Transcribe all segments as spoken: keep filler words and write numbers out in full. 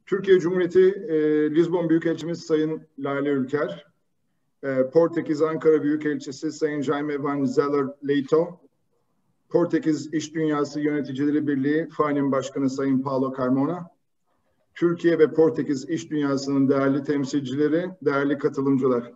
Türkiye Cumhuriyeti e, Lizbon Büyükelçimiz Sayın Lale Ülker, e, Portekiz Ankara Büyükelçisi Sayın Jaime Van Zeller Leito, Portekiz İş Dünyası Yöneticileri Birliği Fanim Başkanı Sayın Paulo Carmona, Türkiye ve Portekiz İş Dünyası'nın değerli temsilcileri, değerli katılımcılar.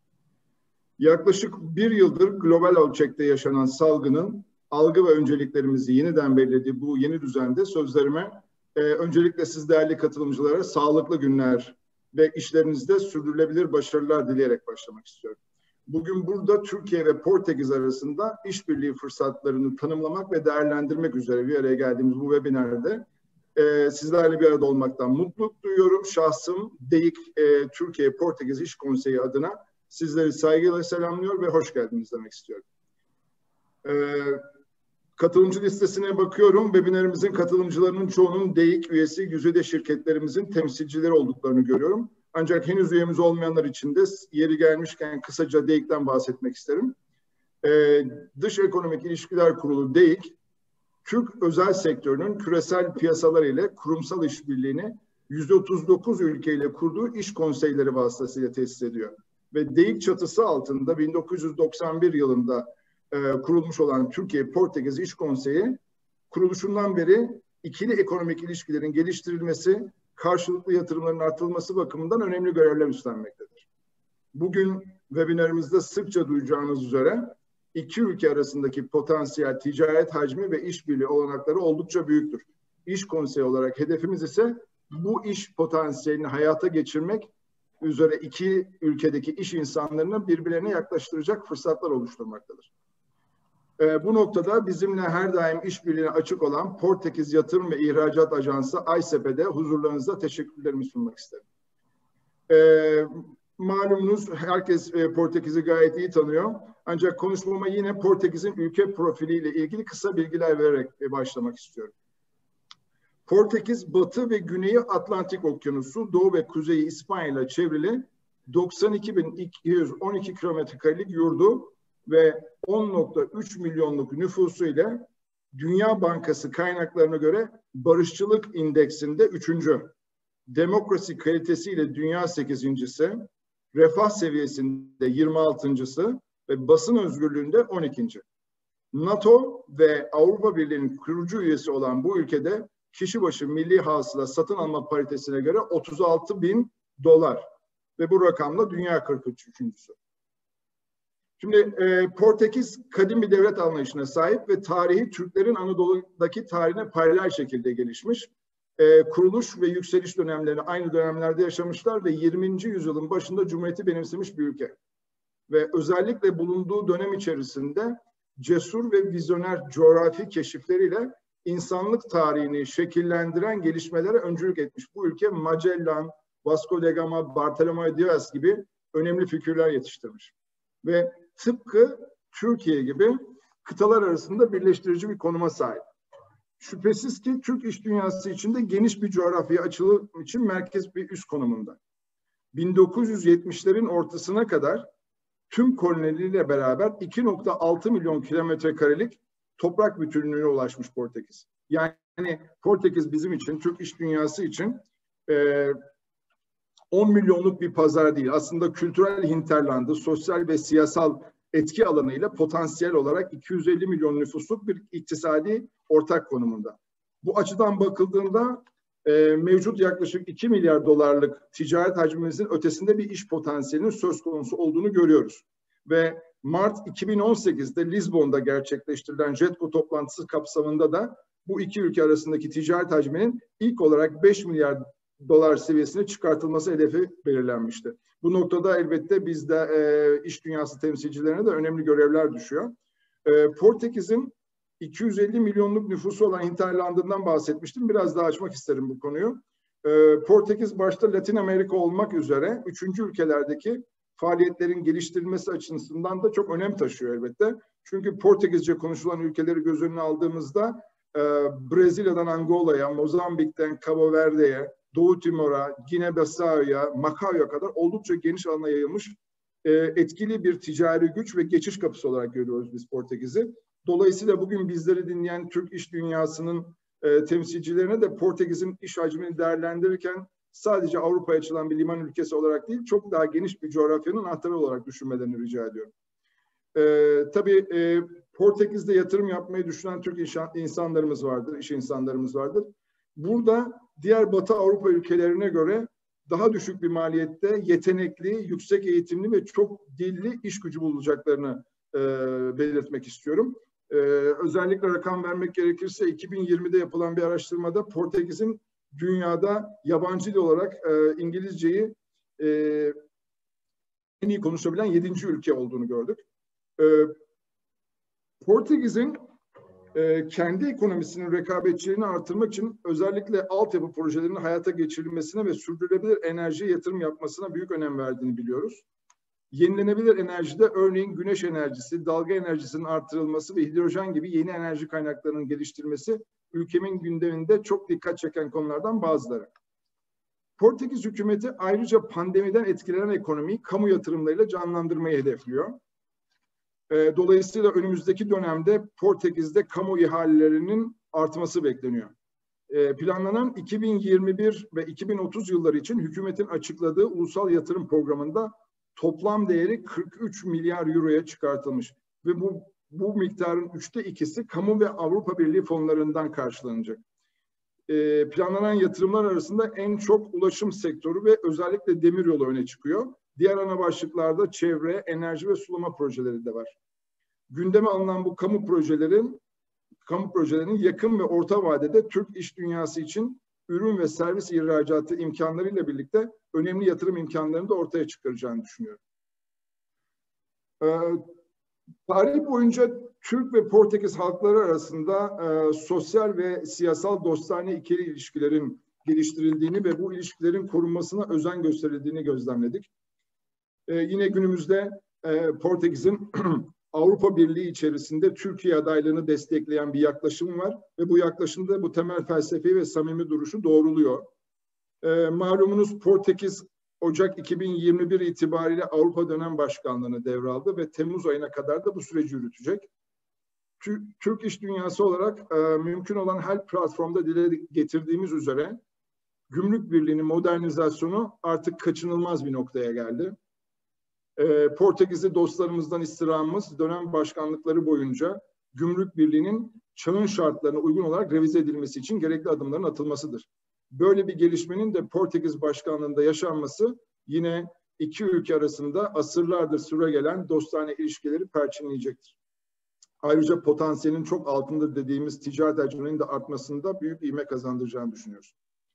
Yaklaşık bir yıldır global ölçekte yaşanan salgının algı ve önceliklerimizi yeniden belirlediği bu yeni düzende sözlerime e, öncelikle siz değerli katılımcılara sağlıklı günler ve işlerinizde sürdürülebilir başarılar dileyerek başlamak istiyorum. Bugün burada Türkiye ve Portekiz arasında işbirliği fırsatlarını tanımlamak ve değerlendirmek üzere bir araya geldiğimiz bu webinerde e, sizlerle bir arada olmaktan mutluluk duyuyorum. Şahsım DEİK e, Türkiye-Portekiz İş Konseyi adına sizleri saygıyla selamlıyor ve hoş geldiniz demek istiyorum. Ee, katılımcı listesine bakıyorum. Webinlerimizin katılımcılarının çoğunun DEİK üyesi güzide şirketlerimizin temsilcileri olduklarını görüyorum. Ancak henüz üyemiz olmayanlar için de yeri gelmişken kısaca DEİK'ten bahsetmek isterim. Ee, Dış Ekonomik İlişkiler Kurulu DEİK, Türk özel sektörünün küresel piyasalar ile kurumsal işbirliğini yüz otuz dokuz ülkeyle kurduğu iş konseyleri vasıtasıyla tesis ediyor. Ve DEİK çatısı altında bin dokuz yüz doksan bir yılında e, kurulmuş olan Türkiye-Portekiz İş Konseyi, kuruluşundan beri ikili ekonomik ilişkilerin geliştirilmesi, karşılıklı yatırımların artırılması bakımından önemli görevler üstlenmektedir. Bugün webinarımızda sıkça duyacağınız üzere iki ülke arasındaki potansiyel ticaret hacmi ve işbirliği olanakları oldukça büyüktür. İş Konseyi olarak hedefimiz ise bu iş potansiyelini hayata geçirmek üzere iki ülkedeki iş insanlarını birbirlerine yaklaştıracak fırsatlar oluşturmaktadır. Ee, bu noktada bizimle her daim işbirliğine açık olan Portekiz Yatırım ve İhracat Ajansı AYSEP'e huzurlarınızda teşekkürlerimi sunmak isterim. Ee, malumunuz herkes e, Portekiz'i gayet iyi tanıyor. Ancak konuşmama yine Portekiz'in ülke profiliyle ilgili kısa bilgiler vererek e, başlamak istiyorum. Portekiz, batı ve güneyi Atlantik Okyanusu, doğu ve kuzeyi İspanya ile çevrili doksan iki bin iki yüz on iki kilometre karelik yurdu ve on nokta üç milyonluk nüfusu ile Dünya Bankası kaynaklarına göre barışçılık indeksinde üçüncü, demokrasi kalitesiyle dünya sekizincisi, refah seviyesinde yirmi altıncısı ve basın özgürlüğünde on ikinci. NATO ve Avrupa Birliği'nin kurucu üyesi olan bu ülkede kişi başı milli hasıla satın alma paritesine göre otuz altı bin dolar ve bu rakamla dünya kırk üçüncüsü. Şimdi e, Portekiz kadim bir devlet anlayışına sahip ve tarihi Türklerin Anadolu'daki tarihine paralel şekilde gelişmiş. E, kuruluş ve yükseliş dönemlerini aynı dönemlerde yaşamışlar ve yirminci yüzyılın başında Cumhuriyeti benimsemiş bir ülke. Ve özellikle bulunduğu dönem içerisinde cesur ve vizyoner coğrafi keşifleriyle insanlık tarihini şekillendiren gelişmelere öncülük etmiş. Bu ülke Magellan, Vasco da Gama, Bartolomé Diaz gibi önemli figürler yetiştirmiş. Ve tıpkı Türkiye gibi kıtalar arasında birleştirici bir konuma sahip. Şüphesiz ki Türk iş dünyası içinde geniş bir coğrafyaya açılım için merkez bir üs konumunda. bin dokuz yüz yetmişlerin ortasına kadar tüm kolonileriyle beraber iki nokta altı milyon kilometre karelik toprak bütünlüğüne ulaşmış Portekiz. Yani Portekiz bizim için, Türk iş dünyası için e, on milyonluk bir pazar değil. Aslında kültürel hinterlandı, sosyal ve siyasal etki alanıyla potansiyel olarak iki yüz elli milyon nüfusluk bir iktisadi ortak konumunda. Bu açıdan bakıldığında e, mevcut yaklaşık iki milyar dolarlık ticaret hacmimizin ötesinde bir iş potansiyelinin söz konusu olduğunu görüyoruz. Ve Mart iki bin on sekizde Lizbon'da gerçekleştirilen JETCO toplantısı kapsamında da bu iki ülke arasındaki ticaret hacminin ilk olarak beş milyar dolar seviyesine çıkartılması hedefi belirlenmişti. Bu noktada elbette bizde e, iş dünyası temsilcilerine de önemli görevler düşüyor. E, Portekiz'in iki yüz elli milyonluk nüfusu olan hinterlandından bahsetmiştim. Biraz daha açmak isterim bu konuyu. E, Portekiz başta Latin Amerika olmak üzere üçüncü ülkelerdeki faaliyetlerin geliştirilmesi açısından da çok önem taşıyor elbette. Çünkü Portekizce konuşulan ülkeleri göz önüne aldığımızda e, Brezilya'dan Angola'ya, Mozambik'ten Cabo Verde'ye, Doğu Timor'a, Gine-Bissau'ya, Macau'ya kadar oldukça geniş alana yayılmış e, etkili bir ticari güç ve geçiş kapısı olarak görüyoruz biz Portekiz'i. Dolayısıyla bugün bizleri dinleyen Türk iş dünyasının e, temsilcilerine de Portekiz'in iş hacmini değerlendirirken sadece Avrupa'ya açılan bir liman ülkesi olarak değil, çok daha geniş bir coğrafyanın anahtarı olarak düşünmelerini rica ediyorum. Ee, tabii e, Portekiz'de yatırım yapmayı düşünen Türk iş, insanlarımız vardır, iş insanlarımız vardır. Burada diğer Batı Avrupa ülkelerine göre daha düşük bir maliyette yetenekli, yüksek eğitimli ve çok dilli iş gücü bulacaklarını e, belirtmek istiyorum. E, özellikle rakam vermek gerekirse iki bin yirmide yapılan bir araştırmada Portekiz'in dünyada yabancı dil olarak e, İngilizceyi e, en iyi konuşabilen yedinci ülke olduğunu gördük. E, Portekiz'in e, kendi ekonomisinin rekabetçiliğini artırmak için özellikle altyapı projelerinin hayata geçirilmesine ve sürdürülebilir enerjiye yatırım yapmasına büyük önem verdiğini biliyoruz. Yenilenebilir enerjide örneğin güneş enerjisi, dalga enerjisinin artırılması ve hidrojen gibi yeni enerji kaynaklarının geliştirilmesi ülkemin gündeminde çok dikkat çeken konulardan bazıları. Portekiz hükümeti ayrıca pandemiden etkilenen ekonomiyi kamu yatırımlarıyla canlandırmayı hedefliyor. Dolayısıyla önümüzdeki dönemde Portekiz'de kamu ihalelerinin artması bekleniyor. Planlanan iki bin yirmi bir ve iki bin otuz yılları için hükümetin açıkladığı ulusal yatırım programında toplam değeri kırk üç milyar euroya çıkartılmış ve bu bu miktarın üçte ikisi kamu ve Avrupa Birliği fonlarından karşılanacak. Planlanan yatırımlar arasında en çok ulaşım sektörü ve özellikle demiryolu öne çıkıyor. Diğer ana başlıklarda çevre, enerji ve sulama projeleri de var. Gündeme alınan bu kamu projelerin kamu projelerinin yakın ve orta vadede Türk iş dünyası için ürün ve servis ihracatı imkanlarıyla birlikte önemli yatırım imkanlarını da ortaya çıkaracağını düşünüyorum. Ee, tarih boyunca Türk ve Portekiz halkları arasında e, sosyal ve siyasal dostane ikili ilişkilerin geliştirildiğini ve bu ilişkilerin korunmasına özen gösterildiğini gözlemledik. Ee, yine günümüzde e, Portekiz'in Avrupa Birliği içerisinde Türkiye adaylığını destekleyen bir yaklaşım var ve bu yaklaşımda bu temel felsefeyi ve samimi duruşu doğruluyor. E, malumunuz Portekiz Ocak iki bin yirmi bir itibariyle Avrupa Dönem Başkanlığı'nı devraldı ve Temmuz ayına kadar da bu süreci yürütecek. Türk iş dünyası olarak e, mümkün olan her platformda dile getirdiğimiz üzere gümrük birliğinin modernizasyonu artık kaçınılmaz bir noktaya geldi. E, Portekizli dostlarımızdan istirhamımız dönem başkanlıkları boyunca gümrük birliğinin çağın şartlarına uygun olarak revize edilmesi için gerekli adımların atılmasıdır. Böyle bir gelişmenin de Portekiz başkanlığında yaşanması yine iki ülke arasında asırlardır süregelen dostane ilişkileri perçinleyecektir. Ayrıca potansiyelin çok altında dediğimiz ticaret hacminin de artmasında büyük ivme kazandıracağını düşünüyoruz.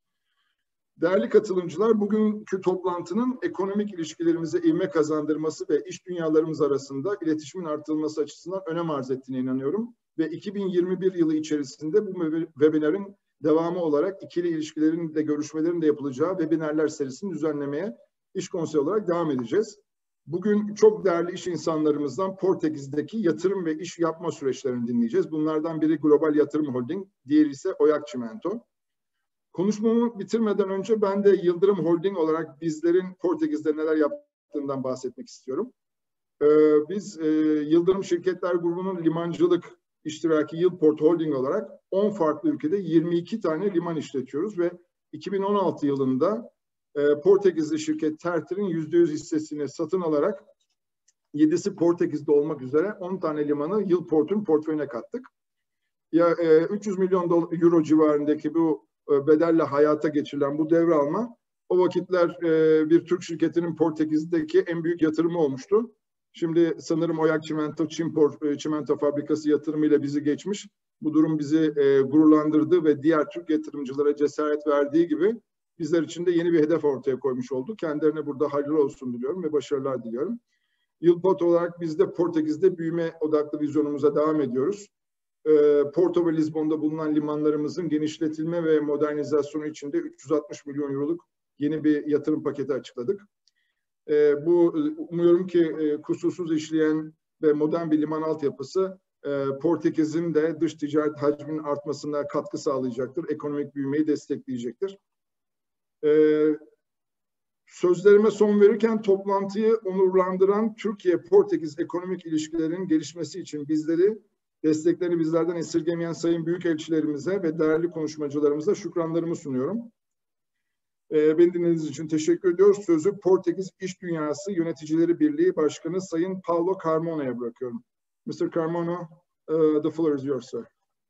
Değerli katılımcılar, bugünkü toplantının ekonomik ilişkilerimize ivme kazandırması ve iş dünyalarımız arasında iletişimin artırılması açısından önem arz ettiğine inanıyorum. Ve iki bin yirmi bir yılı içerisinde bu webinarın devamı olarak ikili ilişkilerin de görüşmelerin de yapılacağı webinarlar serisini düzenlemeye İş Konseyi olarak devam edeceğiz. Bugün çok değerli iş insanlarımızdan Portekiz'deki yatırım ve iş yapma süreçlerini dinleyeceğiz. Bunlardan biri Global Yatırım Holding, diğeri ise Oyak Çimento. Konuşmamı bitirmeden önce ben de Yıldırım Holding olarak bizlerin Portekiz'de neler yaptığından bahsetmek istiyorum. Ee, biz e, Yıldırım Şirketler Grubu'nun limancılık iştiraki Yılport Holding olarak on farklı ülkede yirmi iki tane liman işletiyoruz ve iki bin on altı yılında e, Portekizli şirket Tertir'in yüzde yüz hissesini satın alarak yedisi Portekiz'de olmak üzere on tane limanı Yılport'un portföyüne kattık. Ya e, üç yüz milyon euro civarındaki bu e, bedelle hayata geçirilen bu devralma o vakitler e, bir Türk şirketinin Portekiz'deki en büyük yatırımı olmuştu. Şimdi sanırım Oyak Çimento, Çimpor Çimento Fabrikası yatırımıyla bizi geçmiş. Bu durum bizi e, gururlandırdı ve diğer Türk yatırımcılara cesaret verdiği gibi bizler için de yeni bir hedef ortaya koymuş oldu. Kendilerine burada hayırlı olsun diliyorum ve başarılar diliyorum. Yılport olarak biz de Portekiz'de büyüme odaklı vizyonumuza devam ediyoruz. E, Porto ve Lizbon'da bulunan limanlarımızın genişletilme ve modernizasyonu için de üç yüz altmış milyon euroluk yeni bir yatırım paketi açıkladık. E, bu umuyorum ki e, kusursuz işleyen ve modern bir liman altyapısı e, Portekiz'in de dış ticaret hacminin artmasına katkı sağlayacaktır. Ekonomik büyümeyi destekleyecektir. E, sözlerime son verirken toplantıyı onurlandıran Türkiye-Portekiz ekonomik ilişkilerin gelişmesi için bizleri desteklerini bizlerden esirgemeyen sayın büyükelçilerimize ve değerli konuşmacılarımıza şükranlarımı sunuyorum. E, beni dinlediğiniz için teşekkür ediyoruz. Sözü Portekiz İş Dünyası Yöneticileri Birliği Başkanı Sayın Paulo Carmono'ya bırakıyorum. mister Carmono, uh, the floor is yours, sir.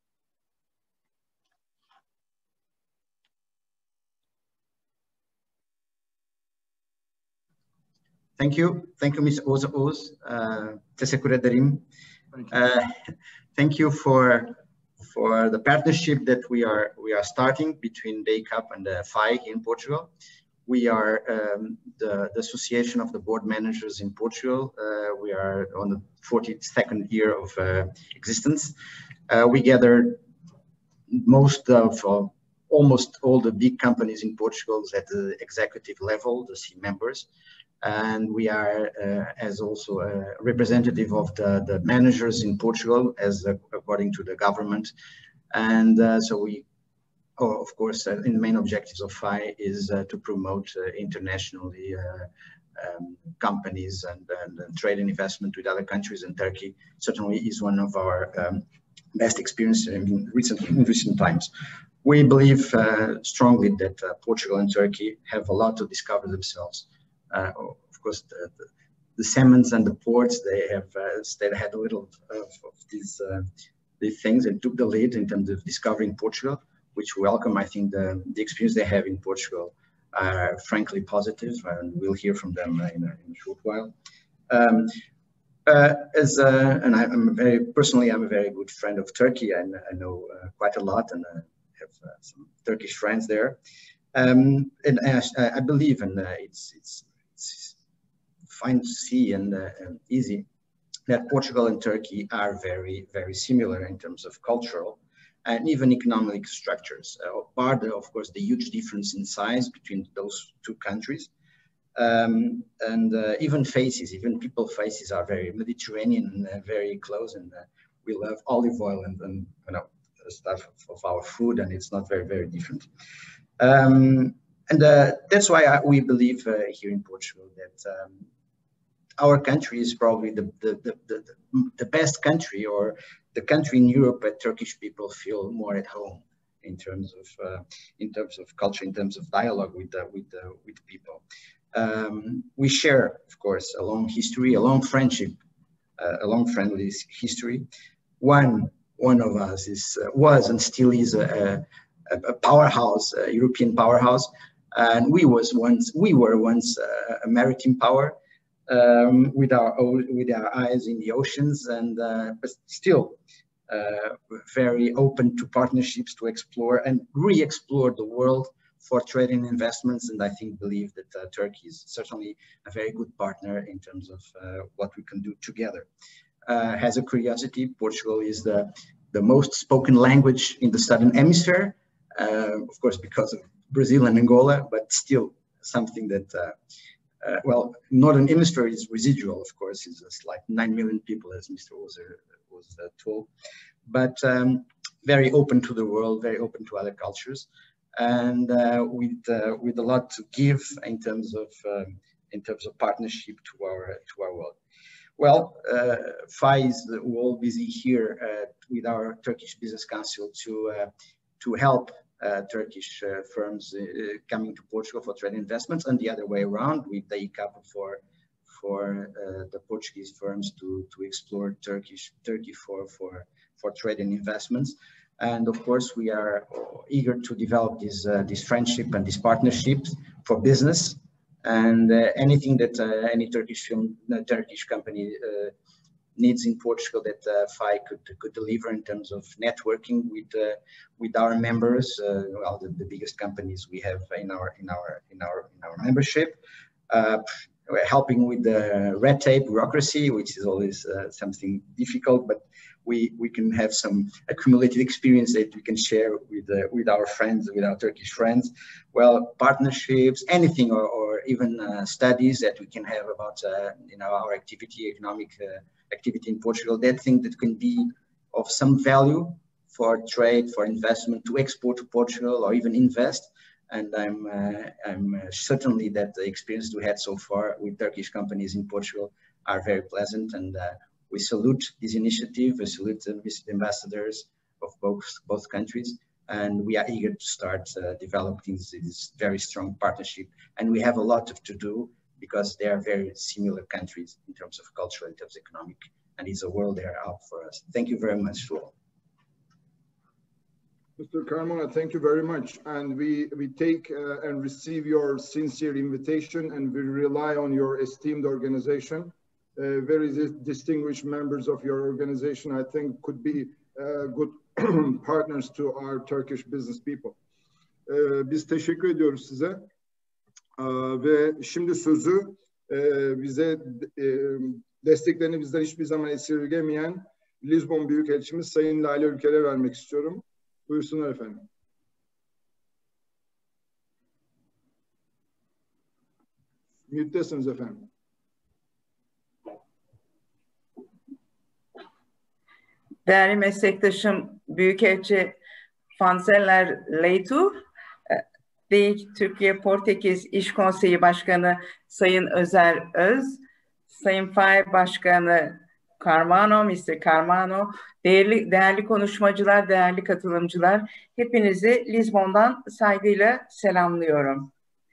Thank you. Thank you, Mister Oz. Oz. Uh, teşekkür ederim. Uh, thank you for for the partnership that we are we are starting between D A C A P and the F I in Portugal. We are um, the, the Association of the Board Managers in Portugal. Uh, we are on the forty-second year of uh, existence. Uh, we gather most of uh, almost all the big companies in Portugal at the executive level, the C members. And we are uh, as also a representative of the, the managers in Portugal, as uh, according to the government. And uh, so we, oh, of course, uh, in the main objectives of F I is uh, to promote uh, internationally uh, um, companies and, and, and trade and investment with other countries. And Turkey certainly is one of our um, best experiences in recent, in recent times. We believe uh, strongly that uh, Portugal and Turkey have a lot to discover themselves. Uh, of course, the, the, the salmons and the ports, they have uh, they had a little of, of these, uh, these things and took the lead in terms of discovering Portugal, which we welcome. I think the, the experience they have in Portugal are frankly positive, and we'll hear from them in a, in a short while. Um, uh, as uh, and I, I'm very personally, I'm a very good friend of Turkey, and I know uh, quite a lot, and uh, have uh, some Turkish friends there. Um, and I, I believe, and uh, it's it's. It's fine to see and, uh, and easy that Portugal and Turkey are very, very similar in terms of cultural and even economic structures. Uh, part of, of course, the huge difference in size between those two countries. Um, and uh, even faces, even people faces are very Mediterranean and uh, very close. And uh, we love olive oil and, and you know, stuff of our food, and it's not very, very different. Um, And uh, that's why I, we believe uh, here in Portugal that um, our country is probably the, the, the, the, the best country, or the country in Europe where Turkish people feel more at home in terms of uh, in terms of culture, in terms of dialogue with uh, with uh, with people. Um, we share, of course, a long history, a long friendship, uh, a long friendly history. One one of us is uh, was and still is a, a, a powerhouse, a European powerhouse. And we was once, we were once uh, a maritime power um, with our with our eyes in the oceans, and uh, but still uh, very open to partnerships to explore and re-explore the world for trade and investments. And I think believe that uh, Turkey is certainly a very good partner in terms of uh, what we can do together. Uh, has a curiosity, Portugal is the the most spoken language in the Southern Hemisphere, uh, of course, because of Brazil and Angola, but still something that, uh, uh, well, Northern Hemisphere is residual, of course, it's just like nine million people, as Mister Ozer was uh, told, but um, very open to the world, very open to other cultures, and uh, with uh, with a lot to give in terms of um, in terms of partnership to our to our world. Well, uh, F I is all busy here uh, with our Turkish Business Council to uh, to help uh, Turkish uh, firms uh, coming to Portugal for trade investments, and the other way around with the I C A P for for uh, the Portuguese firms to to explore Turkish Turkey for for for trade and investments. And of course, we are eager to develop this uh, this friendship and these partnerships for business. And uh, anything that uh, any Turkish film, uh, Turkish company uh, needs in Portugal that uh, F I could could deliver in terms of networking with uh, with our members, uh, well, the, the biggest companies we have in our in our in our in our membership, uh, helping with the red tape bureaucracy, which is always uh, something difficult, but we we can have some accumulated experience that we can share with uh, with our friends, with our Turkish friends. Well, partnerships, anything, or, or even uh, studies that we can have about uh, you know our activity, economic uh, activity in Portugal. That thing that can be of some value for trade, for investment, to export to Portugal or even invest. And I'm uh, I'm uh, certainly that the experience we had so far with Turkish companies in Portugal are very pleasant, and uh, we salute this initiative. We salute the ambassadors of both both countries and we are eager to start uh, developing this, this very strong partnership. And we have a lot of to do because they are very similar countries in terms of culture, in terms of economic, and it's a world there out for us. Thank you very much to all. Mister Carmona, thank you very much. And we, we take uh, and receive your sincere invitation, and we rely on your esteemed organization. Uh, very distinguished members of your organization, I think, could be uh, good partners to our Turkish business people. Uh, biz teşekkür ediyoruz size. Uh, ve şimdi sözü uh, bize uh, desteklerini bizden hiçbir zaman esirgemeyen Lizbon Büyükelçimiz Sayın Lale Ülker'e vermek istiyorum. Buyursunlar efendim. Mute'desiniz efendim. Değerli meslektaşım Büyükelçi Vanzeller Leito, D İ K Türkiye Portekiz İş Konseyi Başkanı Sayın Özer Öz, Sayın F A I Başkanı Carmano, mister Carmano, değerli, değerli konuşmacılar, değerli katılımcılar, hepinizi Lizbon'dan saygıyla selamlıyorum.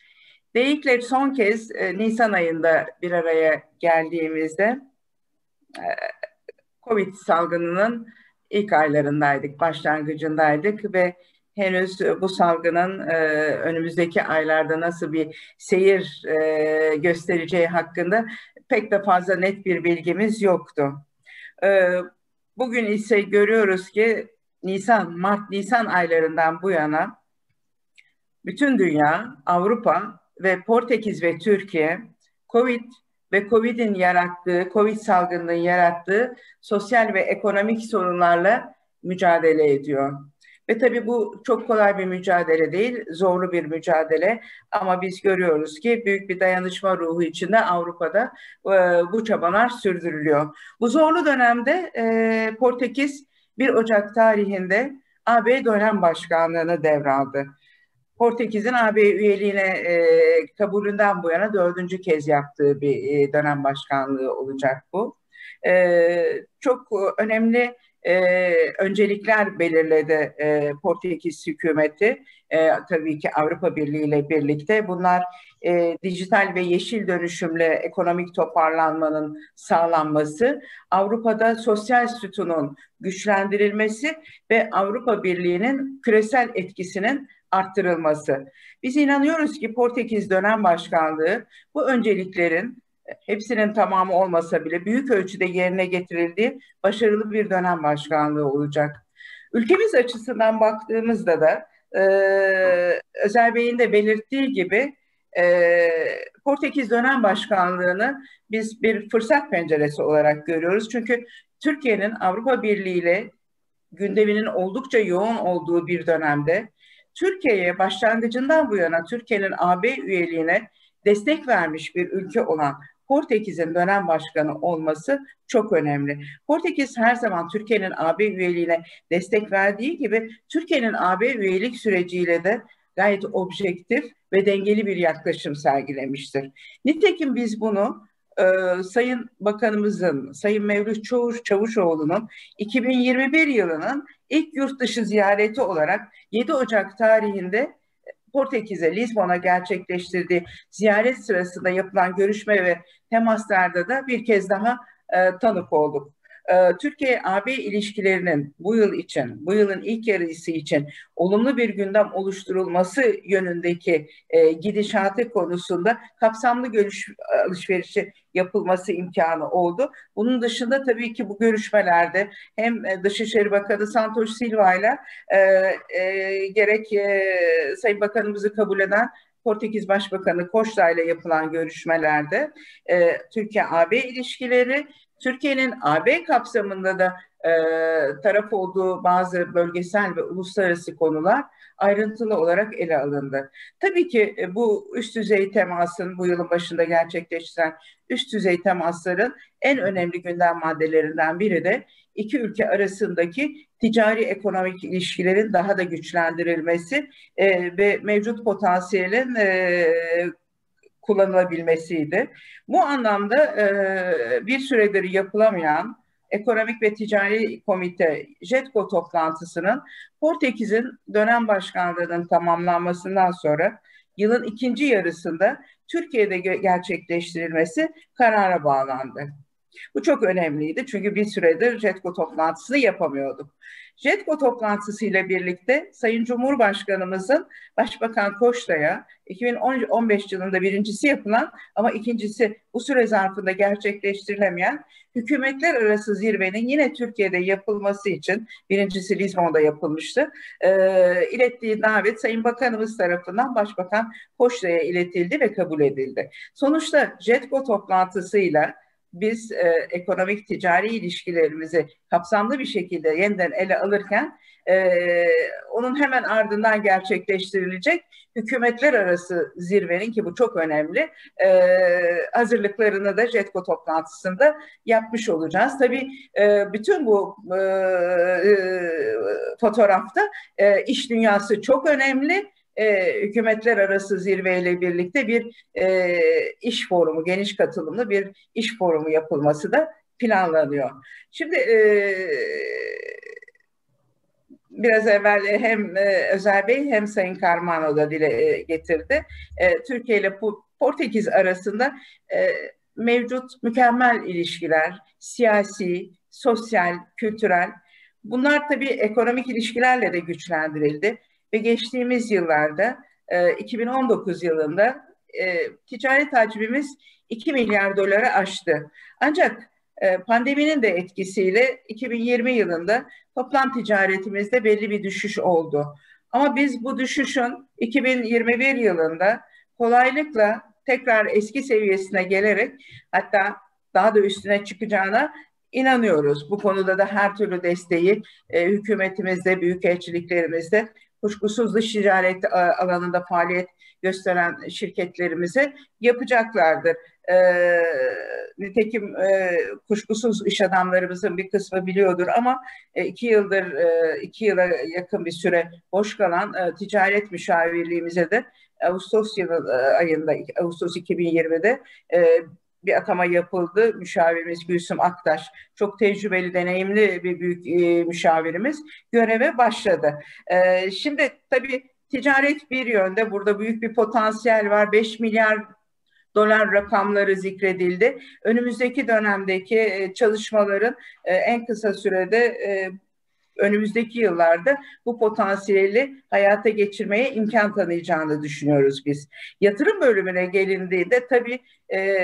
D İ K'le son kez e, Nisan ayında bir araya geldiğimizde e, Covid salgınının ilk aylarındaydık, başlangıcındaydık ve henüz bu salgının e, önümüzdeki aylarda nasıl bir seyir e, göstereceği hakkında pek de fazla net bir bilgimiz yoktu. E, bugün ise görüyoruz ki Nisan, Mart-Nisan aylarından bu yana bütün dünya, Avrupa ve Portekiz ve Türkiye Covid ve Covid'in yarattığı, Covid salgınının yarattığı sosyal ve ekonomik sorunlarla mücadele ediyor. Ve tabii bu çok kolay bir mücadele değil, zorlu bir mücadele. Ama biz görüyoruz ki büyük bir dayanışma ruhu içinde Avrupa'da e, bu çabalar sürdürülüyor. Bu zorlu dönemde e, Portekiz bir Ocak tarihinde A B dönem başkanlığını devraldı. Portekiz'in A B üyeliğine e, kabulünden bu yana dördüncü kez yaptığı bir e, dönem başkanlığı olacak bu. E, çok önemli e, öncelikler belirledi e, Portekiz hükümeti. E, tabii ki Avrupa Birliği ile birlikte bunlar e, dijital ve yeşil dönüşümle ekonomik toparlanmanın sağlanması, Avrupa'da sosyal sütunun güçlendirilmesi ve Avrupa Birliği'nin küresel etkisinin arttırılması. Biz inanıyoruz ki Portekiz dönem başkanlığı bu önceliklerin hepsinin tamamı olmasa bile büyük ölçüde yerine getirildiği başarılı bir dönem başkanlığı olacak. Ülkemiz açısından baktığımızda da e, Özer Bey'in de belirttiği gibi e, Portekiz dönem başkanlığını biz bir fırsat penceresi olarak görüyoruz. Çünkü Türkiye'nin Avrupa Birliği ile gündeminin oldukça yoğun olduğu bir dönemde Türkiye'ye başlangıcından bu yana Türkiye'nin A B üyeliğine destek vermiş bir ülke olan Portekiz'in dönem başkanı olması çok önemli. Portekiz her zaman Türkiye'nin A B üyeliğine destek verdiği gibi Türkiye'nin A B üyelik süreciyle de gayet objektif ve dengeli bir yaklaşım sergilemiştir. Nitekim biz bunu e, Sayın Bakanımızın, Sayın Mevlüt Çavuş, Çavuşoğlu'nun iki bin yirmi bir yılının ilk yurt dışı ziyareti olarak yedi Ocak tarihinde Portekiz'e, Lizbon'a gerçekleştirdiği ziyaret sırasında yapılan görüşme ve temaslarda da bir kez daha e, tanık olduk. E, Türkiye-A B ilişkilerinin bu yıl için, bu yılın ilk yarısı için olumlu bir gündem oluşturulması yönündeki e, gidişatı konusunda kapsamlı görüş alışverişi yapılması imkanı oldu. Bunun dışında tabii ki bu görüşmelerde hem Dışişleri Bakanı Santos Silva ile e, e, gerek e, Sayın Bakanımızı kabul eden Portekiz Başbakanı Costa ile yapılan görüşmelerde e, Türkiye-A B ilişkileri, Türkiye'nin A B kapsamında da e, taraf olduğu bazı bölgesel ve uluslararası konular ayrıntılı olarak ele alındı. Tabii ki e, bu üst düzey temasın, bu yılın başında gerçekleştiren üst düzey temasların en önemli gündem maddelerinden biri de iki ülke arasındaki ticari ekonomik ilişkilerin daha da güçlendirilmesi e, ve mevcut potansiyelin e, kullanılabilmesiydi. Bu anlamda e, bir süredir yapılamayan Ekonomik ve Ticari Komite JETKO toplantısının Portekiz'in dönem başkanlığının tamamlanmasından sonra yılın ikinci yarısında Türkiye'de gerçekleştirilmesi karara bağlandı. Bu çok önemliydi çünkü bir süredir JETKO toplantısını yapamıyorduk. JETKO toplantısıyla birlikte Sayın Cumhurbaşkanımızın Başbakan Koçta'ya iki bin on beş yılında birincisi yapılan ama ikincisi bu süre zarfında gerçekleştirilemeyen hükümetler arası zirvenin yine Türkiye'de yapılması için, birincisi Lizbon'da yapılmıştı, e, ilettiği davet Sayın Bakanımız tarafından Başbakan Koçta'ya iletildi ve kabul edildi. Sonuçta JETKO toplantısıyla biz e, ekonomik ticari ilişkilerimizi kapsamlı bir şekilde yeniden ele alırken e, onun hemen ardından gerçekleştirilecek hükümetler arası zirvenin, ki bu çok önemli, e, hazırlıklarını da JETKO toplantısında yapmış olacağız. Tabii e, bütün bu e, e, fotoğrafta e, iş dünyası çok önemli. E, hükümetler arası zirveyle birlikte bir e, iş forumu, geniş katılımlı bir iş forumu yapılması da planlanıyor. Şimdi e, biraz evvel hem e, Özer Bey hem Sayın Carmano da dile e, getirdi. E, Türkiye ile Portekiz arasında e, mevcut mükemmel ilişkiler, siyasi, sosyal, kültürel, bunlar tabii ekonomik ilişkilerle de güçlendirildi. Ve geçtiğimiz yıllarda, iki bin on dokuz yılında ticaret hacmimiz iki milyar doları aştı. Ancak pandeminin de etkisiyle iki bin yirmi yılında toplam ticaretimizde belli bir düşüş oldu. Ama biz bu düşüşün iki bin yirmi bir yılında kolaylıkla tekrar eski seviyesine gelerek, hatta daha da üstüne çıkacağına inanıyoruz. Bu konuda da her türlü desteği hükümetimizde, büyükelçiliklerimizde, kuşkusuz dış ticaret alanında faaliyet gösteren şirketlerimize yapacaklardır. E, nitekim e, kuşkusuz iş adamlarımızın bir kısmı biliyordur ama e, iki yıldır, e, iki yıla yakın bir süre boş kalan e, ticaret müşavirliğimize de Ağustos yılı e, ayında, Ağustos iki bin yirmide e, bir atama yapıldı. Müşavirimiz Gülsüm Aktaş, çok tecrübeli, deneyimli bir büyük e, müşavirimiz göreve başladı. E, şimdi tabii ticaret bir yönde, burada büyük bir potansiyel var. beş milyar dolar rakamları zikredildi. Önümüzdeki dönemdeki e, çalışmaların e, en kısa sürede e, önümüzdeki yıllarda bu potansiyeli hayata geçirmeye imkan tanıyacağını düşünüyoruz biz. Yatırım bölümüne gelindiğinde tabii e,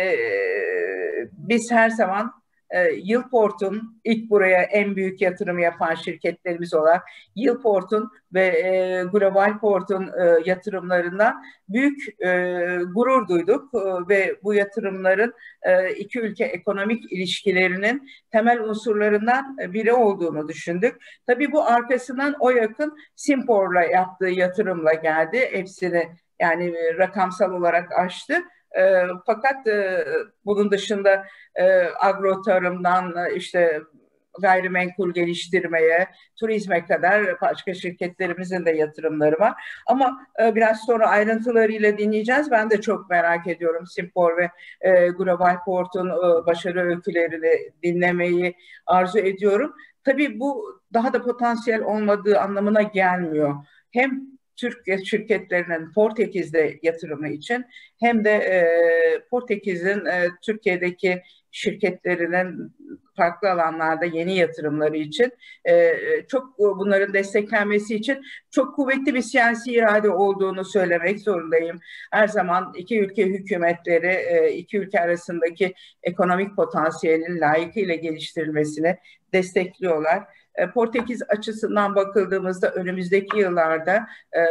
biz her zaman e, Yılport'un, ilk buraya en büyük yatırım yapan şirketlerimiz olan Yılport'un ve e, Global Port'un e, yatırımlarından büyük e, gurur duyduk e, ve bu yatırımların e, iki ülke ekonomik ilişkilerinin temel unsurlarından biri olduğunu düşündük. Tabii bu arkasından o yakın Simpor'la yaptığı yatırımla geldi. Hepsini yani rakamsal olarak aştı. E, fakat e, bunun dışında e, agro tarımdan e, işte gayrimenkul geliştirmeye, turizme kadar başka şirketlerimizin de yatırımları var. Ama e, biraz sonra ayrıntılarıyla dinleyeceğiz. Ben de çok merak ediyorum Simpor ve e, Global Port'un e, başarı öykülerini dinlemeyi arzu ediyorum. Tabii bu daha da potansiyel olmadığı anlamına gelmiyor. Hem Türk şirketlerinin Portekiz'de yatırımı için hem de e, Portekiz'in e, Türkiye'deki şirketlerinin farklı alanlarda yeni yatırımları için e, çok bunların desteklenmesi için çok kuvvetli bir siyasi irade olduğunu söylemek zorundayım. Her zaman iki ülke hükümetleri e, iki ülke arasındaki ekonomik potansiyelin layıkıyla geliştirilmesini destekliyorlar. Portekiz açısından bakıldığımızda önümüzdeki yıllarda e,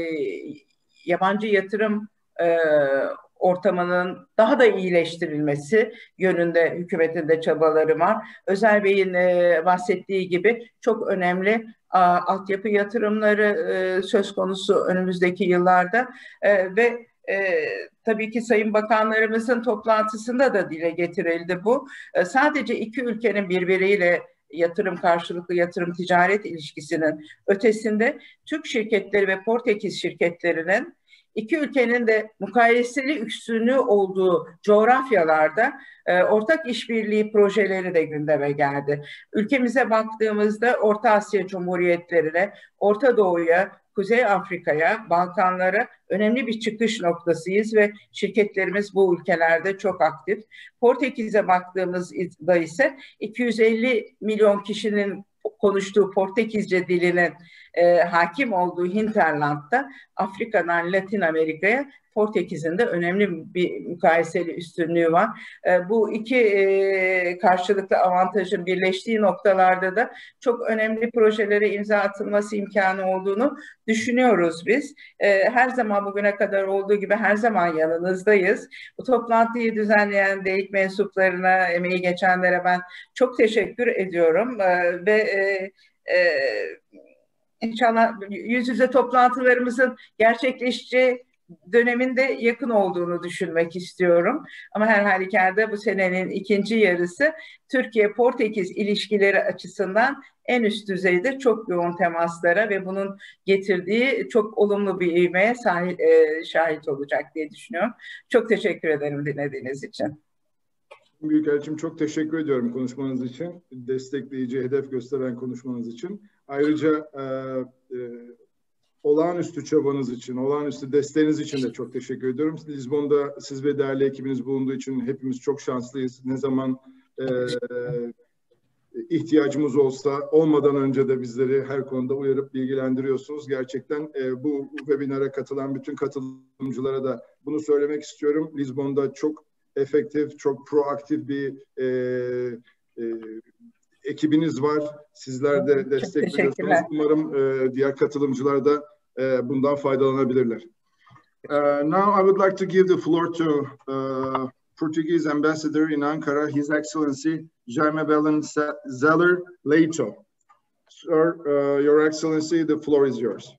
yabancı yatırım e, ortamının daha da iyileştirilmesi yönünde hükümetin de çabaları var. Özer Bey'in e, bahsettiği gibi çok önemli a, altyapı yatırımları e, söz konusu önümüzdeki yıllarda e, ve e, tabii ki Sayın Bakanlarımızın toplantısında da dile getirildi bu. E, sadece iki ülkenin birbiriyle yatırım karşılıklı yatırım ticaret ilişkisinin ötesinde Türk şirketleri ve Portekiz şirketlerinin İki ülkenin de mukayeseli üstünlüğü olduğu coğrafyalarda e, ortak işbirliği projeleri de gündeme geldi. Ülkemize baktığımızda Orta Asya Cumhuriyetlerine, Orta Doğu'ya, Kuzey Afrika'ya, Balkanlara önemli bir çıkış noktasıyız ve şirketlerimiz bu ülkelerde çok aktif. Portekiz'e baktığımızda ise iki yüz elli milyon kişinin konuştuğu Portekizce dilinin e, hakim olduğu hinterland'da Afrika'dan Latin Amerika'ya Portekiz'in de önemli bir mukayeseli üstünlüğü var. E, bu iki e, karşılıklı avantajın birleştiği noktalarda da çok önemli projelere imza atılması imkanı olduğunu düşünüyoruz biz. E, her zaman bugüne kadar olduğu gibi her zaman yanınızdayız. Bu toplantıyı düzenleyen D E İ K mensuplarına, emeği geçenlere ben çok teşekkür ediyorum. E, ve e, e, İnşallah yüz yüze toplantılarımızın gerçekleşeceği döneminde yakın olduğunu düşünmek istiyorum. Ama her halükarda bu senenin ikinci yarısı Türkiye-Portekiz ilişkileri açısından en üst düzeyde çok yoğun temaslara ve bunun getirdiği çok olumlu bir ivmeye sahip, e, şahit olacak diye düşünüyorum. Çok teşekkür ederim dinlediğiniz için. Büyükelçim çok teşekkür ediyorum konuşmanız için, destekleyici, hedef gösteren konuşmanız için. Ayrıca e, e, olağanüstü çabanız için, olağanüstü desteğiniz için de çok teşekkür ediyorum. Lizbon'da siz ve değerli ekibiniz bulunduğu için hepimiz çok şanslıyız. Ne zaman e, ihtiyacımız olsa, olmadan önce de bizleri her konuda uyarıp bilgilendiriyorsunuz. Gerçekten e, bu webinara katılan bütün katılımcılara da bunu söylemek istiyorum. Lizbon'da çok efektif, çok proaktif bir e, e, ekibiniz var. Sizler de destek veriyorsunuz. Umarım e, diğer katılımcılar da e, bundan faydalanabilirler. Uh, now I would like to give the floor to uh, Portuguese Ambassador in Ankara, His Excellency Jaime Belin Zeller Leito. Sir, uh, Your Excellency, the floor is yours.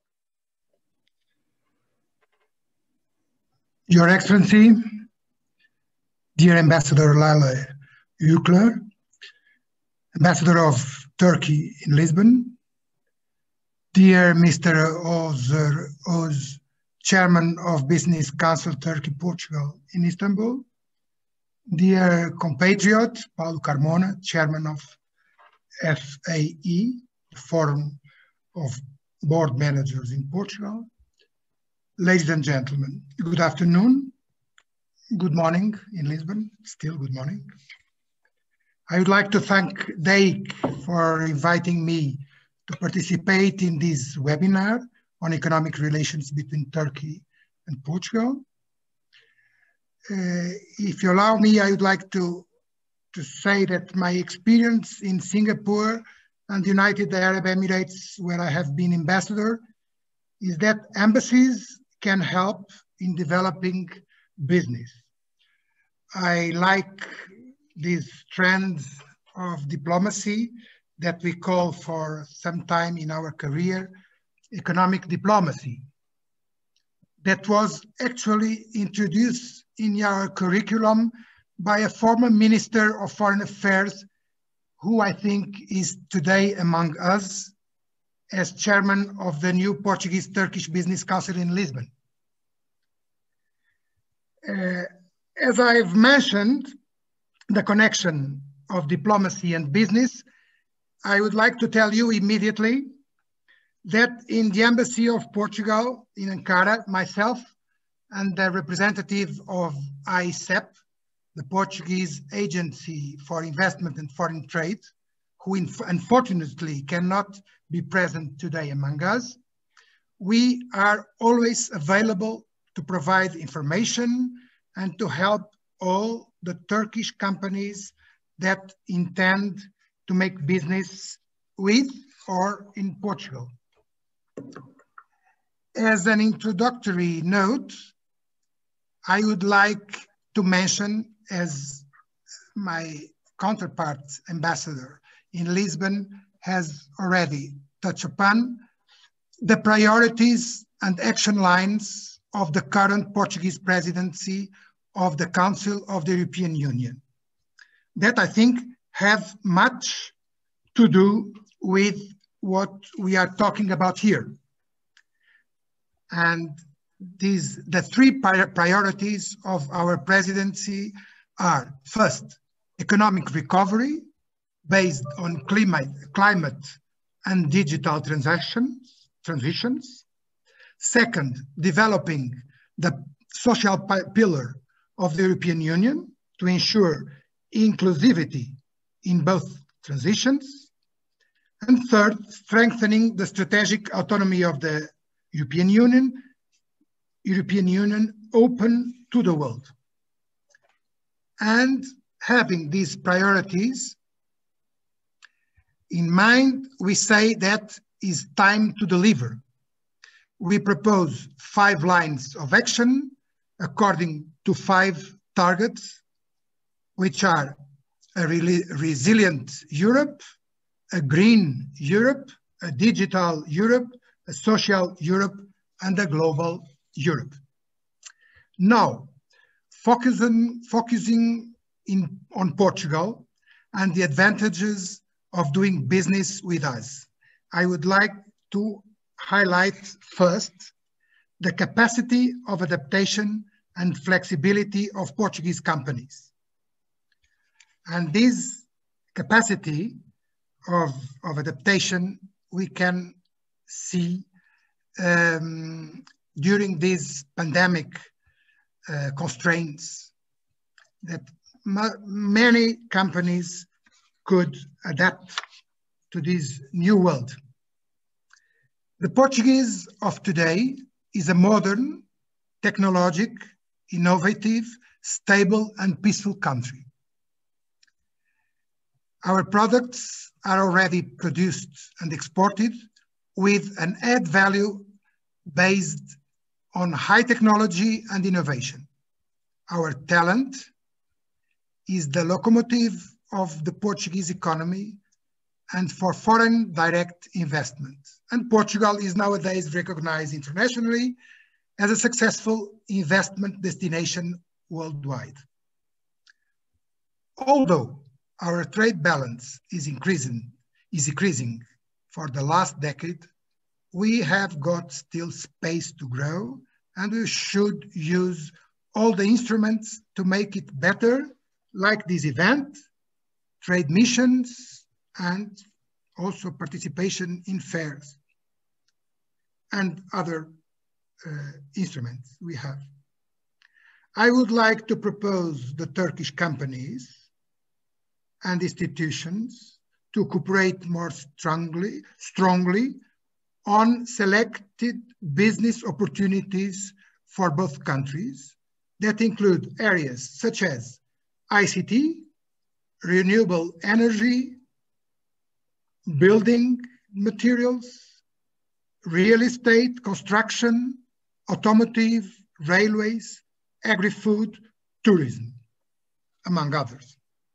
Your Excellency, dear Ambassador Lale Yükler, Ambassador of Turkey in Lisbon, dear Mister Ozer Oz, Chairman of Business Council Turkey Portugal in Istanbul, dear compatriot Paulo Carmona, Chairman of F A E, the Forum of Board Managers in Portugal, ladies and gentlemen, good afternoon, good morning in Lisbon, still good morning. I would like to thank D E I C for inviting me to participate in this webinar on economic relations between Turkey and Portugal. Uh, if you allow me, I would like to, to say that my experience in Singapore and the United Arab Emirates, where I have been ambassador, is that embassies can help in developing business. I like these trends of diplomacy that we call for some time in our career, economic diplomacy. That was actually introduced in our curriculum by a former Minister of Foreign Affairs, who I think is today among us as chairman of the new Portuguese-Turkish Business Council in Lisbon. Uh, as I've mentioned, the connection of diplomacy and business, I would like to tell you immediately that in the Embassy of Portugal in Ankara, myself and the representative of I C E P, the Portuguese Agency for Investment and Foreign Trade, who unfortunately cannot be present today among us, we are always available to provide information and to help all the Turkish companies that intend to make business with or in Portugal. As an introductory note, I would like to mention, as my counterpart ambassador in Lisbon has already touched upon, the priorities and action lines of the current Portuguese presidency of the Council of the European Union, that I think have much to do with what we are talking about here. And these, the three priorities of our presidency are: first, economic recovery based on climate, climate and digital transactions, transitions. Second, developing the social pillar of the European Union to ensure inclusivity in both transitions. And third, strengthening the strategic autonomy of the European Union, European Union open to the world. And having these priorities in mind, we say that it's time to deliver. We propose five lines of action according to five targets, which are a re resilient Europe, a green Europe, a digital Europe, a social Europe, and a global Europe. Now, focusing, focusing in, on Portugal and the advantages of doing business with us, I would like to highlight first the capacity of adaptation and flexibility of Portuguese companies. And this capacity of, of adaptation we can see um, during these pandemic uh, constraints, that many companies could adapt to this new world. The Portuguese of today is a modern, technologic, innovative, stable, and peaceful country. Our products are already produced and exported with an add value based on high technology and innovation. Our talent is the locomotive of the Portuguese economy and for foreign direct investment. And Portugal is nowadays recognized internationally as a successful investment destination worldwide. Although our trade balance is increasing, is increasing for the last decade, we have got still space to grow, and we should use all the instruments to make it better, like this event, trade missions, and also participation in fairs and other uh, instruments we have. I would like to propose the Turkish companies and institutions to cooperate more strongly, strongly on selected business opportunities for both countries that include areas such as I C T, renewable energy, building materials, real estate, construction, automotive, railways, agri-food, tourism, among others.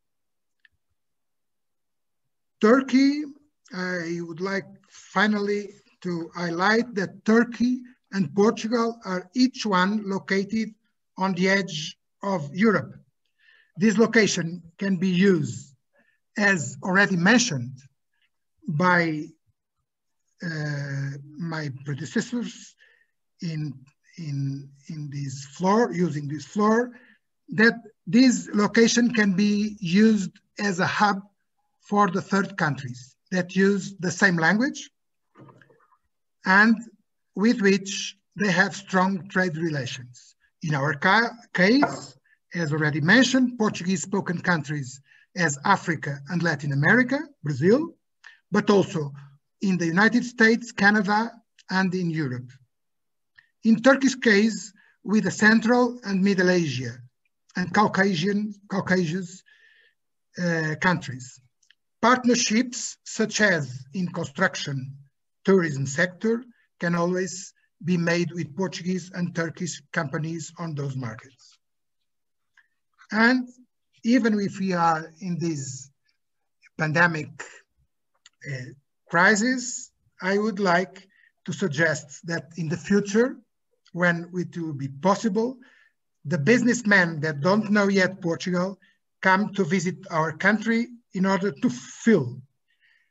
Turkey, I would like finally to highlight that Turkey and Portugal are each one located on the edge of Europe. This location can be used, as already mentioned by uh, my predecessors in, in, in this floor, using this floor, that this location can be used as a hub for the third countries that use the same language and with which they have strong trade relations. In our ca case, as already mentioned, Portuguese-spoken countries as Africa and Latin America, Brazil, but also in the United States, Canada, and in Europe. In Turkey's case, with the Central and Middle Asia and Caucasian, Caucasus uh, countries. Partnerships such as in construction, tourism sector can always be made with Portuguese and Turkish companies on those markets. And even if we are in this pandemic uh, crisis, I would like to suggest that in the future, when it will be possible, the businessmen that don't know yet Portugal come to visit our country in order to feel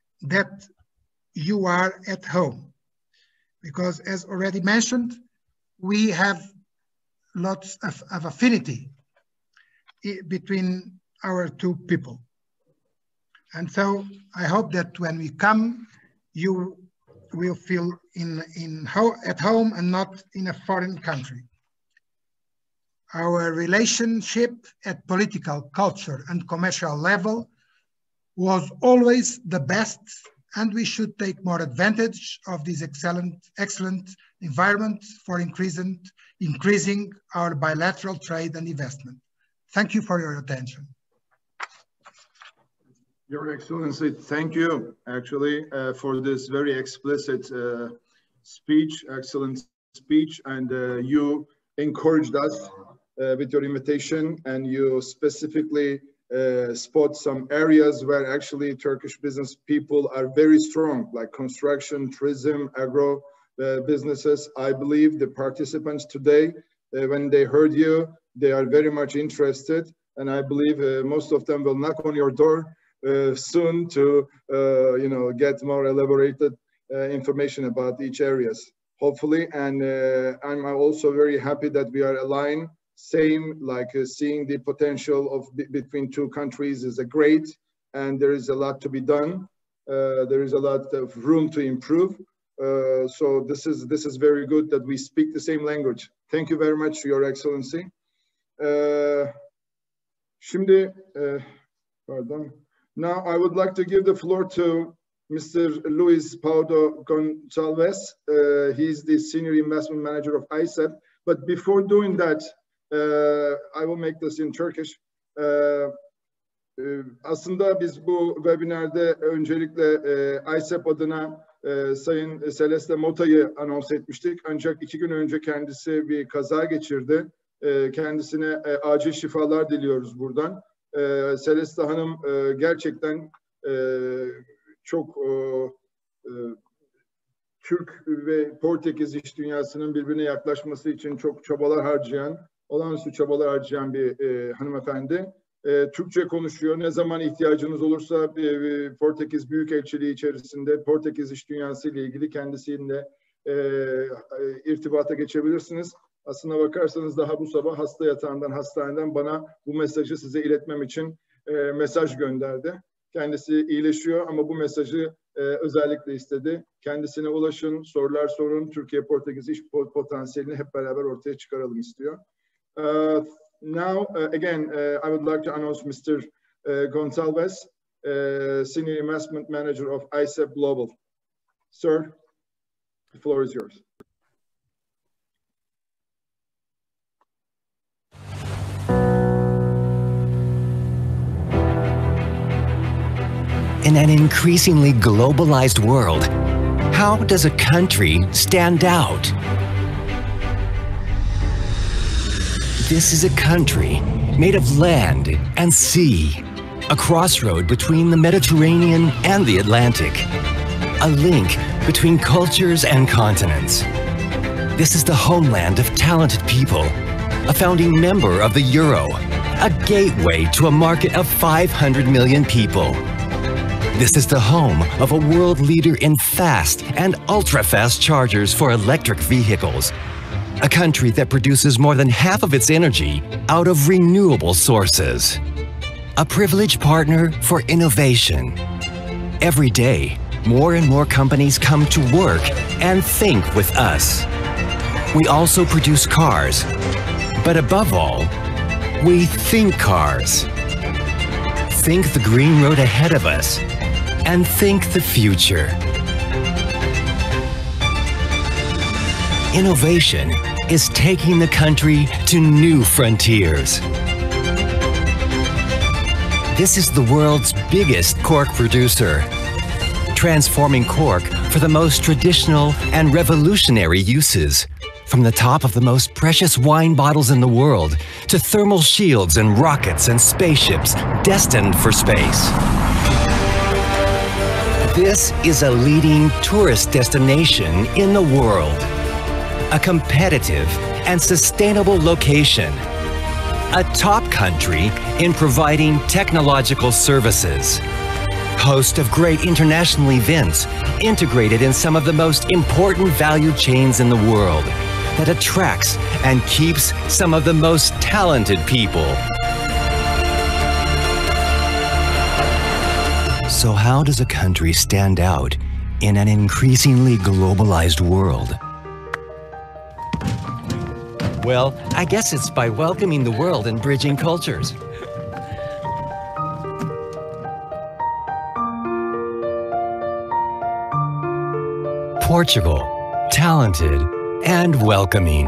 that you are at home. Because as already mentioned, we have lots of, of affinity between our two people. And so I hope that when we come, you will feel in, in ho at home and not in a foreign country. Our relationship at political, culture, and commercial level was always the best, and we should take more advantage of this excellent, excellent environment for increasing, increasing our bilateral trade and investment. Thank you for your attention. Your Excellency, thank you actually uh, for this very explicit uh, speech, excellent speech, and uh, you encouraged us uh, with your invitation, and you specifically uh, spot some areas where actually Turkish business people are very strong, like construction, tourism, agro uh, businesses. I believe the participants today, uh, when they heard you, they are very much interested, and I believe uh, most of them will knock on your door Uh, soon to, uh, you know, get more elaborated uh, information about each areas, hopefully. And uh, I'm also very happy that we are aligned, same, like uh, seeing the potential of between two countries is a great, and there is a lot to be done. Uh, there is a lot of room to improve. Uh, so this is, this is very good that we speak the same language. Thank you very much, Your Excellency. Uh, şimdi, uh, pardon. Now, I would like to give the floor to Mister Luis Paulo Gonçalves. Uh, he's the Senior Investment Manager of I S E P. But before doing that, uh, I will make this in Turkish. Uh, aslında biz bu webinerde öncelikle uh, I S E P adına uh, Sayın Celeste Mota'yı anons etmiştik. Ancak iki gün önce kendisi bir kaza geçirdi. Uh, kendisine uh, acil şifalar diliyoruz buradan. Ee, Celeste Hanım e, gerçekten e, çok e, e, Türk ve Portekiz iş dünyasının birbirine yaklaşması için çok çabalar harcayan, olağanüstü çabalar harcayan bir e, hanımefendi. E, Türkçe konuşuyor. Ne zaman ihtiyacınız olursa e, Portekiz Büyükelçiliği içerisinde Portekiz iş dünyası ile ilgili kendisiyle e, e, irtibata geçebilirsiniz. Aslına bakarsanız daha bu sabah hasta yatağından, hastaneden bana bu mesajı size iletmem için e, mesaj gönderdi. Kendisi iyileşiyor ama bu mesajı e, özellikle istedi. Kendisine ulaşın, sorular sorun, Türkiye-Portekiz iş potansiyelini hep beraber ortaya çıkaralım istiyor. Uh, now, uh, again, uh, I would like to announce Mister Uh, Gonçalves, uh, Senior Investment Manager of I S E P Global. Sir, the floor is yours. In an increasingly globalized world, how does a country stand out? This is a country made of land and sea, a crossroad between the Mediterranean and the Atlantic, a link between cultures and continents. This is the homeland of talented people, a founding member of the Euro, a gateway to a market of five hundred million people. This is the home of a world leader in fast and ultra-fast chargers for electric vehicles. A country that produces more than half of its energy out of renewable sources. A privileged partner for innovation. Every day, more and more companies come to work and think with us. We also produce cars, but above all, we think cars. Think the green road ahead of us, and think the future. Innovation is taking the country to new frontiers. This is the world's biggest cork producer, transforming cork for the most traditional and revolutionary uses, from the top of the most precious wine bottles in the world to thermal shields and rockets and spaceships destined for space. This is a leading tourist destination in the world, a competitive and sustainable location, a top country in providing technological services, host of great international events integrated in some of the most important value chains in the world, that attracts and keeps some of the most talented people. So how does a country stand out in an increasingly globalized world? Well, I guess it's by welcoming the world and bridging cultures. Portugal, talented and welcoming.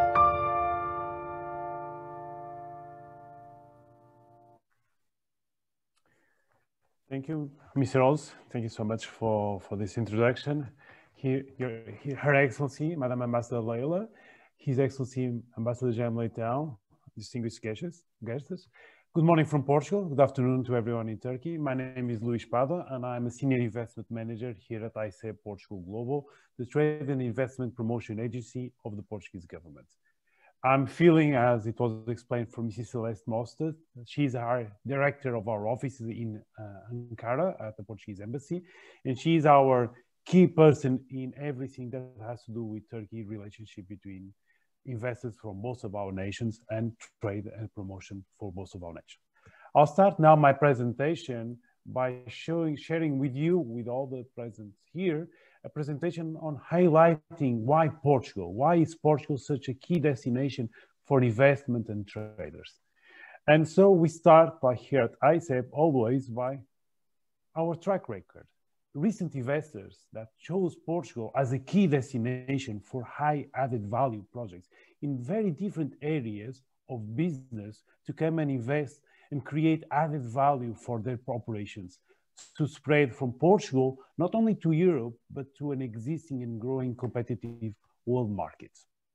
Thank you, Mister Oz. Thank you so much for, for this introduction. Here, your, here, Her Excellency, Madam Ambassador Leila, His Excellency Ambassador Jaime Leitão, distinguished guests, guests. Good morning from Portugal. Good afternoon to everyone in Turkey. My name is Luís Pada, and I'm a Senior Investment Manager here at I C E P Portugal Global, the Trade and Investment Promotion Agency of the Portuguese government. I'm feeling, as it was explained from Missus Celeste Mostert, she's our director of our offices in uh, Ankara at the Portuguese Embassy, and she's our key person in everything that has to do with Turkey relationship between investors from most of our nations and trade and promotion for most of our nations. I'll start now my presentation by showing, sharing with you, with all the present here, a presentation on highlighting why Portugal, why is Portugal such a key destination for investment and traders. And so we start by here at I C E P always by our track record. Recent investors that chose Portugal as a key destination for high added value projects in very different areas of business to come and invest and create added value for their operations, to spread from Portugal, not only to Europe, but to an existing and growing competitive world market.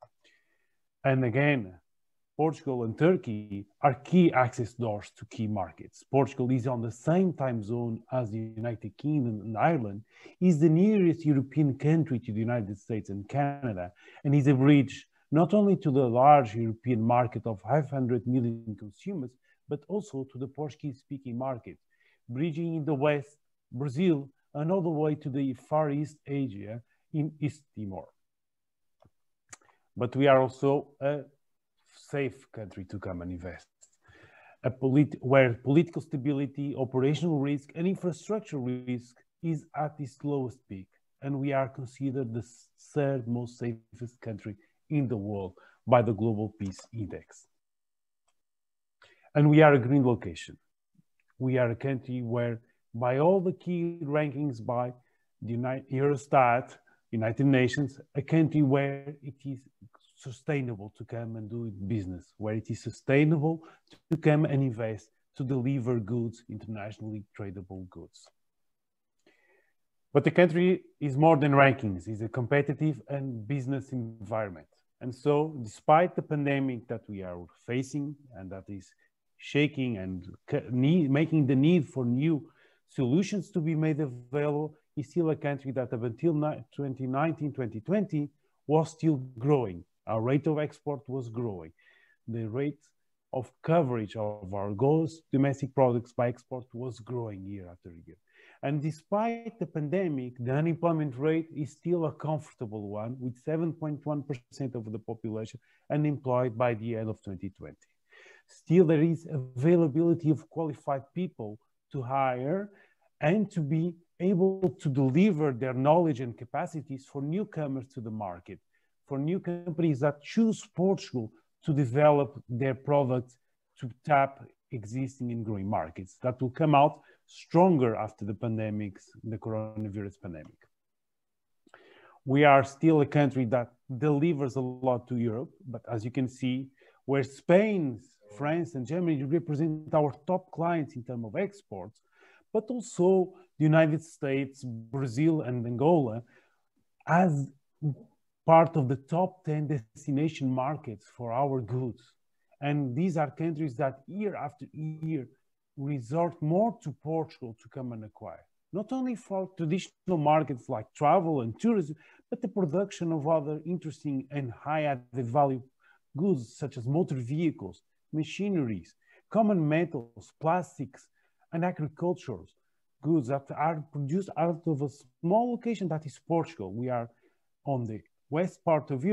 And again, Portugal and Turkey are key access doors to key markets. Portugal is on the same time zone as the United Kingdom and Ireland, is the nearest European country to the United States and Canada, and is a bridge not only to the large European market of five hundred million consumers, but also to the Portuguese-speaking market, bridging in the West, Brazil, and all the way to the Far East Asia in East Timor. But we are also a safe country to come and invest, a polit where political stability, operational risk, and infrastructure risk is at its lowest peak, and we are considered the third most safest country in the world by the Global Peace Index. And we are a green location. We are a country where, by all the key rankings by the United, Eurostat, United Nations, a country where it is sustainable to come and do business, where it is sustainable to come and invest, to deliver goods, internationally tradable goods. But the country is more than rankings, it's a competitive and business environment. And so, despite the pandemic that we are facing and that is shaking and need, making the need for new solutions to be made available, is still a country that up until twenty nineteen, twenty twenty was still growing. Our rate of export was growing. The rate of coverage of our gross domestic products by export was growing year after year. And despite the pandemic, the unemployment rate is still a comfortable one, with seven point one percent of the population unemployed by the end of twenty twenty. Still, there is availability of qualified people to hire and to be able to deliver their knowledge and capacities for newcomers to the market, for new companies that choose Portugal to develop their products to tap existing and growing markets that will come out stronger after the pandemic, the coronavirus pandemic. We are still a country that delivers a lot to Europe, but as you can see, where Spain, France, and Germany represent our top clients in terms of exports, but also the United States, Brazil, and Angola as part of the top ten destination markets for our goods. And these are countries that year after year resort more to Portugal to come and acquire, not only for traditional markets like travel and tourism, but the production of other interesting and high added value goods such as motor vehicles, machineries, common metals, plastics, and agricultural goods that are produced out of a small location that is Portugal. We are on the west part of Europe,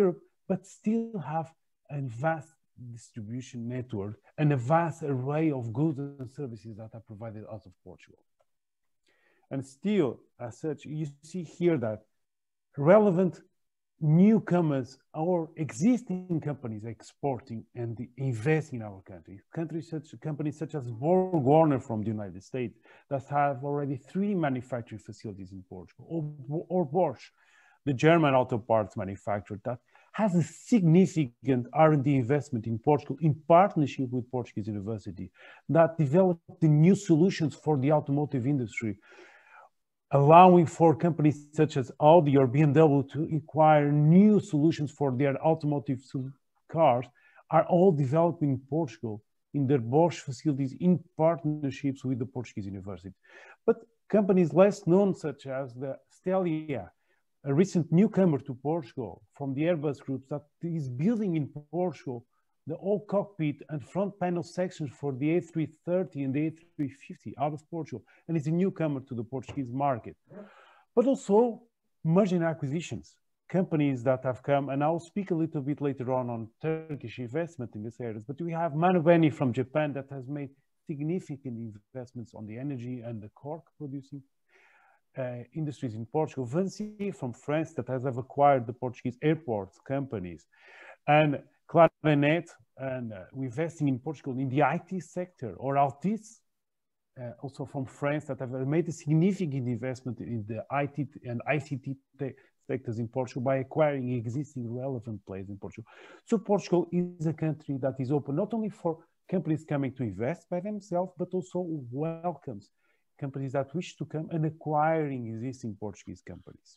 but still have a vast distribution network and a vast array of goods and services that are provided out of Portugal. And still, as such, you see here that relevant newcomers or existing companies exporting and investing in our country. Countries such, companies such as Borg Warner from the United States that have already three manufacturing facilities in Portugal, or, or Bosch, the German auto parts manufacturer that has a significant R and D investment in Portugal in partnership with Portuguese University that developed the new solutions for the automotive industry, allowing for companies such as Audi or B M W to acquire new solutions for their automotive cars, are all developed in Portugal in their Bosch facilities in partnerships with the Portuguese University. But companies less known, such as the Stelia, a recent newcomer to Portugal from the Airbus group that is building in Portugal the all cockpit and front panel sections for the A three thirty and the A three fifty out of Portugal, and is a newcomer to the Portuguese market. But also mergers and acquisitions, companies that have come, and I'll speak a little bit later on on Turkish investment in this area, but we have Marubeni from Japan that has made significant investments on the energy and the cork producing uh, industries in Portugal. Vinci from France that has acquired the Portuguese airports companies, and Claranet, and uh, we're investing in Portugal in the I T sector, or Altis, uh, also from France, that have made a significant investment in the I T and I C T sectors in Portugal by acquiring existing relevant players in Portugal. So Portugal is a country that is open not only for companies coming to invest by themselves, but also welcomes companies that wish to come and acquiring existing Portuguese companies.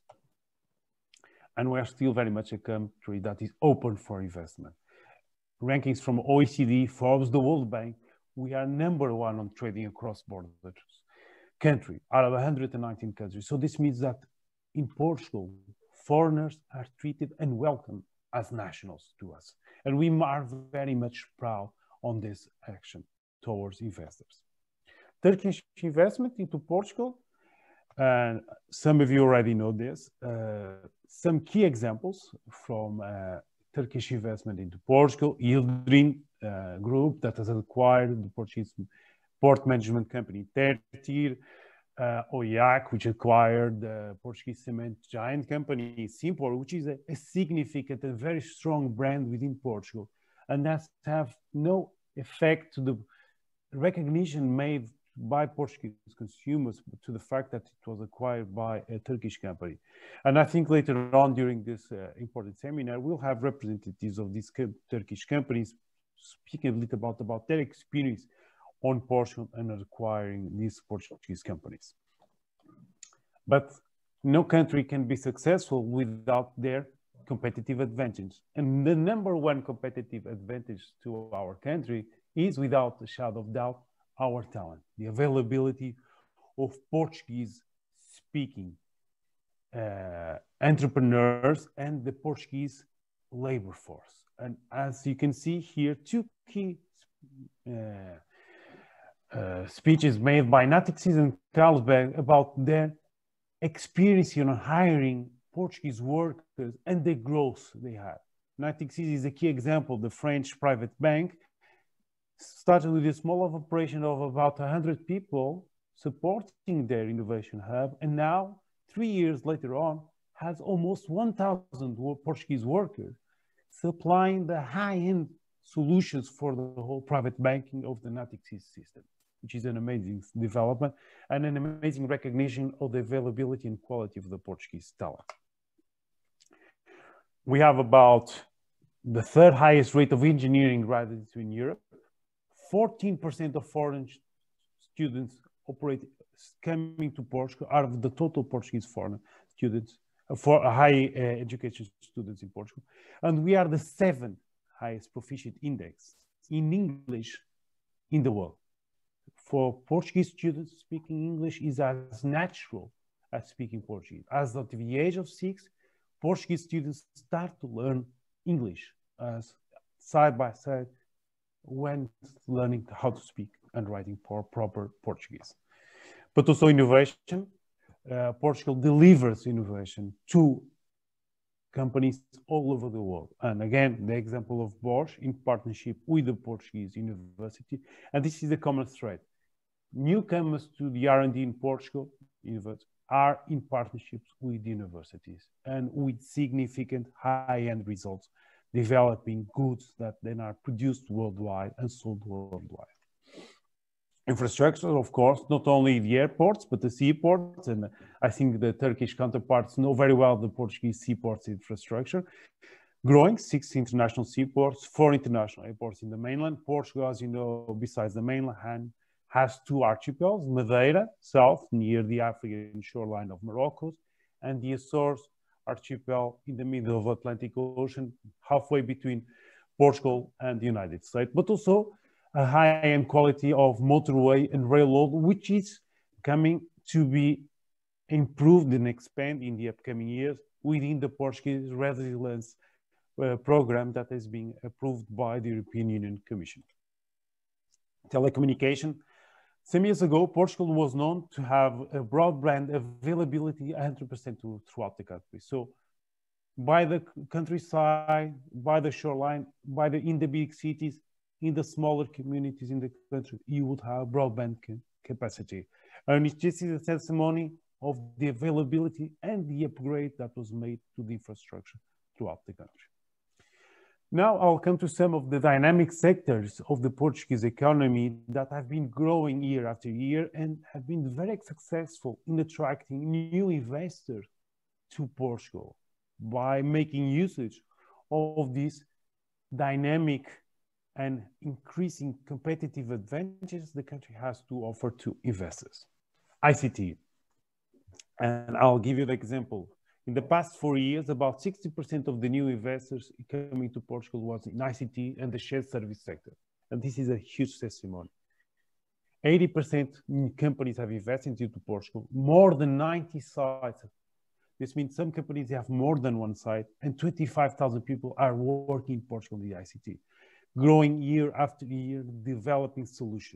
And we're still very much a country that is open for investment. Rankings from O E C D, Forbes, the World Bank, we are number one on trading across borders country out of one hundred nineteen countries. So this means that in Portugal, foreigners are treated and welcomed as nationals to us. And we are very much proud on this action towards investors. Turkish investment into Portugal, and some of you already know this. Uh, some key examples from uh, Turkish investment into Portugal: Yildirim uh, Group that has acquired the Portuguese port management company Tertir, uh, O I A C, which acquired the Portuguese cement giant company Simpor, which is a, a significant and very strong brand within Portugal, and that have no effect to the recognition made by Portuguese consumers, but to the fact that it was acquired by a Turkish company. And I think later on during this uh, important seminar, we'll have representatives of these co Turkish companies speaking a little about, about their experience on Portugal and acquiring these Portuguese companies. But no country can be successful without their competitive advantage. And the number one competitive advantage to our country is, without a shadow of doubt, our talent, the availability of Portuguese-speaking uh, entrepreneurs and the Portuguese labor force. And as you can see here, two key uh, uh, speeches made by Natixis and Carlsberg about their experience in hiring Portuguese workers and the growth they had. Natixis is a key example. The French private bank started with a small operation of about one hundred people supporting their innovation hub, and now, three years later on, has almost one thousand Portuguese workers supplying the high-end solutions for the whole private banking of the Natixis system, which is an amazing development and an amazing recognition of the availability and quality of the Portuguese talent. We have about the third highest rate of engineering graduates in Europe. fourteen percent of foreign students operate coming to Portugal out of the total Portuguese foreign students, for high uh, education students in Portugal. And we are the seventh highest proficient index in English in the world. For Portuguese students, speaking English is as natural as speaking Portuguese. As of the age of six, Portuguese students start to learn English as side by side when learning how to speak and writing for proper Portuguese. But also innovation. Uh, Portugal delivers innovation to companies all over the world. And again, the example of Bosch in partnership with the Portuguese university. And this is a common thread. Newcomers to the R and D in Portugal are in partnerships with universities and with significant high-end results, developing goods that then are produced worldwide and sold worldwide. Infrastructure, of course, not only the airports, but the seaports. And I think the Turkish counterparts know very well the Portuguese seaports infrastructure. Growing, six international seaports, four international airports in the mainland. Portugal, as you know, besides the mainland, has two archipels, Madeira, south, near the African shoreline of Morocco, and the Azores archipel in the middle of the Atlantic Ocean, halfway between Portugal and the United States, but also a high-end quality of motorway and railroad, which is coming to be improved and expanded in the upcoming years within the Portuguese resilience uh, program that has been approved by the European Union Commission. Telecommunication. Some years ago, Portugal was known to have a broadband availability one hundred percent throughout the country. So by the countryside, by the shoreline, by the, in the big cities, in the smaller communities in the country, you would have broadband capacity. And it's just a testimony of the availability and the upgrade that was made to the infrastructure throughout the country. Now I'll come to some of the dynamic sectors of the Portuguese economy that have been growing year after year and have been very successful in attracting new investors to Portugal by making usage of these dynamic and increasing competitive advantages the country has to offer to investors. I C T, and I'll give you the example. In the past four years, about sixty percent of the new investors coming to Portugal was in I C T and the shared service sector. And this is a huge testimony. eighty percent companies have invested into Portugal, more than ninety sites. This means some companies have more than one site, and twenty-five thousand people are working in Portugal in the I C T, growing year after year, developing solutions.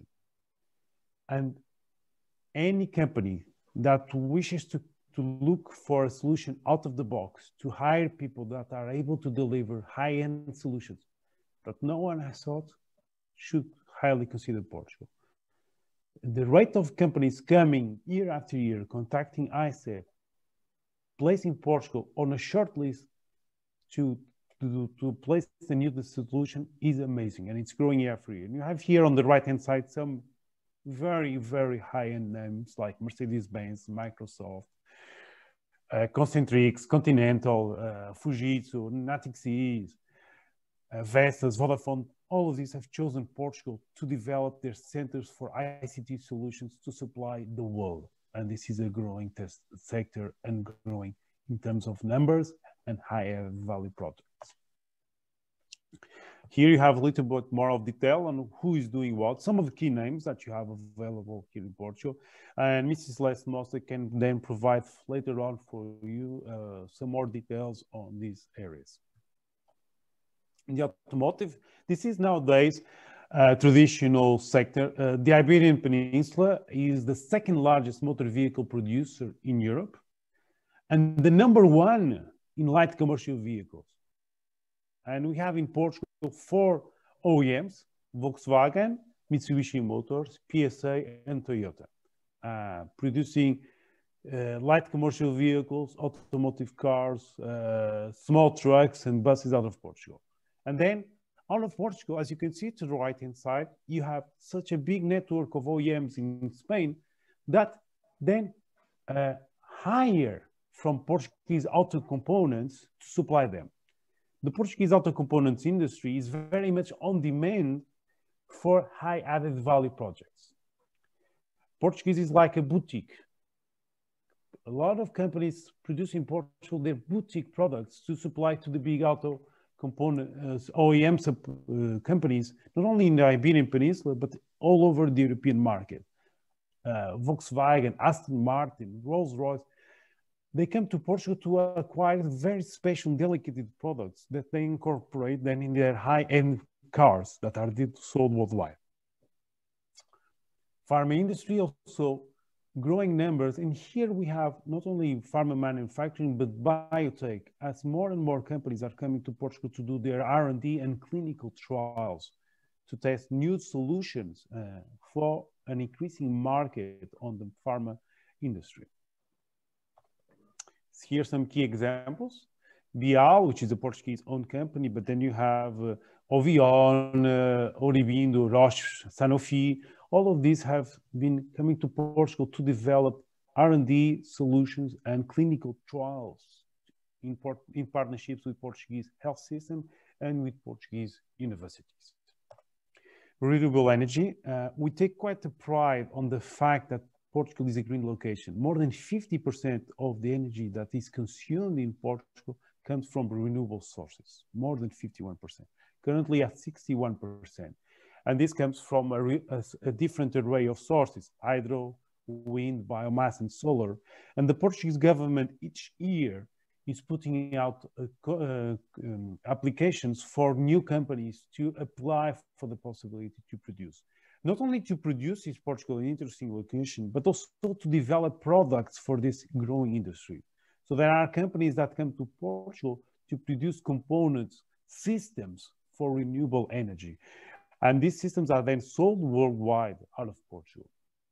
And any company that wishes to, to look for a solution out of the box, to hire people that are able to deliver high-end solutions that no one has thought, should highly consider Portugal. The rate of companies coming year after year, contacting I C E P, placing Portugal on a short list to To, to place the new solution is amazing, and it's growing year after year. And you have here on the right-hand side some very, very high-end names like Mercedes-Benz, Microsoft, uh, Concentrix, Continental, uh, Fujitsu, Natixis, uh, Vestas, Vodafone. All of these have chosen Portugal to develop their centers for I C T solutions to supply the world. And this is a growing test sector and growing in terms of numbers and higher value products. Here you have a little bit more of detail on who is doing what, some of the key names that you have available here in Portugal. And Missus Lesmosa can then provide later on for you uh, some more details on these areas. In the automotive, this is nowadays a traditional sector. Uh, the Iberian Peninsula is the second largest motor vehicle producer in Europe and the number one in light commercial vehicles. And we have in Portugal four O E Ms, Volkswagen, Mitsubishi Motors, P S A, and Toyota, uh, producing uh, light commercial vehicles, automotive cars, uh, small trucks, and buses out of Portugal. And then out of Portugal, as you can see to the right-hand side, you have such a big network of O E Ms in Spain that then uh, hire from Portuguese auto components to supply them. The Portuguese auto components industry is very much on demand for high added value projects. Portuguese is like a boutique. A lot of companies produce in Portugal their boutique products to supply to the big auto component uh, O E M uh, companies, not only in the Iberian Peninsula, but all over the European market. Uh, Volkswagen, Aston Martin, Rolls-Royce, they come to Portugal to acquire very special delicate products that they incorporate then in their high-end cars that are sold worldwide. Pharma industry also growing numbers. And here we have not only pharma manufacturing, but biotech, as more and more companies are coming to Portugal to do their R and D and clinical trials to test new solutions uh, for an increasing market on the pharma industry. Here are some key examples. Bial, which is a Portuguese-owned company, but then you have uh, Ovion, uh, Oribindo, Roche, Sanofi. All of these have been coming to Portugal to develop R and D solutions and clinical trials in, port in partnerships with Portuguese health system and with Portuguese universities. Renewable energy, uh, we take quite a pride on the fact that Portugal is a green location. More than fifty percent of the energy that is consumed in Portugal comes from renewable sources, more than fifty-one percent, currently at sixty-one percent. And this comes from a, a, a different array of sources, hydro, wind, biomass, and solar. And the Portuguese government each year is putting out uh, uh, um, applications for new companies to apply for the possibility to produce. Not only to produce is Portugal an interesting location, but also to develop products for this growing industry. So there are companies that come to Portugal to produce components, systems for renewable energy. And these systems are then sold worldwide out of Portugal.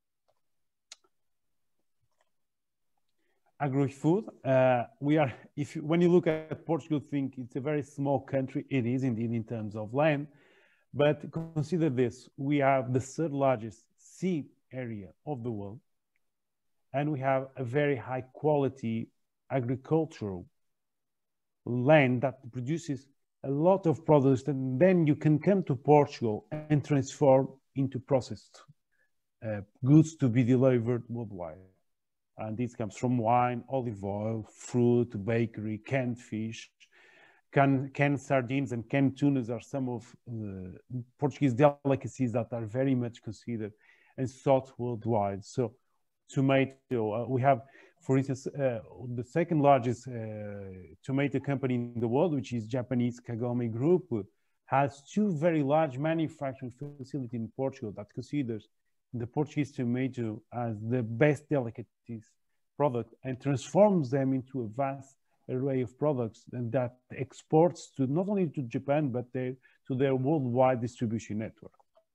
Agri-food, uh, we are, if you, when you look at Portugal, think it's a very small country. It is indeed in terms of land. But consider this, we have the third largest seed area of the world, and we have a very high quality agricultural land that produces a lot of products that then you can come to Portugal and transform into processed uh, goods to be delivered worldwide. And this comes from wine, olive oil, fruit, bakery, canned fish. Can, canned sardines and canned tunas are some of the Portuguese delicacies that are very much considered and sought worldwide. So tomato, uh, we have, for instance, uh, the second largest uh, tomato company in the world, which is Japanese Kagome Group, has two very large manufacturing facilities in Portugal that considers the Portuguese tomato as the best delicacies product and transforms them into a vast array of products and that exports to not only to Japan, but their, to their worldwide distribution network.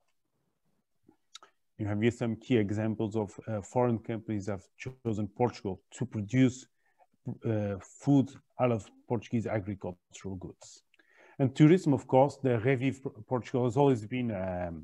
You have here some key examples of uh, foreign companies that have chosen Portugal to produce uh, food out of Portuguese agricultural goods. And tourism, of course, the Revive Portugal has always been um,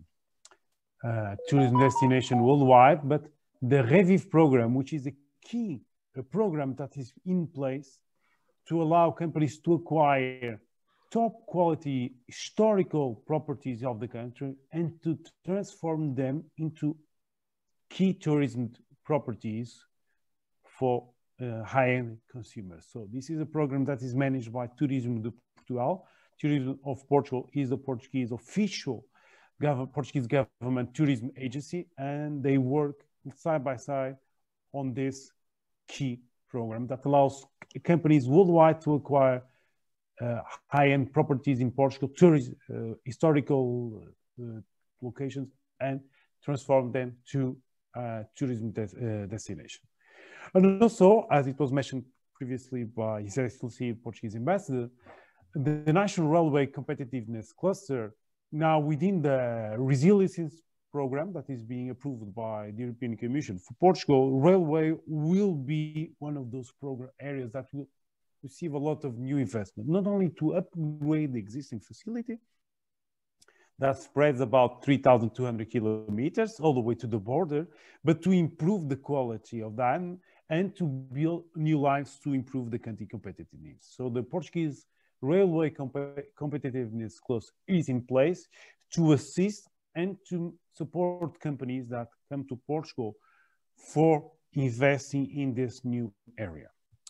a tourism destination worldwide, but the Revive program, which is a key a program that is in place to allow companies to acquire top quality historical properties of the country and to transform them into key tourism properties for uh, high-end consumers. So this is a program that is managed by Turismo de Portugal. Tourism of Portugal is the Portuguese official government, Portuguese government tourism agency, and they work side by side on this key program that allows companies worldwide to acquire uh, high-end properties in Portugal, tourist, uh, historical uh, locations, and transform them to uh, tourism des uh, destination. And also, as it was mentioned previously by His Excellency Portuguese Ambassador, the, the National Railway Competitiveness Cluster, now within the resilience program that is being approved by the European Commission for Portugal, railway will be one of those program areas that will receive a lot of new investment, not only to upgrade the existing facility that spreads about three thousand two hundred kilometers all the way to the border, but to improve the quality of that and, and to build new lines to improve the country competitiveness. So the Portuguese Railway comp Competitiveness Clause is in place to assist and to support companies that come to Portugal for investing in this new area.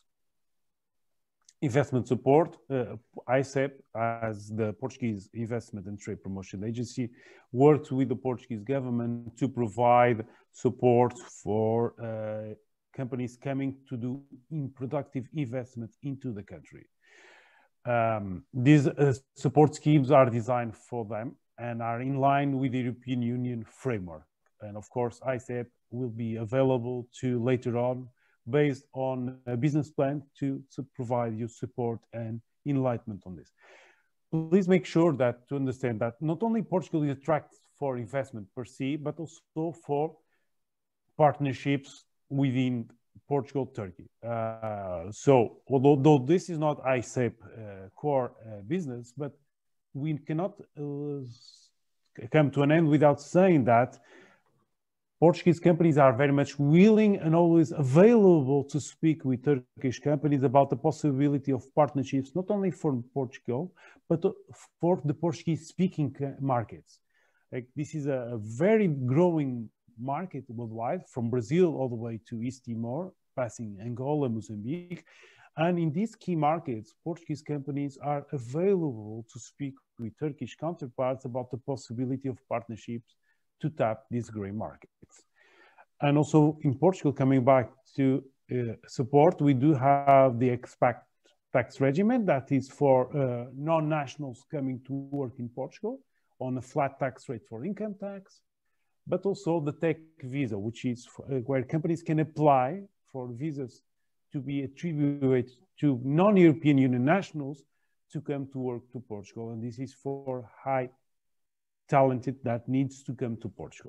Investment support, uh, I C E P, as the Portuguese Investment and Trade Promotion Agency, works with the Portuguese government to provide support for uh, companies coming to do productive investments into the country. Um, these uh, support schemes are designed for them and are in line with the European Union framework. And of course, I C E P will be available to later on based on a business plan to, to provide you support and enlightenment on this. Please make sure that to understand that not only Portugal is attractive for investment per se, but also for partnerships within Portugal, Turkey. Uh, so although, although this is not I C E P uh, core uh, business, but we cannot uh, come to an end without saying that Portuguese companies are very much willing and always available to speak with Turkish companies about the possibility of partnerships, not only for Portugal, but for the Portuguese-speaking markets. Like, this is a very growing market worldwide, from Brazil all the way to East Timor, passing Angola, Mozambique. And in these key markets, Portuguese companies are available to speak with Turkish counterparts about the possibility of partnerships to tap these growing markets. And also in Portugal, coming back to uh, support, we do have the expat tax regime that is for uh, non-nationals coming to work in Portugal on a flat tax rate for income tax, but also the tech visa, which is for, uh, where companies can apply for visas to be attributed to non-European Union nationals to come to work to Portugal. And this is for high talented that needs to come to Portugal.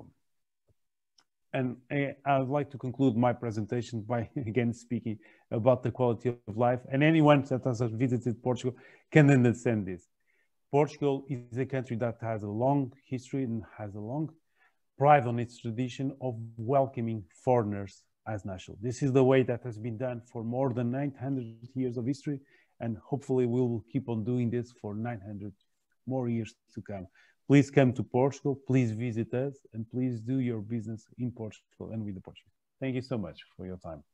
And uh, I would like to conclude my presentation by again speaking about the quality of life. And anyone that has visited Portugal can understand this. Portugal is a country that has a long history and has a long pride on its tradition of welcoming foreigners as nationals. This is the way that has been done for more than nine hundred years of history, and hopefully we will keep on doing this for nine hundred more years to come. Please come to Portugal, please visit us, and please do your business in Portugal and with the Portuguese. Thank you so much for your time.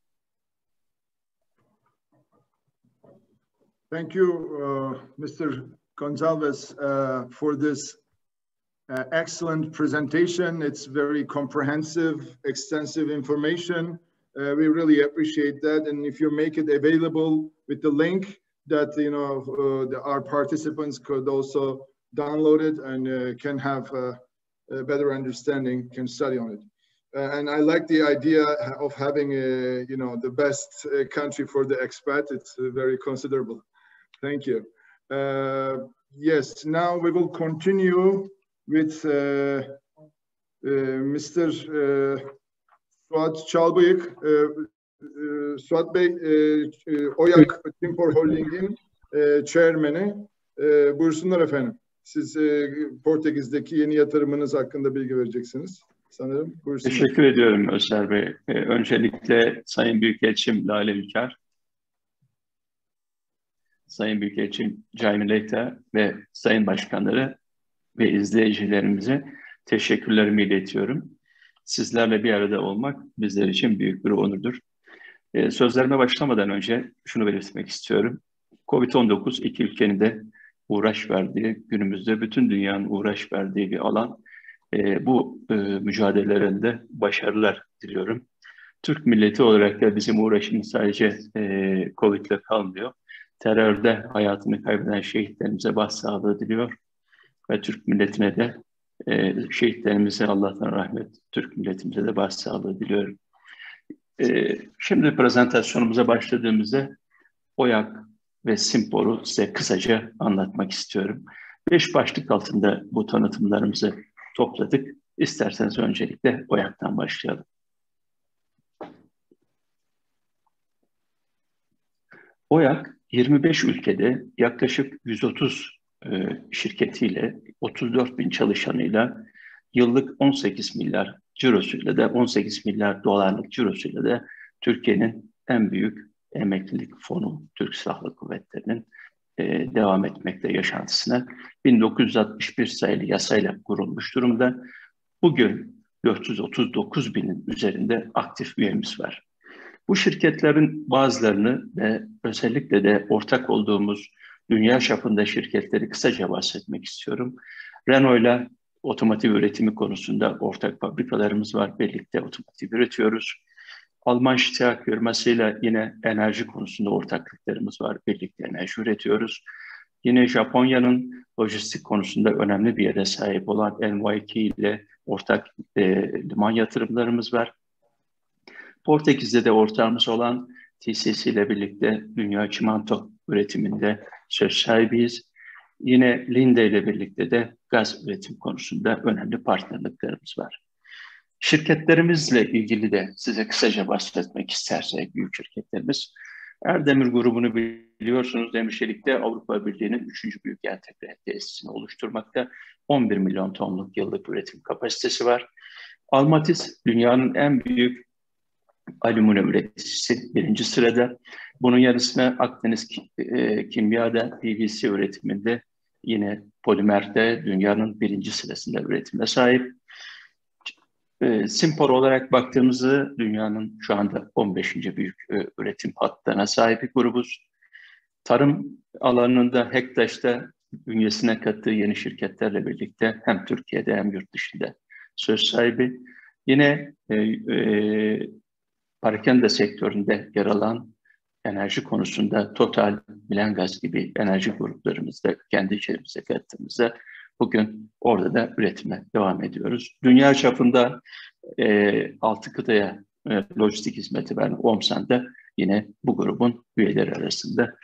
Thank you, uh, Mister Gonçalves, uh, for this uh, excellent presentation. It's very comprehensive, extensive information. Uh, we really appreciate that. And if you make it available with the link that, you know, uh, the, our participants could also download it and uh, can have uh, a better understanding, can study on it. Uh, and I like the idea of having, a, you know, the best uh, country for the expat. It's uh, very considerable. Thank you. Uh, yes, now we will continue with uh, uh, Mister Uh, Suat Çalbayık, uh, uh, Suat Bey, uh, uh, Oyak Timpor Holding'in uh, chairman'i. Uh, buyursunlar efendim. Siz e, Portekiz'deki yeni yatırımınız hakkında bilgi vereceksiniz sanırım. Buyursunlar. Teşekkür ediyorum Özer Bey. Ee, öncelikle Sayın Büyükelçim Lale Ülker, Sayın Büyükelçim Jaime Leita ve Sayın Başkanları ve izleyicilerimize teşekkürlerimi iletiyorum. Sizlerle bir arada olmak bizler için büyük bir onurdur. Ee, sözlerime başlamadan önce şunu belirtmek istiyorum. Covid on dokuz iki ülkenin de uğraş verdiği, günümüzde bütün dünyanın uğraş verdiği bir alan. E, bu e, mücadelelerinde başarılar diliyorum. Türk milleti olarak da bizim uğraşımız sadece e, Covid ile kalmıyor. Terörde hayatını kaybeden şehitlerimize başsağlığı diliyor. Ve Türk milletine de e, şehitlerimize Allah'tan rahmet, Türk milletimize de başsağlığı diliyorum. E, şimdi prezentasyonumuza başladığımızda Oyak ve Simpor'u size kısaca anlatmak istiyorum. Beş başlık altında bu tanıtımlarımızı topladık. İsterseniz öncelikle Oyak'tan başlayalım. Oyak, yirmi beş ülkede yaklaşık yüz otuz e, şirketiyle, otuz dört bin çalışanıyla, yıllık on sekiz milyar cirosuyla da, on sekiz milyar dolarlık cirosuyla da Türkiye'nin en büyük emeklilik fonu, Türk Silahlı Kuvvetleri'nin e, devam etmekte yaşantısına bin dokuz yüz altmış bir sayılı yasayla kurulmuş durumda. Bugün dört yüz otuz dokuz binin üzerinde aktif üyemiz var. Bu şirketlerin bazılarını ve özellikle de ortak olduğumuz dünya çapında şirketleri kısaca bahsetmek istiyorum. Renault'la otomotiv üretimi konusunda ortak fabrikalarımız var. Birlikte otomotiv üretiyoruz. Alman Steyr firmasıyla yine enerji konusunda ortaklıklarımız var. Birlikte enerji üretiyoruz. Yine Japonya'nın lojistik konusunda önemli bir yere sahip olan N Y K ile ortak e, liman yatırımlarımız var. Portekiz'de de ortağımız olan T C C ile birlikte dünya çimento üretiminde söz sahibiyiz. Yine Linde ile birlikte de gaz üretim konusunda önemli partnerliklerimiz var. Şirketlerimizle ilgili de size kısaca bahsetmek istersek büyük şirketlerimiz. Erdemir grubunu biliyorsunuz, Demirçelik'te Avrupa Birliği'nin üçüncü büyük entegre tesisini oluşturmakta. on bir milyon tonluk yıllık üretim kapasitesi var. Almatis dünyanın en büyük alüminyum üreticisi, birinci sırada. Bunun yanısına Akdeniz e, Kimya'da P V C üretiminde, yine polimerde dünyanın birinci sırasında üretimde sahip. E, Simpor olarak baktığımızda dünyanın şu anda on beşinci büyük e, üretim hattına sahip bir grubuz. Tarım alanında Hektaş'ta bünyesine kattığı yeni şirketlerle birlikte hem Türkiye'de hem yurt dışında söz sahibi. Yine e, e, parakende sektöründe yer alan enerji konusunda Total, Bilengaz gibi enerji gruplarımızda kendi içerimize kattığımızda bugün orada da üretime devam ediyoruz. Dünya çapında e, altı kıtaya e, lojistik hizmeti veren OMSAN da yine bu grubun üyeleri arasında.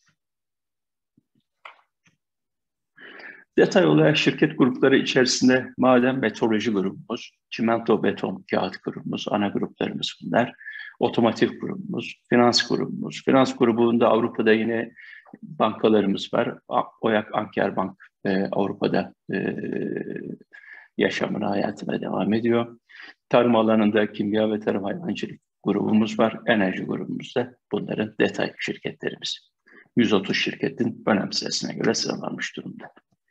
Detay olarak şirket grupları içerisinde maden meteoroloji grubumuz, çimento beton kağıt grubumuz, ana gruplarımız bunlar. Otomotiv grubumuz, finans grubumuz. Finans grubunda Avrupa'da yine bankalarımız var. Oyak Ankerbank e, Avrupa'da e, yaşamına, hayatına devam ediyor. Tarım alanında kimya ve tarım hayvancılık grubumuz var. Enerji grubumuzda bunların detay şirketlerimiz. yüz otuz şirketin önem sırasına göre sıralanmış durumda.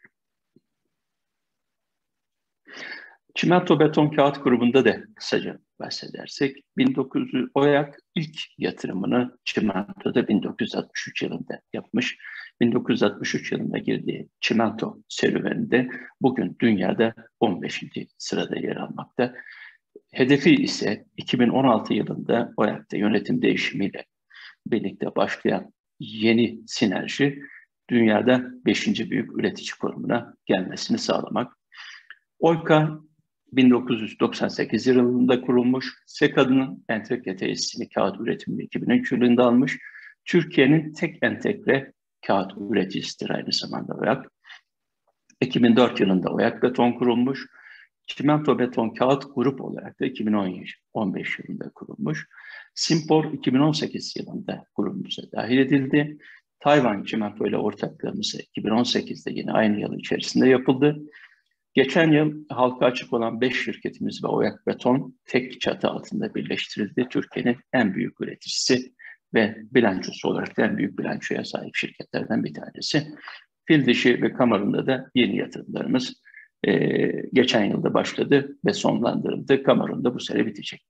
Çimento beton kağıt grubunda da kısaca bahsedersek, bin dokuz yüz Oyak ilk yatırımını çimentoda bin dokuz yüz altmış üç yılında yapmış. bin dokuz yüz altmış üç yılında girdiği çimento serüveninde bugün dünyada on beşinci sırada yer almakta. Hedefi ise iki bin on altı yılında Oyak'ta yönetim değişimiyle birlikte başlayan yeni sinerji dünyada beşinci büyük üretici konumuna gelmesini sağlamak. Oyka bin dokuz yüz doksan sekiz yılında kurulmuş. SEKAD'ın entegre tesisini kağıt üretimini iki bin üç yılında almış. Türkiye'nin tek entegre kağıt üreticisidir aynı zamanda Oyak. iki bin dört yılında Oyak Beton kurulmuş. Çimento Beton Kağıt Grup olarak da iki bin on beş yılında kurulmuş. Simpor iki bin on sekiz yılında grubumuza dahil edildi. Tayvan Çimento ile ortaklığımız iki bin on sekizde yine aynı yıl içerisinde yapıldı. Geçen yıl halka açık olan beş şirketimiz ve Oyak Beton tek çatı altında birleştirildi. Türkiye'nin en büyük üreticisi ve bilançosu olarak en büyük bilançoya sahip şirketlerden bir tanesi. Fil dişi ve Kamerun'da da yeni yatırımlarımız e, geçen yılda başladı ve sonlandırıldı. Kamerun'da bu sene bitecek.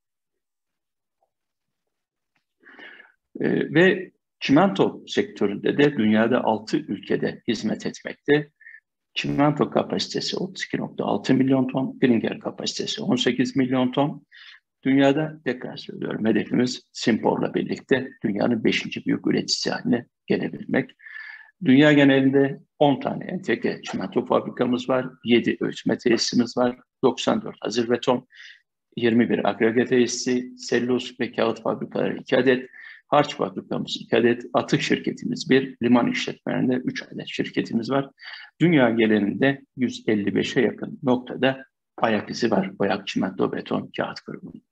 E, ve çimento sektöründe de dünyada altı ülkede hizmet etmekte. Çimento kapasitesi otuz iki nokta altı milyon ton, Gringer kapasitesi on sekiz milyon ton. Dünyada tekrar söylüyorum, hedefimiz Simpor'la birlikte dünyanın beşinci büyük üreticisi haline gelebilmek. Dünya genelinde on tane entegre çimento fabrikamız var, yedi öğütme tesisimiz var, doksan dört hazır beton, yirmi bir agregat tesisi, selüloz ve kağıt fabrikaları iki adet, harç fabrikamız iki adet, atık şirketimiz bir, liman işletmelerinde üç adet şirketimiz var. Dünya genelinde yüz elli beşe yakın noktada ayak izi var Oyak Çimento Beton Kağıt grubunun.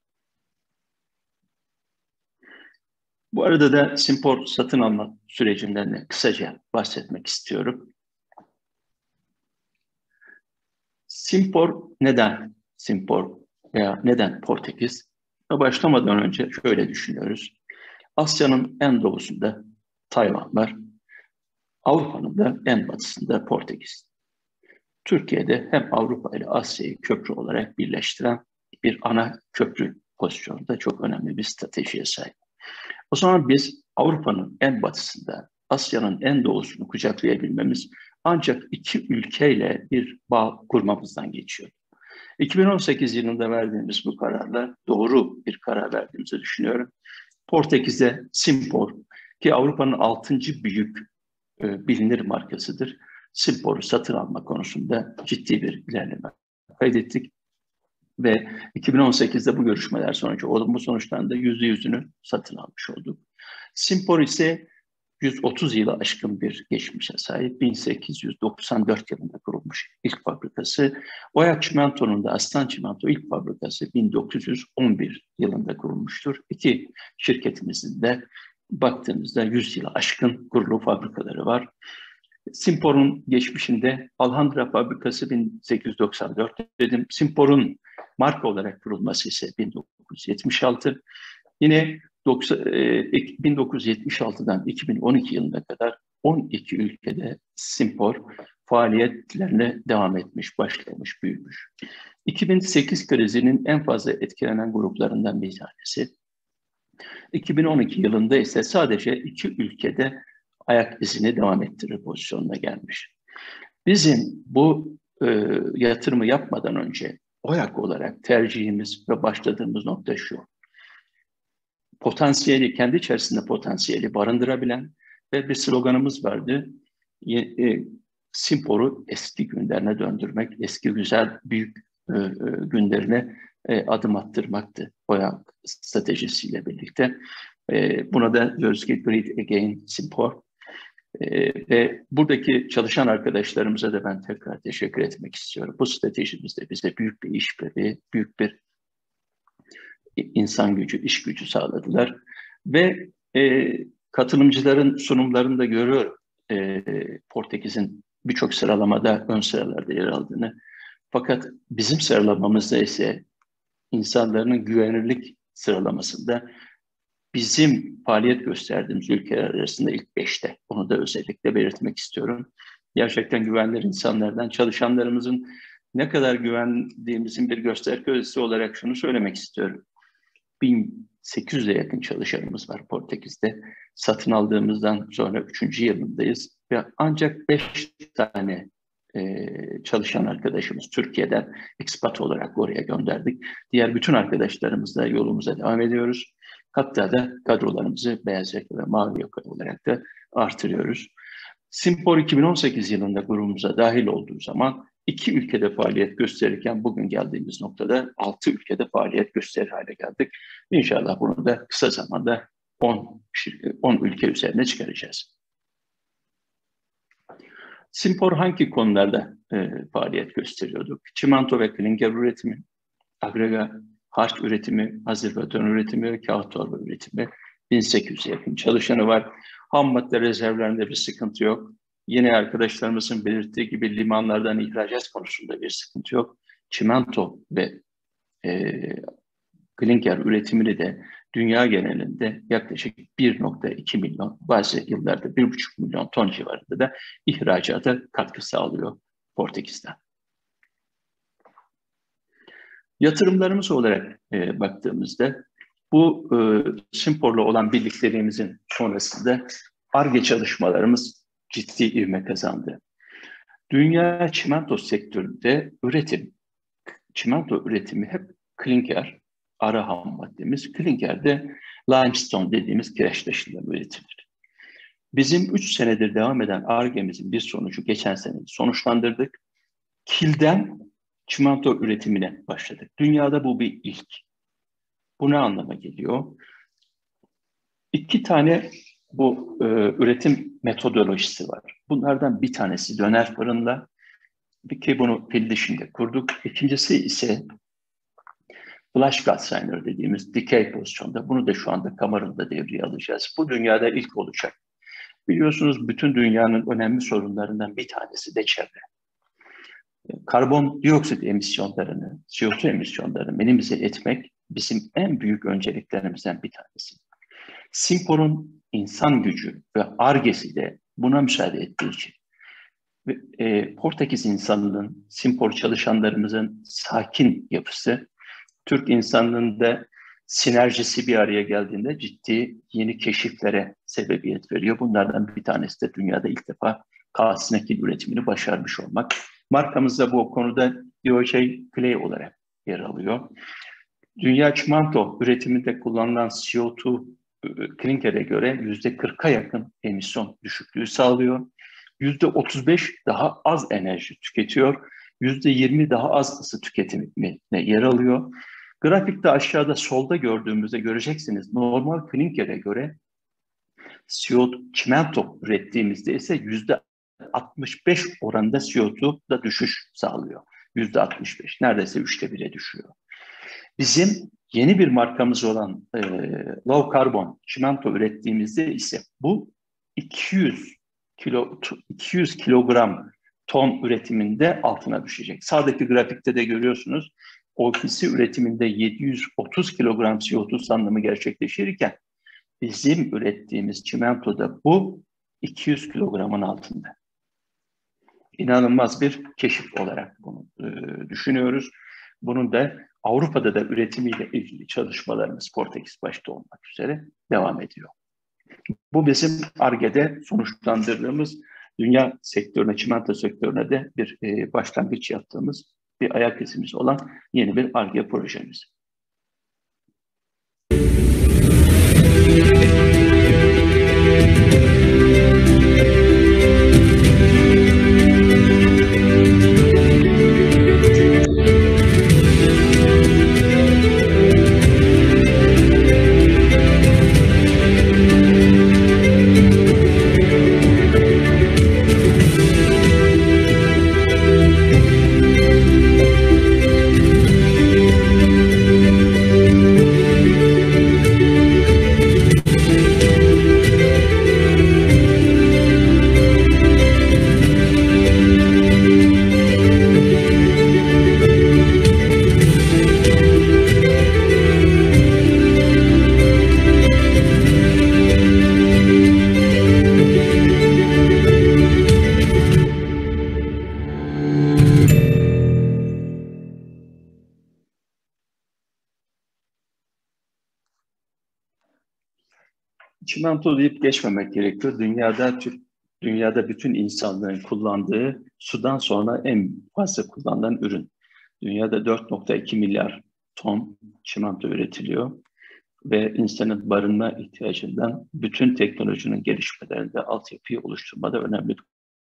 Bu arada da Simpor satın alma sürecinden de kısaca bahsetmek istiyorum. Simpor neden Simpor veya neden Portekiz? Başlamadan önce şöyle düşünüyoruz. Asya'nın en doğusunda Tayvan var. Avrupa'nın da en batısında Portekiz. Türkiye'de hem Avrupa ile Asya'yı köprü olarak birleştiren bir ana köprü pozisyonunda çok önemli bir stratejiye sahip. O zaman biz Avrupa'nın en batısında, Asya'nın en doğusunu kucaklayabilmemiz ancak iki ülkeyle bir bağ kurmamızdan geçiyor. iki bin on sekiz yılında verdiğimiz bu kararla doğru bir karar verdiğimizi düşünüyorum. Portekiz'de Simpor ki Avrupa'nın altıncı büyük e, bilinir markasıdır. Simpor'u satın alma konusunda ciddi bir ilerleme kaydettik. Ve iki bin on sekizde bu görüşmeler sonucu bu sonuçtan da yüzde yüzünü satın almış olduk. Simpor ise yüz otuz yılı aşkın bir geçmişe sahip. bin sekiz yüz doksan dört yılında kurulmuş ilk fabrikası. Oyak Çimento'nun da Aslan Çimento ilk fabrikası bin dokuz yüz on bir yılında kurulmuştur. İki şirketimizin de baktığımızda yüz yılı aşkın kurulu fabrikaları var. Simpor'un geçmişinde Alhandra fabrikası bin sekiz yüz doksan dört dedim. Simpor'un marka olarak kurulması ise bin dokuz yüz yetmiş altı. Yine bin dokuz yüz yetmiş altıdan iki bin on iki yılına kadar on iki ülkede Simpor faaliyetlerine devam etmiş, başlamış, büyümüş. iki bin sekiz krizinin en fazla etkilenen gruplarından bir tanesi. iki bin on iki yılında ise sadece iki ülkede ayak izini devam ettirir pozisyonuna gelmiş. Bizim bu e, yatırımı yapmadan önce Oyak olarak tercihimiz ve başladığımız nokta şu. Potansiyeli, kendi içerisinde potansiyeli barındırabilen ve bir sloganımız vardı. E, Simpor'u eski günlerine döndürmek, eski güzel büyük e, e, günlerine e, adım attırmaktı Oyak stratejisiyle birlikte. E, buna da diyoruz ki Breathe Again Simpor. Ee, ve buradaki çalışan arkadaşlarımıza da ben tekrar teşekkür etmek istiyorum. Bu stratejimizde bize büyük bir işbirliği, büyük bir insan gücü, iş gücü sağladılar. Ve e, katılımcıların sunumlarını da görüyorum. E, Portekiz'in birçok sıralamada ön sıralarda yer aldığını. Fakat bizim sıralamamızda ise insanların güvenirlik sıralamasında bizim faaliyet gösterdiğimiz ülkeler arasında ilk beşte. Onu da özellikle belirtmek istiyorum. Gerçekten güvenilir insanlardan, çalışanlarımızın ne kadar güvendiğimizin bir göstergesi olarak şunu söylemek istiyorum. bin sekiz yüze yakın çalışanımız var Portekiz'de. Satın aldığımızdan sonra üçüncü yılındayız. Ve ancak beş tane e, çalışan arkadaşımız Türkiye'den expat olarak oraya gönderdik. Diğer bütün arkadaşlarımızla yolumuza devam ediyoruz. Hatta da kadrolarımızı beyaz yaka ve mavi yaka olarak da artırıyoruz. Simpor iki bin on sekiz yılında grubumuza dahil olduğu zaman iki ülkede faaliyet gösterirken bugün geldiğimiz noktada altı ülkede faaliyet gösterir hale geldik. İnşallah bunu da kısa zamanda on ülke üzerine çıkaracağız. Simpor hangi konularda e, faaliyet gösteriyorduk? Çimento ve klinker üretimi, agrega, harç üretimi, hazır beton üretimi ve kağıt torba üretimi. bin sekiz yüze yakın çalışanı var. Ham madde rezervlerinde bir sıkıntı yok. Yine arkadaşlarımızın belirttiği gibi limanlardan ihracat konusunda bir sıkıntı yok. Çimento ve e, klinker üretimini de dünya genelinde yaklaşık bir nokta iki milyon, bazı yıllarda bir buçuk milyon ton civarında da ihracata katkı sağlıyor Portekiz'den. Yatırımlarımız olarak e, baktığımızda bu e, Simpor'la olan birlikteliğimizin sonrasında Ar-Ge çalışmalarımız ciddi ivme kazandı. Dünya çimento sektöründe üretim, çimento üretimi hep klinker, ara ham maddemiz. Klinkerde limestone dediğimiz kireç taşından üretilir. Bizim üç senedir devam eden Ar-Ge'mizin bir sonucu geçen sene sonuçlandırdık. Kilden çimento üretimine başladık. Dünyada bu bir ilk. Bu ne anlama geliyor? İki tane bu e, üretim metodolojisi var. Bunlardan bir tanesi döner fırınla, ki bunu pil dişinde kurduk. İkincisi ise flash calciner dediğimiz dikey pozisyonda. Bunu da şu anda Kamerun'da devreye alacağız. Bu dünyada ilk olacak. Biliyorsunuz bütün dünyanın önemli sorunlarından bir tanesi de çevre. Karbondioksit emisyonlarını, C O iki emisyonlarını minimize etmek bizim en büyük önceliklerimizden bir tanesi. Simpor'un insan gücü ve Ar-Ge'si de buna müsaade ettiği için ve, e, Portekiz insanının, Simpor çalışanlarımızın sakin yapısı, Türk insanının da sinerjisi bir araya geldiğinde ciddi yeni keşiflere sebebiyet veriyor. Bunlardan bir tanesi de dünyada ilk defa kağıt nakil üretimini başarmış olmak. Markamız da bu konuda D O J Clay olarak yer alıyor. Dünya çimento üretiminde kullanılan C O iki klinkere göre yüzde kırka yakın emisyon düşüklüğü sağlıyor. Yüzde otuz beş daha az enerji tüketiyor. Yüzde yirmi daha az ısı tüketimine yer alıyor. Grafikte aşağıda solda gördüğümüzde göreceksiniz. Normal klinkere göre C O iki çimento ürettiğimizde ise yüzde altmış beş oranında C O iki da düşüş sağlıyor. Yüzde altmış beş, neredeyse üçte bire düşüyor. Bizim yeni bir markamız olan e, low carbon çimento ürettiğimizde ise bu iki yüz kilo iki yüz kilogram ton üretiminde altına düşecek. Sağdaki grafikte de görüyorsunuz. O ikisi üretiminde yedi yüz otuz kilogram C O iki salınımı gerçekleşirken bizim ürettiğimiz çimentoda bu iki yüz kilogramın altında. İnanılmaz bir keşif olarak bunu e, düşünüyoruz. Bunun da Avrupa'da da üretimiyle ilgili çalışmalarımız Portekiz başta olmak üzere devam ediyor. Bu bizim Ar-Ge'de sonuçlandırdığımız dünya sektörüne, çimento sektörüne de bir e, başlangıç yaptığımız bir ayak izimiz olan yeni bir Ar-Ge projemiz. Çimento deyip geçmemek gerekiyor. Dünyada dünyada bütün insanlığın kullandığı sudan sonra en fazla kullanılan ürün. Dünyada dört nokta iki milyar ton çimento üretiliyor ve insanın barınma ihtiyacından bütün teknolojinin gelişmelerinde altyapıyı oluşturmada önemli bir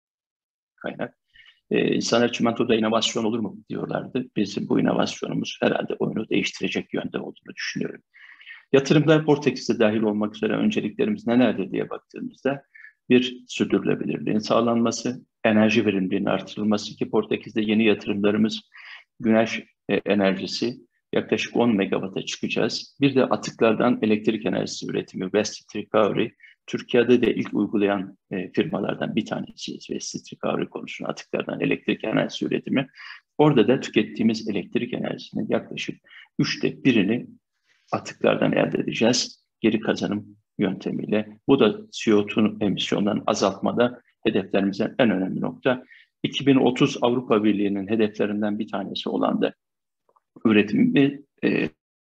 kaynak. Ee, insanlar çimentoda inovasyon olur mu diyorlardı. Bizim bu inovasyonumuz herhalde oyunu değiştirecek yönde olduğunu düşünüyorum. Yatırımlar Portekiz'de dahil olmak üzere önceliklerimiz nelerdir diye baktığımızda bir sürdürülebilirliğin sağlanması, enerji verimliliğinin artırılması ki Portekiz'de yeni yatırımlarımız güneş enerjisi yaklaşık on megawata çıkacağız. Bir de atıklardan elektrik enerjisi üretimi West Recovery, Türkiye'de de ilk uygulayan e, firmalardan bir tanesiyiz West Recovery konusunda atıklardan elektrik enerjisi üretimi. Orada da tükettiğimiz elektrik enerjisinin yaklaşık üçte birini atıklardan elde edeceğiz. Geri kazanım yöntemiyle. Bu da C O iki emisyonlarını azaltmada hedeflerimizden en önemli nokta. iki bin otuz Avrupa Birliği'nin hedeflerinden bir tanesi olan da üretimi e,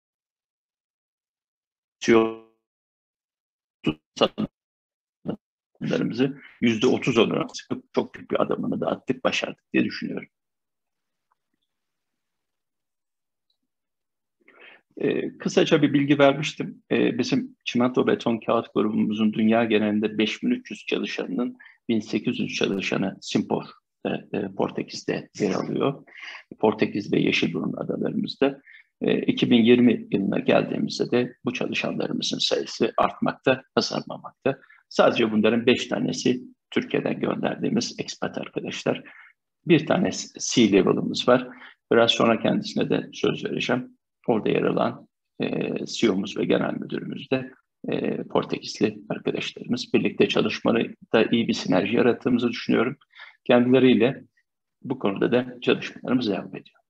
C O iki salınımlarımızı yüzde otuz olarak sıkıp çok büyük bir adımını da attık, başardık diye düşünüyorum. Ee, kısaca bir bilgi vermiştim. Ee, bizim çimento beton kağıt grubumuzun dünya genelinde beş bin üç yüz çalışanının bin sekiz yüz çalışanı Simpor e, e, Portekiz'de yer alıyor. Portekiz ve Yeşilburun adalarımızda. E, iki bin yirmi yılına geldiğimizde de bu çalışanlarımızın sayısı artmakta, azalmamakta. Sadece bunların beş tanesi Türkiye'den gönderdiğimiz expat arkadaşlar. Bir tane C-level'ımız var. Biraz sonra kendisine de söz vereceğim. Orada yer alan e, C E O'muz ve genel müdürümüz de e, Portekizli arkadaşlarımız. Birlikte çalışmada iyi bir sinerji yarattığımızı düşünüyorum. Kendileriyle bu konuda da çalışmalarımız devam ediyor.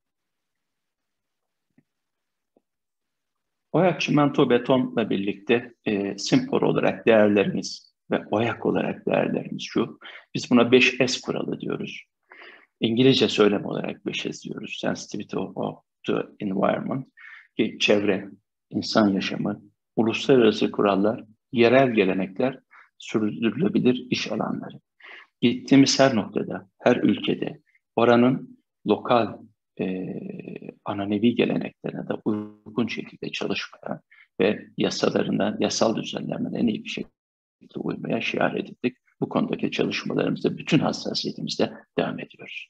Oyak çimento betonla birlikte e, Simpor olarak değerlerimiz ve Oyak olarak değerlerimiz şu. Biz buna beş S kuralı diyoruz. İngilizce söylem olarak beş S diyoruz. Sensitivity of the environment. Ki çevre, insan yaşamı, uluslararası kurallar, yerel gelenekler, sürdürülebilir iş alanları. Gittiğimiz her noktada, her ülkede oranın lokal e, ananevi geleneklerine de uygun şekilde çalışmaya ve yasalarına, yasal düzenlemelerine en iyi bir şekilde uymaya şiar edildik. Bu konudaki çalışmalarımızda bütün hassasiyetimizde devam ediyoruz.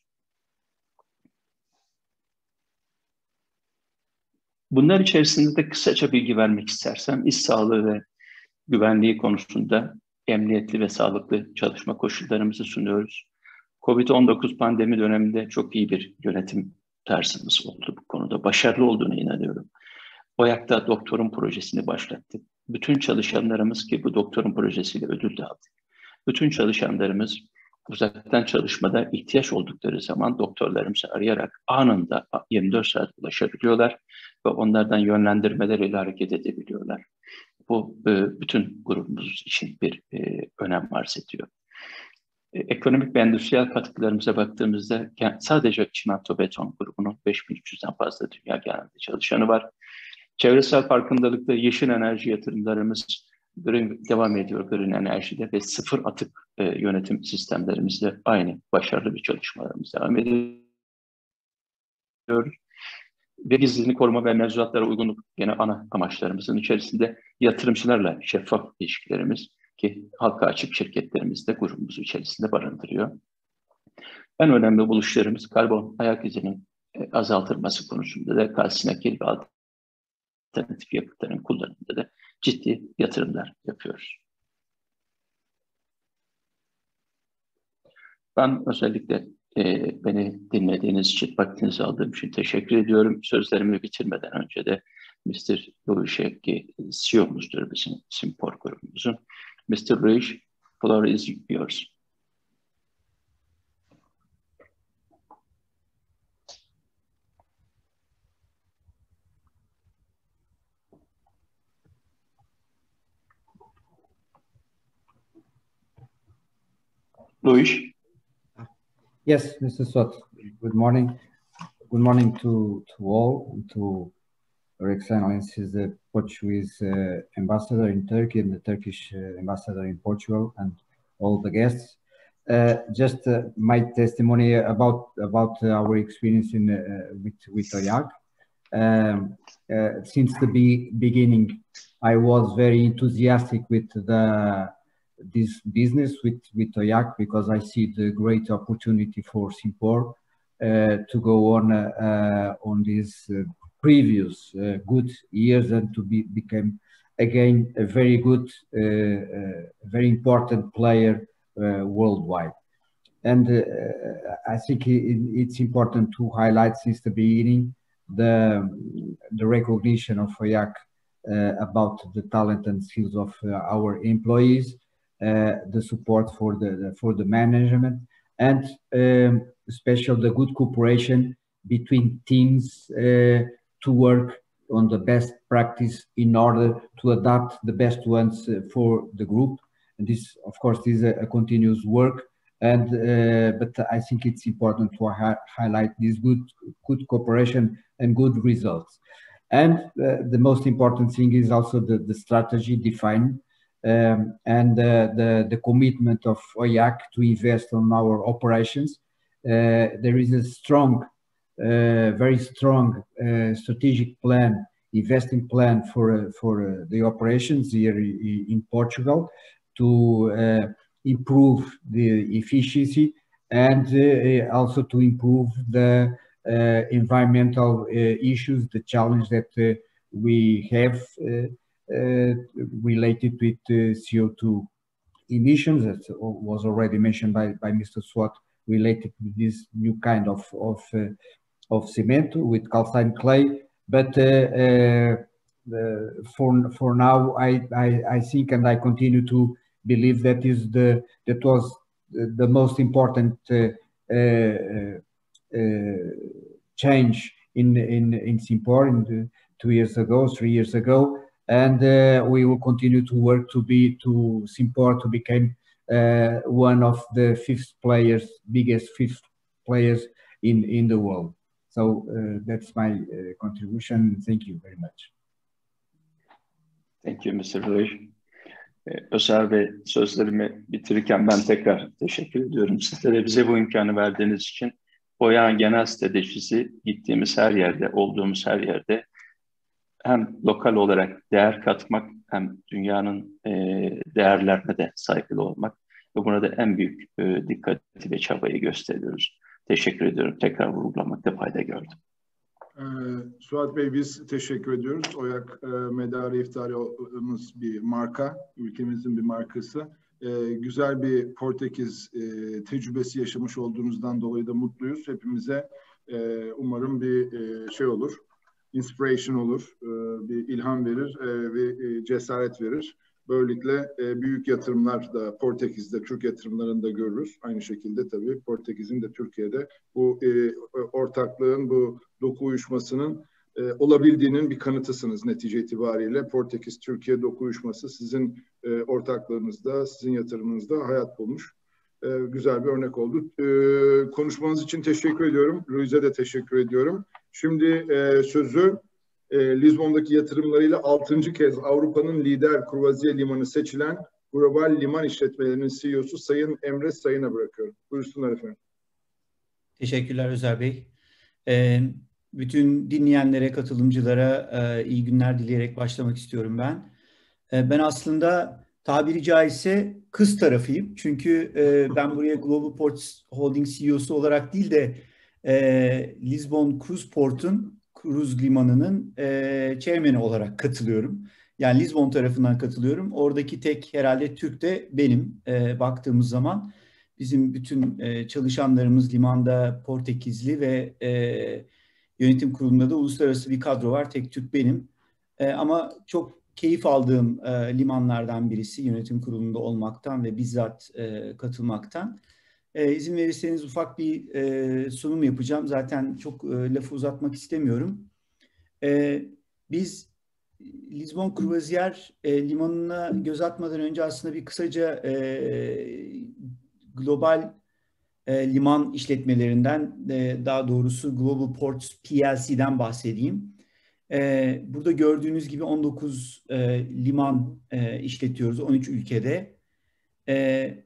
Bunlar içerisinde de kısaca bilgi vermek istersem, iş sağlığı ve güvenliği konusunda emniyetli ve sağlıklı çalışma koşullarımızı sunuyoruz. Covid on dokuz pandemi döneminde çok iyi bir yönetim tarzımız oldu bu konuda. Başarılı olduğuna inanıyorum. OYAK'ta doktorun projesini başlattık. Bütün çalışanlarımız, ki bu doktorun projesiyle ödül de aldık. Bütün çalışanlarımız uzaktan çalışmada ihtiyaç oldukları zaman doktorlarımızı arayarak anında yirmi dört saat ulaşabiliyorlar ve onlardan yönlendirmeleriyle hareket edebiliyorlar. Bu e, bütün grubumuz için bir e, önem arz ediyor. E, ekonomik ve endüstriyel katkılarımıza baktığımızda sadece çimento beton grubunun beş bin üç yüzden fazla dünya genelinde çalışanı var. Çevresel farkındalıkta yeşil enerji yatırımlarımız green, devam ediyor green enerjide ve sıfır atık e, yönetim sistemlerimizde aynı başarılı bir çalışmalarımız devam ediyor. Ve gizliliğini koruma ve mevzuatlara uygunluk yine ana amaçlarımızın içerisinde yatırımcılarla şeffaf ilişkilerimiz ki halka açık şirketlerimizde grubumuzu içerisinde barındırıyor. En önemli buluşlarımız karbon ayak izinin azaltılması konusunda da kalsinakil ve alternatif yakıtların kullanımında da ciddi yatırımlar yapıyoruz. Ben özellikle e, beni dinlediğiniz için, vaktinizi aldığım için teşekkür ediyorum. Sözlerimi bitirmeden önce de mister Luis, ki C E O'muzdur bizim Simpor grubumuzun. mister Luis, floor is yours. Luis. Yes, Mister Swat. Good morning. Good morning to, to all, to Her Excellency the Portuguese uh, ambassador in Turkey and the Turkish uh, ambassador in Portugal and all the guests. Uh, just uh, my testimony about about our experience in uh, with with OYAK. Um, uh, since the be beginning, I was very enthusiastic with the this business with with OYAK because I see the great opportunity for Simpor uh, to go on uh, uh, on these uh, previous uh, good years and to be become again a very good, uh, uh, very important player uh, worldwide. And uh, I think it, it's important to highlight since the beginning the the recognition of OYAK uh, about the talent and skills of uh, our employees. Uh, the support for the, the for the management, and um, especially the good cooperation between teams uh, to work on the best practice in order to adapt the best ones uh, for the group. And this, of course, is a, a continuous work. And uh, but I think it's important to hi highlight this good good cooperation and good results. And uh, the most important thing is also the, the strategy defined. Um, and uh, the, the commitment of OYAK to invest on our operations. Uh, there is a strong, uh, very strong uh, strategic plan, investing plan for, uh, for uh, the operations here in Portugal to uh, improve the efficiency and uh, also to improve the uh, environmental uh, issues, the challenge that uh, we have uh, Uh, related with uh, C O two emissions, that was already mentioned by, by Mister Swat, related with this new kind of of, uh, of cement with calcined clay. But uh, uh, for for now, I, I I think and I continue to believe that is the that was the most important uh, uh, uh, change in in in Simpor in the two years ago, three years ago. And uh, we will continue to work to be to Simpor to become uh, one of the fifth players, biggest fifth players in in the world. So uh, that's my uh, contribution. Thank you very much. Thank you, mister Luis. Özer Bey, sözlerimi bitirirken ben tekrar teşekkür ediyorum. Sizlere bize bu imkanı verdiğiniz için. OYAK'ın genel stratejisi gittiğimiz her yerde, olduğumuz her yerde hem lokal olarak değer katmak hem dünyanın e, değerlerine de saygılı olmak ve buna da en büyük e, dikkati ve çabayı gösteriyoruz. Teşekkür ediyorum. Tekrar vurgulamakta fayda gördüm. Ee, Suat Bey, biz teşekkür ediyoruz. Oyak e, Medarı İftarımız bir marka, ülkemizin bir markası. Ee, güzel bir Portekiz e, tecrübesi yaşamış olduğunuzdan dolayı da mutluyuz. Hepimize e, umarım bir e, şey olur, inspiration olur, e, bir ilham verir e, ve e, cesaret verir. Böylelikle e, büyük yatırımlar da Portekiz'de, Türk yatırımlarını da görürüz. Aynı şekilde tabii Portekiz'in de Türkiye'de bu e, ortaklığın, bu doku uyuşmasının e, olabildiğinin bir kanıtısınız netice itibariyle. Portekiz-Türkiye doku uyuşması sizin e, ortaklığınızda, sizin yatırımınızda hayat bulmuş. E, güzel bir örnek oldu. E, konuşmanız için teşekkür ediyorum. Luiz'e de teşekkür ediyorum. Şimdi e, sözü E, Lizbon'daki yatırımlarıyla altıncı kez Avrupa'nın lider kruvaziye limanı seçilen Global Liman İşletmelerinin C E O'su Sayın Emre Sayın'a bırakıyorum. Buyursunlar efendim. Teşekkürler Özer Bey. Ee, bütün dinleyenlere, katılımcılara e, iyi günler dileyerek başlamak istiyorum ben. E, ben aslında tabiri caizse kız tarafıyım. Çünkü e, ben buraya Global Ports Holding C E O'su olarak değil de e, Lisbon Cruise Port'un Kruz Limanı'nın e, chairman'i olarak katılıyorum. Yani Lisbon tarafından katılıyorum. Oradaki tek herhalde Türk de benim e, baktığımız zaman. Bizim bütün e, çalışanlarımız limanda Portekizli ve e, yönetim kurulunda da uluslararası bir kadro var. Tek Türk benim. E, ama çok keyif aldığım e, limanlardan birisi yönetim kurulunda olmaktan ve bizzat e, katılmaktan. E, izin verirseniz ufak bir e, sunum yapacağım. Zaten çok e, lafı uzatmak istemiyorum. E, biz Lisbon Kruvaziyer e, limanına göz atmadan önce aslında bir kısaca e, global e, liman işletmelerinden, e, daha doğrusu Global Ports P L C'den bahsedeyim. E, burada gördüğünüz gibi on dokuz e, liman e, işletiyoruz on üç ülkede. E,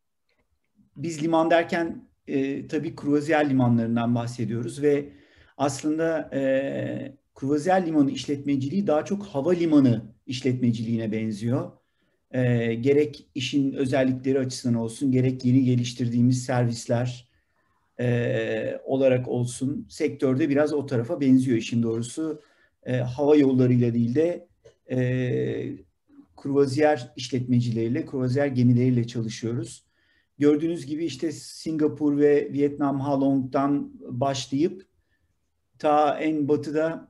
Biz liman derken e, tabii kruvaziyer limanlarından bahsediyoruz ve aslında e, kruvaziyer limanı işletmeciliği daha çok hava limanı işletmeciliğine benziyor. E, gerek işin özellikleri açısından olsun, gerek yeni geliştirdiğimiz servisler e, olarak olsun, sektörde biraz o tarafa benziyor işin doğrusu. E, hava yollarıyla değil de e, kruvaziyer işletmecileriyle, kruvaziyer gemileriyle çalışıyoruz. Gördüğünüz gibi işte Singapur ve Vietnam Ha Long'dan başlayıp ta en batıda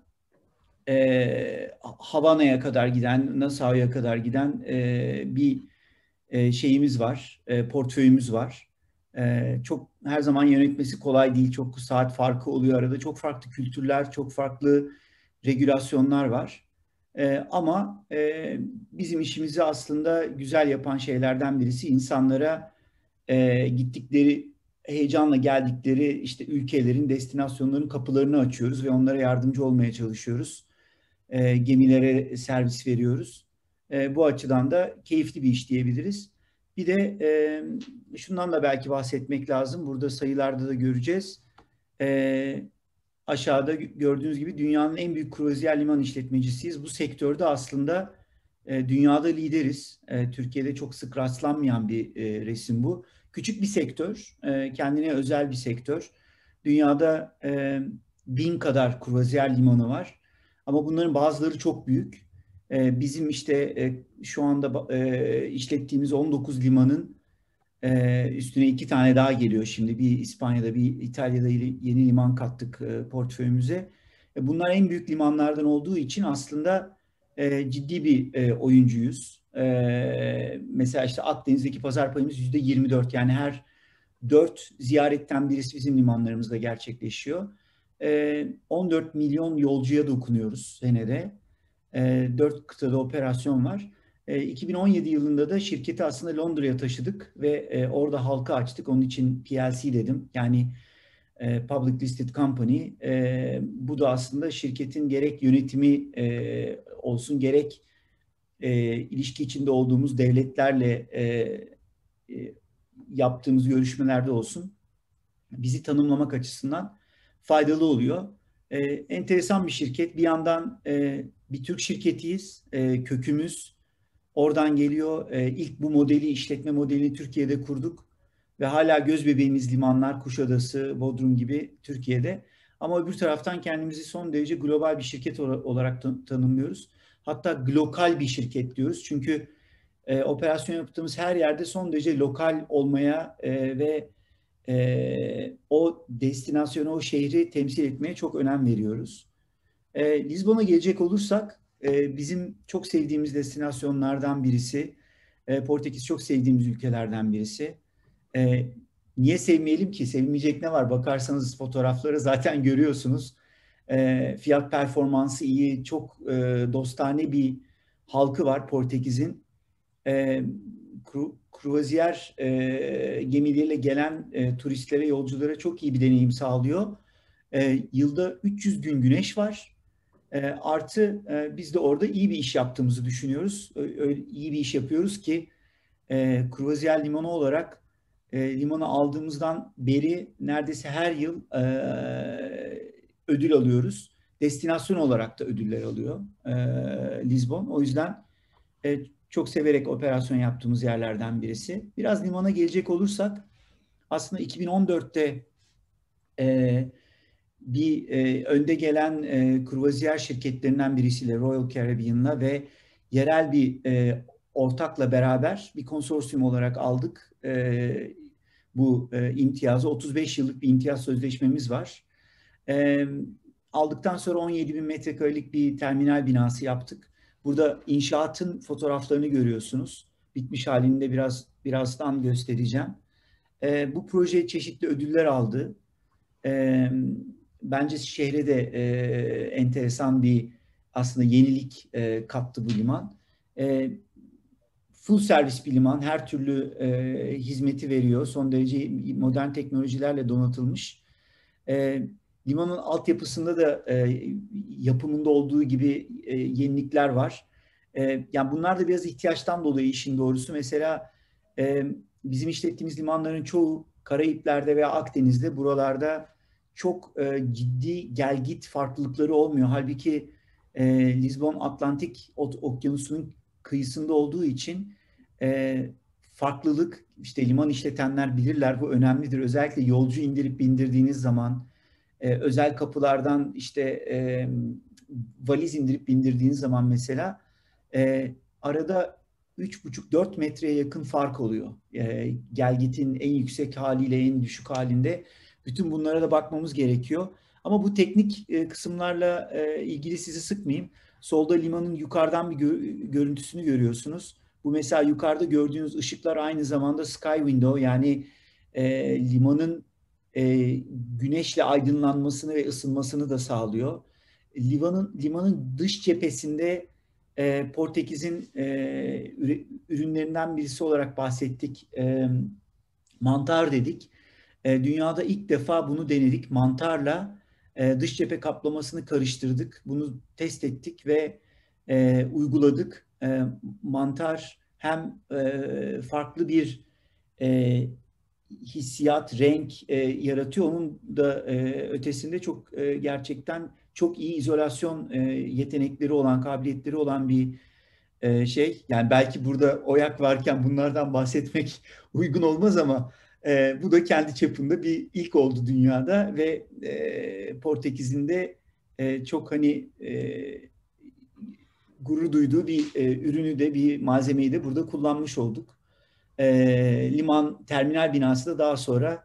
e, Havana'ya kadar giden, Nassau'ya kadar giden e, bir e, şeyimiz var, e, portföyümüz var. E, çok her zaman yönetmesi kolay değil, çok saat farkı oluyor arada, çok farklı kültürler, çok farklı regülasyonlar var. E, ama e, bizim işimizi aslında güzel yapan şeylerden birisi insanlara E, gittikleri, heyecanla geldikleri işte ülkelerin, destinasyonların kapılarını açıyoruz ve onlara yardımcı olmaya çalışıyoruz. E, gemilere servis veriyoruz. E, bu açıdan da keyifli bir iş diyebiliriz. Bir de e, şundan da belki bahsetmek lazım. Burada sayılarda da göreceğiz. E, aşağıda gördüğünüz gibi dünyanın en büyük kruvaziyer liman işletmecisiyiz. Bu sektörde aslında e, dünyada lideriz. E, Türkiye'de çok sık rastlanmayan bir e, resim bu. Küçük bir sektör, e, kendine özel bir sektör. Dünyada e, bin kadar kruvaziyer limanı var. Ama bunların bazıları çok büyük. E, bizim işte e, şu anda e, işlettiğimiz on dokuz limanın e, üstüne iki tane daha geliyor şimdi. Bir İspanya'da, bir İtalya'da yeni liman kattık e, portföyümüze. E, bunlar en büyük limanlardan olduğu için aslında e, ciddi bir e, oyuncuyuz. Ee, mesela işte Akdeniz'deki pazar payımız yüzde yirmi dört, yani her dört ziyaretten birisi bizim limanlarımızda gerçekleşiyor. Ee, on dört milyon yolcuya dokunuyoruz senede. Ee, dört kıtada operasyon var. Ee, iki bin on yedi yılında da şirketi aslında Londra'ya taşıdık ve e, orada halka açtık. Onun için P L C dedim. Yani e, Public Listed Company. E, bu da aslında şirketin gerek yönetimi e, olsun, gerek E, ilişki içinde olduğumuz devletlerle e, e, yaptığımız görüşmelerde olsun bizi tanımlamak açısından faydalı oluyor. E, enteresan bir şirket. Bir yandan e, bir Türk şirketiyiz. E, kökümüz oradan geliyor. E, ilk bu modeli, işletme modelini Türkiye'de kurduk. Ve hala göz bebeğimiz limanlar, Kuşadası, Bodrum gibi Türkiye'de. Ama öbür taraftan kendimizi son derece global bir şirket olarak tanımlıyoruz. Hatta glokal bir şirket diyoruz. Çünkü e, operasyon yaptığımız her yerde son derece lokal olmaya e, ve e, o destinasyonu, o şehri temsil etmeye çok önem veriyoruz. E, Lizbon'a gelecek olursak, e, bizim çok sevdiğimiz destinasyonlardan birisi. E, Portekiz çok sevdiğimiz ülkelerden birisi. E, niye sevmeyelim ki? Sevilmeyecek ne var? Bakarsanız fotoğrafları zaten görüyorsunuz. E, fiyat performansı iyi, çok e, dostane bir halkı var Portekiz'in. E, kru, kruvaziyer e, gemileriyle gelen e, turistlere, yolculara çok iyi bir deneyim sağlıyor. E, yılda üç yüz gün güneş var. E, artı e, biz de orada iyi bir iş yaptığımızı düşünüyoruz. Öyle iyi bir iş yapıyoruz ki e, kruvaziyer limanı olarak e, limanı aldığımızdan beri neredeyse her yıl e, ödül alıyoruz. Destinasyon olarak da ödüller alıyor e, Lizbon. O yüzden e, çok severek operasyon yaptığımız yerlerden birisi. Biraz limana gelecek olursak, aslında iki bin on dörtte e, bir e, önde gelen e, kruvaziyer şirketlerinden birisiyle, Royal Caribbean'la ve yerel bir e, ortakla beraber bir konsorsiyum olarak aldık e, bu e, imtiyazı. otuz beş yıllık bir imtiyaz sözleşmemiz var. E, aldıktan sonra on yedi bin metrekarelik bir terminal binası yaptık. Burada inşaatın fotoğraflarını görüyorsunuz. Bitmiş halini de biraz birazdan göstereceğim. E, bu proje çeşitli ödüller aldı. E, bence şehre de e, enteresan bir aslında yenilik e, kattı bu liman. E, full servis bir liman, her türlü e, hizmeti veriyor. Son derece modern teknolojilerle donatılmış. E, limanın altyapısında da e, yapımında olduğu gibi e, yenilikler var. E, yani bunlar da biraz ihtiyaçtan dolayı işin doğrusu. Mesela e, bizim işlettiğimiz limanların çoğu Karayipler'de veya Akdeniz'de, buralarda çok e, ciddi gel-git farklılıkları olmuyor. Halbuki e, Lizbon Atlantik Okyanusu'nun kıyısında olduğu için e, farklılık, işte liman işletenler bilirler, bu önemlidir. Özellikle yolcu indirip bindirdiğiniz zaman, e, özel kapılardan işte e, valiz indirip bindirdiğiniz zaman mesela e, arada üç buçuk dört metreye yakın fark oluyor. E, gelgitin en yüksek haliyle en düşük halinde. Bütün bunlara da bakmamız gerekiyor. Ama bu teknik e, kısımlarla e, ilgili sizi sıkmayayım. Solda limanın yukarıdan bir gö görüntüsünü görüyorsunuz. Bu mesela yukarıda gördüğünüz ışıklar aynı zamanda sky window, yani e, limanın e, güneşle aydınlanmasını ve ısınmasını da sağlıyor. Limanın, limanın dış cephesinde e, Portekiz'in e, ürünlerinden birisi olarak bahsettik. E, mantar dedik. E, dünyada ilk defa bunu denedik. Mantarla e, dış cephe kaplamasını karıştırdık. Bunu test ettik ve e, uyguladık. E, mantar hem e, farklı bir e, hissiyat, renk e, yaratıyor. Onun da e, ötesinde çok e, gerçekten çok iyi izolasyon e, yetenekleri olan, kabiliyetleri olan bir e, şey. Yani belki burada Oyak varken bunlardan bahsetmek uygun olmaz ama e, bu da kendi çapında bir ilk oldu dünyada ve e, Portekiz'in de e, çok hani e, gurur duyduğu bir e, ürünü de, bir malzemeyi de burada kullanmış olduk. E, liman terminal binası da daha sonra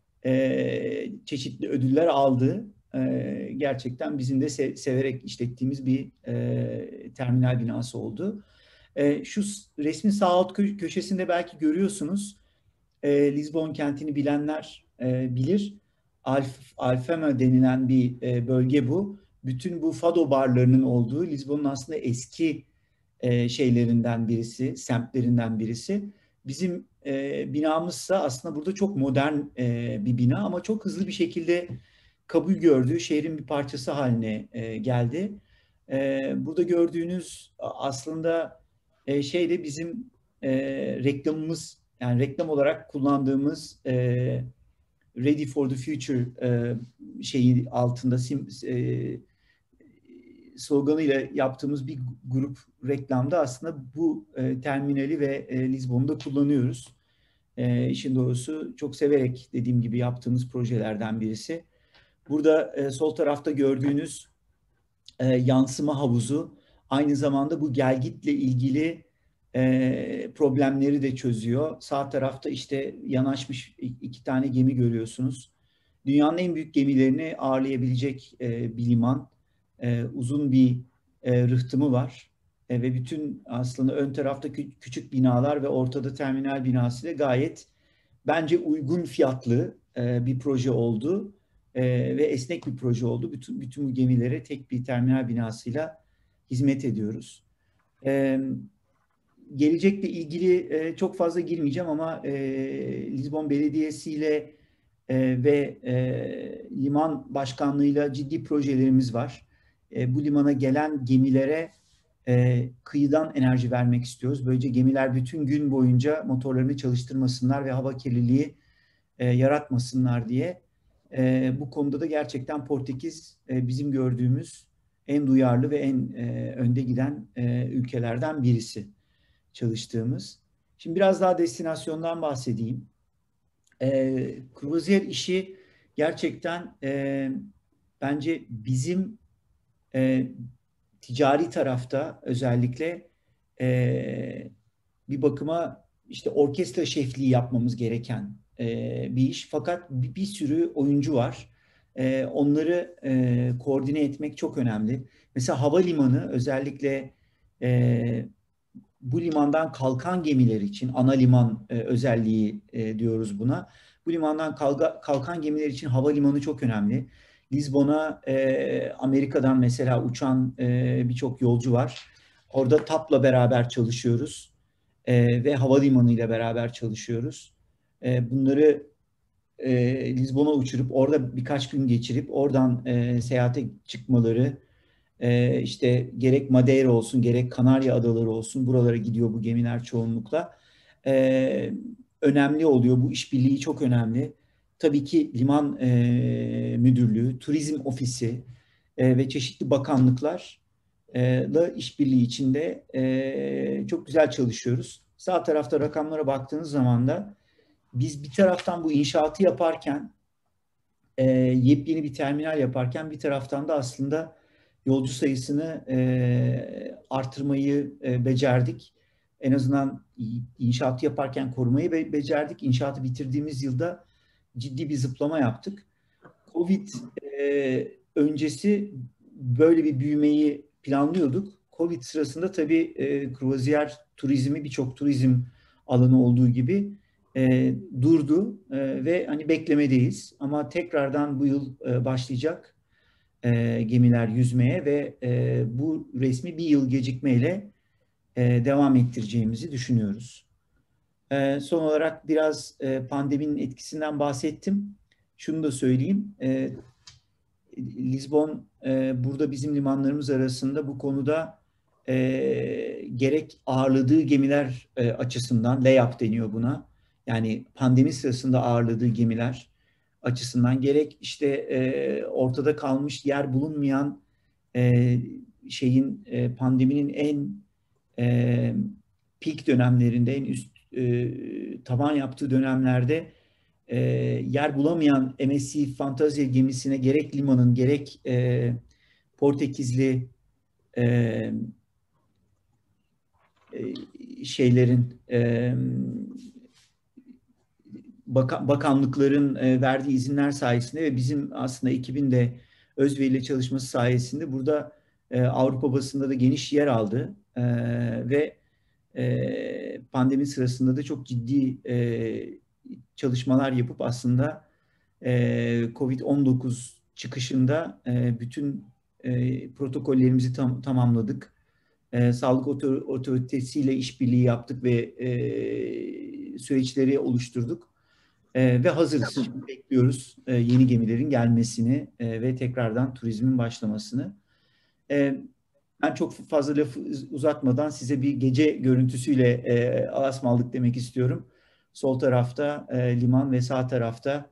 e, çeşitli ödüller aldı. E, gerçekten bizim de se severek işlettiğimiz bir e, terminal binası oldu. E, şu resmin sağ alt kö köşesinde belki görüyorsunuz. E, Lizbon kentini bilenler e, bilir. Alf, Alfama denilen bir e, bölge bu. Bütün bu fado barlarının olduğu, Lizbon'un aslında eski e, şeylerinden birisi, semtlerinden birisi. Bizim e, binamızsa aslında burada çok modern e, bir bina ama çok hızlı bir şekilde kabul gördü. Şehrin bir parçası haline e, geldi. E, burada gördüğünüz aslında e, şey de bizim e, reklamımız, yani reklam olarak kullandığımız e, Ready for the Future e, şeyi altında sim, e, sloganıyla yaptığımız bir grup reklamda aslında bu e, terminali ve e, Lizbon'u da kullanıyoruz. E, işin doğrusu çok severek dediğim gibi yaptığımız projelerden birisi. Burada e, sol tarafta gördüğünüz e, yansıma havuzu aynı zamanda bu gelgitle ilgili e, problemleri de çözüyor. Sağ tarafta işte yanaşmış iki tane gemi görüyorsunuz. Dünyanın en büyük gemilerini ağırlayabilecek e, bir liman. E, uzun bir e, rıhtımı var. E, ve bütün aslında ön tarafta kü- küçük binalar ve ortada terminal binası ile gayet bence uygun fiyatlı e, bir proje oldu. E, ve esnek bir proje oldu. Bütün, bütün bu gemilere tek bir terminal binasıyla hizmet ediyoruz. E, gelecekle ilgili e, çok fazla girmeyeceğim ama e, Lizbon Belediyesi ile e, ve e, liman başkanlığıyla ciddi projelerimiz var. E, bu limana gelen gemilere e, kıyıdan enerji vermek istiyoruz. Böylece gemiler bütün gün boyunca motorlarını çalıştırmasınlar ve hava kirliliği e, yaratmasınlar diye. E, bu konuda da gerçekten Portekiz e, bizim gördüğümüz en duyarlı ve en e, önde giden e, ülkelerden birisi çalıştığımız. Şimdi biraz daha destinasyondan bahsedeyim. E, Kruvaziyer işi gerçekten e, bence bizim e, ticari tarafta özellikle e, bir bakıma işte orkestra şefliği yapmamız gereken e, bir iş. Fakat bir, bir sürü oyuncu var. E, onları e, koordine etmek çok önemli. Mesela havalimanı özellikle e, bu limandan kalkan gemiler için ana liman e, özelliği e, diyoruz buna. Bu limandan kalga, kalkan gemiler için havalimanı çok önemli. Lizbon'a e, Amerika'dan mesela uçan e, birçok yolcu var. Orada T A P'la beraber çalışıyoruz e, ve havalimanı ile beraber çalışıyoruz. E, bunları e, Lizbon'a uçurup orada birkaç gün geçirip oradan e, seyahate çıkmaları, e, işte gerek Madeira olsun gerek Kanarya Adaları olsun buralara gidiyor bu gemiler çoğunlukla. E, önemli oluyor. Bu işbirliği çok önemli. Tabii ki liman e, müdürlüğü, turizm ofisi e, ve çeşitli bakanlıklarla işbirliği içinde e, çok güzel çalışıyoruz. Sağ tarafta rakamlara baktığınız zaman da biz bir taraftan bu inşaatı yaparken, e, yepyeni bir terminal yaparken bir taraftan da aslında yolcu sayısını e, artırmayı e, becerdik. En azından inşaatı yaparken korumayı be becerdik. İnşaatı bitirdiğimiz yılda ciddi bir zıplama yaptık. Covid e, öncesi böyle bir büyümeyi planlıyorduk. Covid sırasında tabii e, kruvaziyer turizmi birçok turizm alanı olduğu gibi e, durdu e, ve hani beklemedeyiz. Ama tekrardan bu yıl e, başlayacak e, gemiler yüzmeye ve e, bu resmi bir yıl gecikmeyle e, devam ettireceğimizi düşünüyoruz. E, son olarak biraz e, pandeminin etkisinden bahsettim. Şunu da söyleyeyim. E, Lizbon e, burada bizim limanlarımız arasında bu konuda e, gerek ağırladığı gemiler e, açısından layup deniyor buna. Yani pandemi sırasında ağırladığı gemiler açısından gerek işte e, ortada kalmış yer bulunmayan e, şeyin e, pandeminin en e, peak dönemlerinde en üst e, tavan yaptığı dönemlerde e, yer bulamayan M S C Fantasia gemisine gerek limanın gerek e, Portekizli e, e, şeylerin e, baka, bakanlıkların e, verdiği izinler sayesinde ve bizim aslında ekibin de özveriyle çalışması sayesinde burada e, Avrupa basında da geniş yer aldı e, ve e, pandemi sırasında da çok ciddi e, çalışmalar yapıp aslında e, Covid on dokuz çıkışında e, bütün e, protokollerimizi tam, tamamladık. E, Sağlık otor otoritesiyle işbirliği yaptık ve e, süreçleri oluşturduk. E, ve hazırız. Şimdi bekliyoruz e, yeni gemilerin gelmesini e, ve tekrardan turizmin başlamasını. E, ben çok fazla lafı uzatmadan size bir gece görüntüsüyle e, alasmaldık demek istiyorum. Sol tarafta e, liman ve sağ tarafta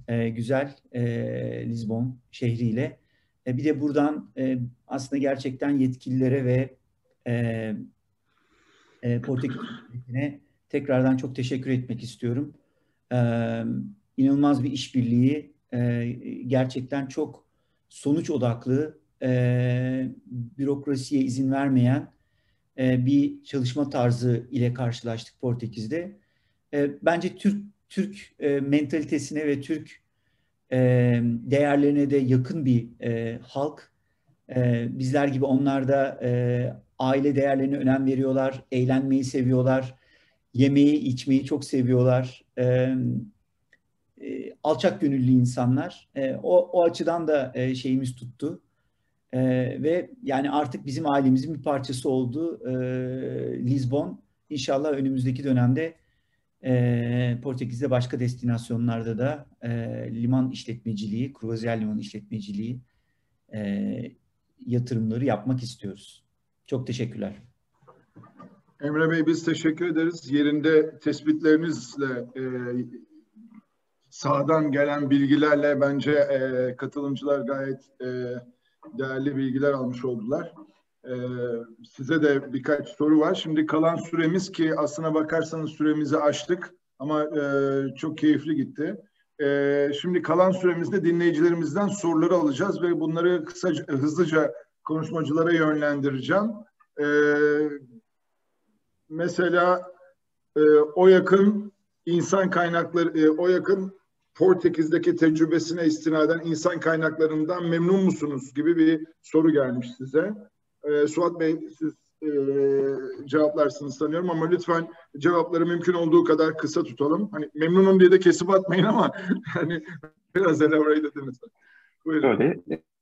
e, güzel e, Lizbon şehriyle. E, bir de buradan e, aslında gerçekten yetkililere ve e, e, Portekiz hükümetine tekrardan çok teşekkür etmek istiyorum. E, inanılmaz bir işbirliği, e, gerçekten çok sonuç odaklı, e, bürokrasiye izin vermeyen e, bir çalışma tarzı ile karşılaştık Portekiz'de. E, bence Türk Türk e, mentalitesine ve Türk e, değerlerine de yakın bir e, halk. E, bizler gibi onlar da e, aile değerlerine önem veriyorlar, eğlenmeyi seviyorlar, yemeği, içmeyi çok seviyorlar. E, e, alçak gönüllü insanlar. E, o, o açıdan da e, şeyimiz tuttu. E, ve yani artık bizim ailemizin bir parçası oldu. E, Lizbon inşallah önümüzdeki dönemde e, Portekiz'de başka destinasyonlarda da e, liman işletmeciliği, kruvaziyer liman işletmeciliği e, yatırımları yapmak istiyoruz. Çok teşekkürler. Emre Bey, biz teşekkür ederiz. Yerinde tespitlerinizle, e, sahadan gelen bilgilerle bence e, katılımcılar gayet e, değerli bilgiler almış oldular. E, size de birkaç soru var. Şimdi kalan süremiz, ki aslına bakarsanız süremizi aştık ama e, çok keyifli gitti. E, şimdi kalan süremizde dinleyicilerimizden soruları alacağız ve bunları kısaca, hızlıca konuşmacılara yönlendireceğim. E, mesela e, o yakın insan kaynakları, e, o yakın Portekiz'deki tecrübesine istinaden insan kaynaklarından memnun musunuz gibi bir soru gelmiş size. E, Suat Bey, siz e, cevaplarsınız sanıyorum ama lütfen cevapları mümkün olduğu kadar kısa tutalım. Hani memnunum diye de kesip atmayın ama hani biraz elaborate ediniz. Buyurun. Öyle.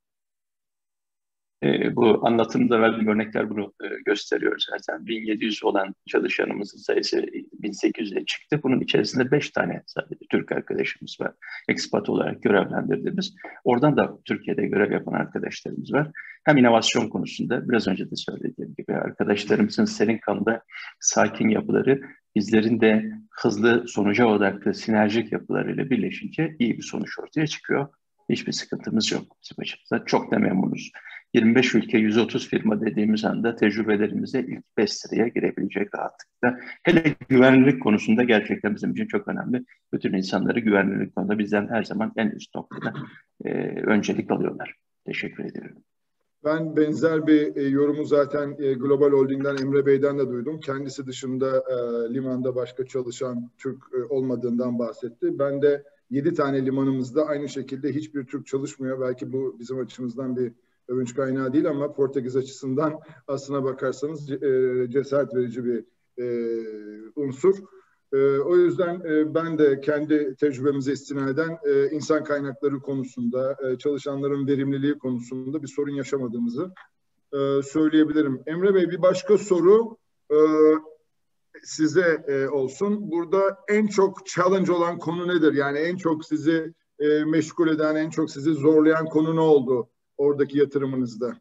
E, bu anlatımda verdiğim örnekler bunu e, gösteriyor zaten. bin yedi yüz olan çalışanımızın sayısı bin sekiz yüze çıktı. Bunun içerisinde beş tane sadece Türk arkadaşımız var. Ekspat olarak görevlendirdiğimiz. Oradan da Türkiye'de görev yapan arkadaşlarımız var. Hem inovasyon konusunda biraz önce de söylediğim gibi arkadaşlarımızın serin kanlı, sakin yapıları bizlerin de hızlı, sonuca odaklı, sinerjik yapılarıyla birleşince iyi bir sonuç ortaya çıkıyor. Hiçbir sıkıntımız yok bizim açımızda. Çok da memnunuz. yirmi beş ülke, yüz otuz firma dediğimiz anda tecrübelerimize ilk beş sıraya girebilecek rahatlıkla. Hele güvenlik konusunda gerçekten bizim için çok önemli. Bütün insanları güvenlik konusunda bizden her zaman en üst noktada e, öncelik alıyorlar. Teşekkür ederim. Ben benzer bir e, yorumu zaten e, Global Holding'den Emre Bey'den de duydum. Kendisi dışında e, limanda başka çalışan Türk e, olmadığından bahsetti. Ben de yedi tane limanımızda aynı şekilde hiçbir Türk çalışmıyor. Belki bu bizim açımızdan bir övünç kaynağı değil ama Portekiz açısından aslına bakarsanız e, cesaret verici bir e, unsur. E, o yüzden e, ben de kendi tecrübemize istinaden e, insan kaynakları konusunda, e, çalışanların verimliliği konusunda bir sorun yaşamadığımızı e, söyleyebilirim. Emre Bey, bir başka soru e, size e, olsun. Burada en çok challenge olan konu nedir? Yani en çok sizi e, meşgul eden, en çok sizi zorlayan konu ne oldu oradaki yatırımınızda?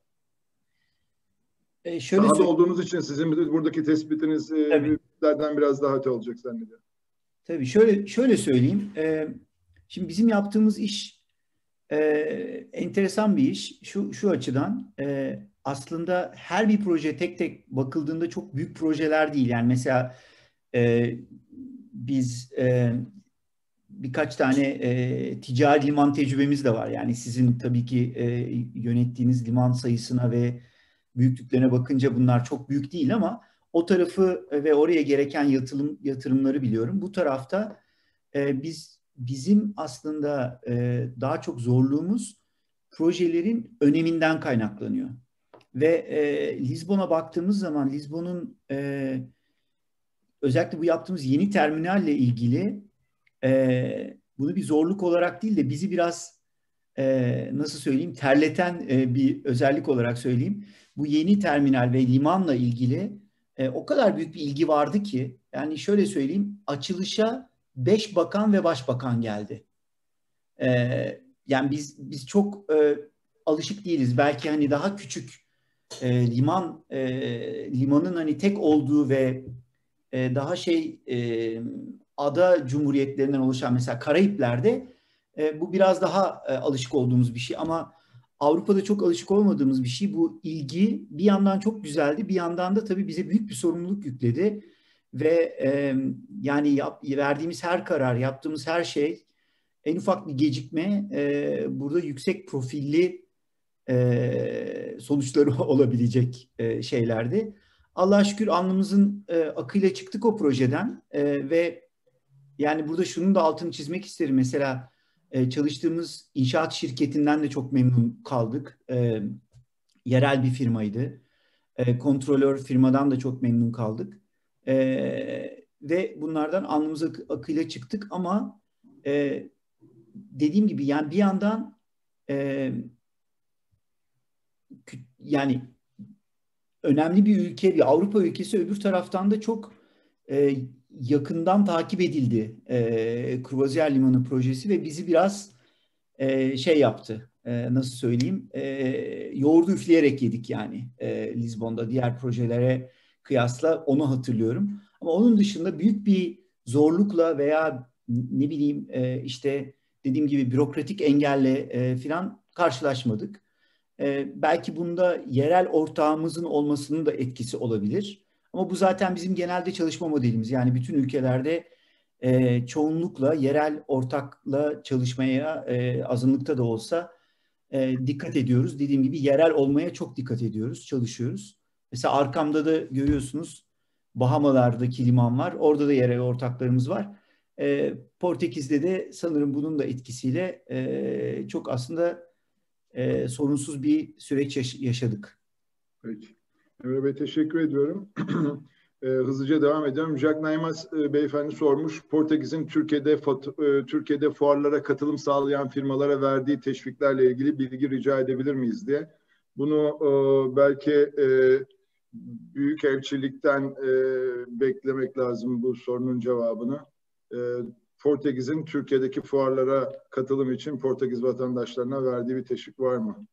E şöyle Sahada olduğunuz için sizin buradaki tespitiniz e, bizlerden biraz daha öte olacak zannediyorum. Tabii şöyle şöyle söyleyeyim. E, şimdi bizim yaptığımız iş e, enteresan bir iş. Şu şu açıdan e, aslında her bir proje tek tek bakıldığında çok büyük projeler değil. Yani mesela e, biz e, birkaç tane e, ticari liman tecrübemiz de var. Yani sizin tabii ki e, yönettiğiniz liman sayısına ve büyüklüklerine bakınca bunlar çok büyük değil ama o tarafı ve oraya gereken yatırım yatırımları biliyorum. Bu tarafta e, biz bizim aslında e, daha çok zorluğumuz projelerin öneminden kaynaklanıyor. Ve e, Lizbon'a baktığımız zaman Lizbon'un e, özellikle bu yaptığımız yeni terminalle ilgili e, bunu bir zorluk olarak değil de bizi biraz e, nasıl söyleyeyim terleten e, bir özellik olarak söyleyeyim. Bu yeni terminal ve limanla ilgili e, o kadar büyük bir ilgi vardı ki yani şöyle söyleyeyim açılışa beş bakan ve başbakan geldi. E, yani biz biz çok e, alışık değiliz. Belki hani daha küçük e, liman e, limanın hani tek olduğu ve e, daha şey e, ada cumhuriyetlerinden oluşan mesela Karayipler'de E, bu biraz daha e, alışık olduğumuz bir şey ama Avrupa'da çok alışık olmadığımız bir şey. Bu ilgi bir yandan çok güzeldi, bir yandan da tabii bize büyük bir sorumluluk yükledi. Ve e, yani yap, verdiğimiz her karar, yaptığımız her şey, en ufak bir gecikme e, burada yüksek profilli e, sonuçları olabilecek e, şeylerdi. Allah'a şükür alnımızın e, akıyla çıktık o projeden e, ve yani burada şunun da altını çizmek isterim. Mesela e, çalıştığımız inşaat şirketinden de çok memnun kaldık. E, yerel bir firmaydı. E, kontrolör firmadan da çok memnun kaldık. E, ve bunlardan alnımız ak- akıyla çıktık ama e, dediğim gibi yani bir yandan e, yani önemli bir ülke, bir Avrupa ülkesi, öbür taraftan da çok e, yakından takip edildi e, Kruvaziyer Limanı projesi ve bizi biraz e, şey yaptı, e, nasıl söyleyeyim, e, yoğurdu üfleyerek yedik yani e, Lizbon'da diğer projelere kıyasla, onu hatırlıyorum. Ama onun dışında büyük bir zorlukla veya ne bileyim e, işte dediğim gibi bürokratik engelle e, falan karşılaşmadık. Ee, belki bunda yerel ortağımızın olmasının da etkisi olabilir. Ama bu zaten bizim genelde çalışma modelimiz. Yani bütün ülkelerde e, çoğunlukla yerel ortakla çalışmaya e, azınlıkta da olsa e, dikkat ediyoruz. Dediğim gibi yerel olmaya çok dikkat ediyoruz, çalışıyoruz. Mesela arkamda da görüyorsunuz Bahamalardaki liman var. Orada da yerel ortaklarımız var. E, Portekiz'de de sanırım bunun da etkisiyle e, çok aslında e, sorunsuz bir süreç yaş- yaşadık. Peki. Emre Bey teşekkür ediyorum. e, hızlıca devam ediyorum. Jack Naimaz e, beyefendi sormuş. Portekiz'in Türkiye'de e, Türkiye'de fuarlara katılım sağlayan firmalara verdiği teşviklerle ilgili bilgi rica edebilir miyiz diye. Bunu e, belki e, Büyükelçilikten e, beklemek lazım bu sorunun cevabını. E, Portekiz'in Türkiye'deki fuarlara katılım için Portekiz vatandaşlarına verdiği bir teşvik var mı?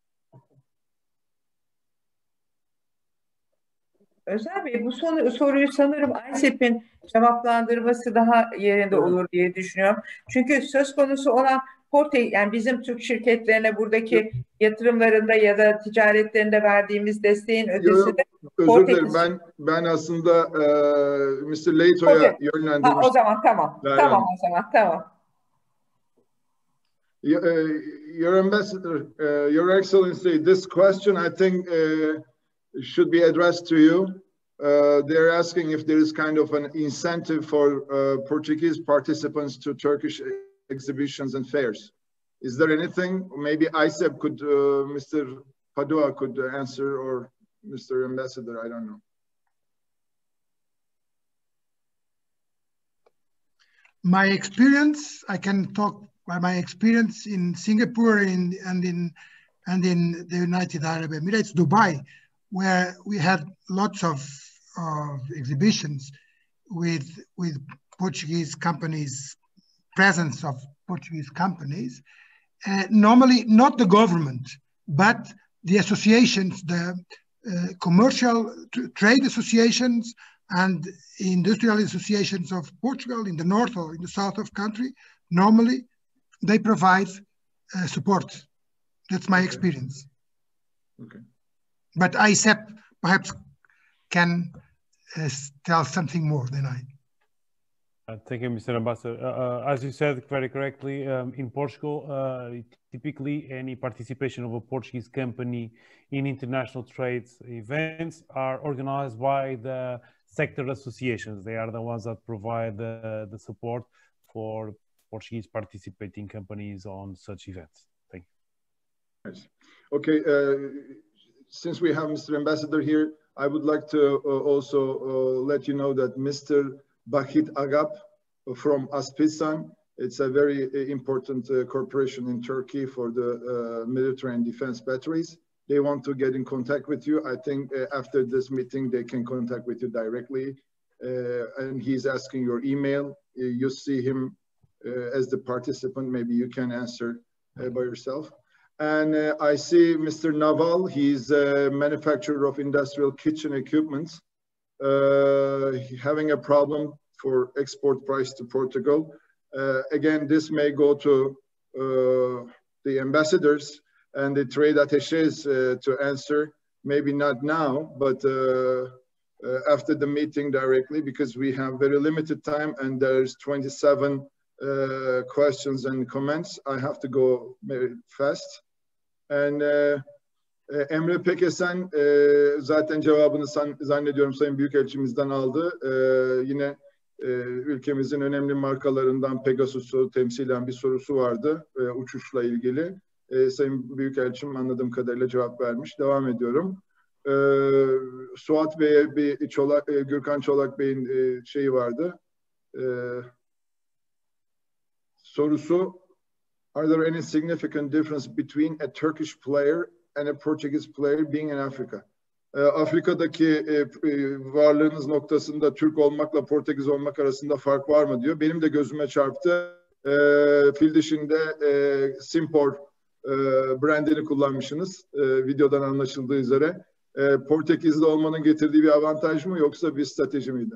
Özer Bey, bu son, soruyu sanırım AYSEP'in cevaplandırması daha yerinde Evet. olur diye düşünüyorum. Çünkü söz konusu olan Portekiz, yani bizim Türk şirketlerine buradaki yatırımlarında ya da ticaretlerinde verdiğimiz desteğin ötesi de Özür Portekiz. dilerim. Ben ben aslında e, mister Leito'ya yönlendirmiştim. Ha, o zaman tamam. Yani, tamam o zaman tamam. Your Ambassador, uh, Your Excellency, this question I think uh, should be addressed to you. Uh, they're asking if there is kind of an incentive for uh, Portuguese participants to Turkish exhibitions and fairs. Is there anything? Maybe AYSEP could, uh, mister Padua could answer, or mister Ambassador, I don't know. My experience, I can talk by my experience in Singapore in, and in and in the United Arab Emirates, Dubai, where we had lots of uh, exhibitions with with Portuguese companies, presence of Portuguese companies. Uh, normally, not the government, but the associations, the uh, commercial trade associations and industrial associations of Portugal in the north or in the south of country. Normally, they provide uh, support. That's my experience. Okay. But AYSEP perhaps can uh, tell something more than I. Uh, thank you, Mister Ambassador. Uh, uh, as you said very correctly, um, in Portugal, uh, typically any participation of a Portuguese company in international trade events are organized by the sector associations. They are the ones that provide the, the support for Portuguese participating companies on such events. Thank you. Nice. Okay, uh, since we have Mister Ambassador here, I would like to uh, also uh, let you know that Mister Bahit Agap from Aspisan, it's a very important uh, corporation in Turkey for the uh, military and defense batteries. They want to get in contact with you. I think uh, after this meeting, they can contact with you directly. Uh, and he's asking your email. Uh, you see him uh, as the participant. Maybe you can answer uh, by yourself. And uh, I see Mister Naval. He's a manufacturer of industrial kitchen equipment. Uh, having a problem for export price to Portugal. Uh, again, this may go to uh, the ambassadors and the trade attaches uh, to answer, maybe not now, but uh, uh, after the meeting directly, because we have very limited time and there's twenty-seven uh, questions and comments. I have to go very fast. And uh, Emre Pekesen e, zaten cevabını san, zannediyorum Sayın Büyükelçimizden aldı. E, yine e, ülkemizin önemli markalarından Pegasus'u temsilen bir sorusu vardı e, uçuşla ilgili. E, Sayın Büyükelçim anladığım kadarıyla cevap vermiş. Devam ediyorum. E, Suat Bey'e bir Çolak, e, Gürkan Çolak Bey'in e, şeyi vardı. E, sorusu: Are there any significant difference between a Turkish player and a Portuguese player being in Africa? E, Afrika'daki e, e, varlığınız noktasında Türk olmakla Portekiz olmak arasında fark var mı diyor. Benim de gözüme çarptı. E, fil dişinde e, Simpor e, brandini kullanmışsınız. E, videodan anlaşıldığı üzere. E, Portekizli olmanın getirdiği bir avantaj mı yoksa bir strateji miydi?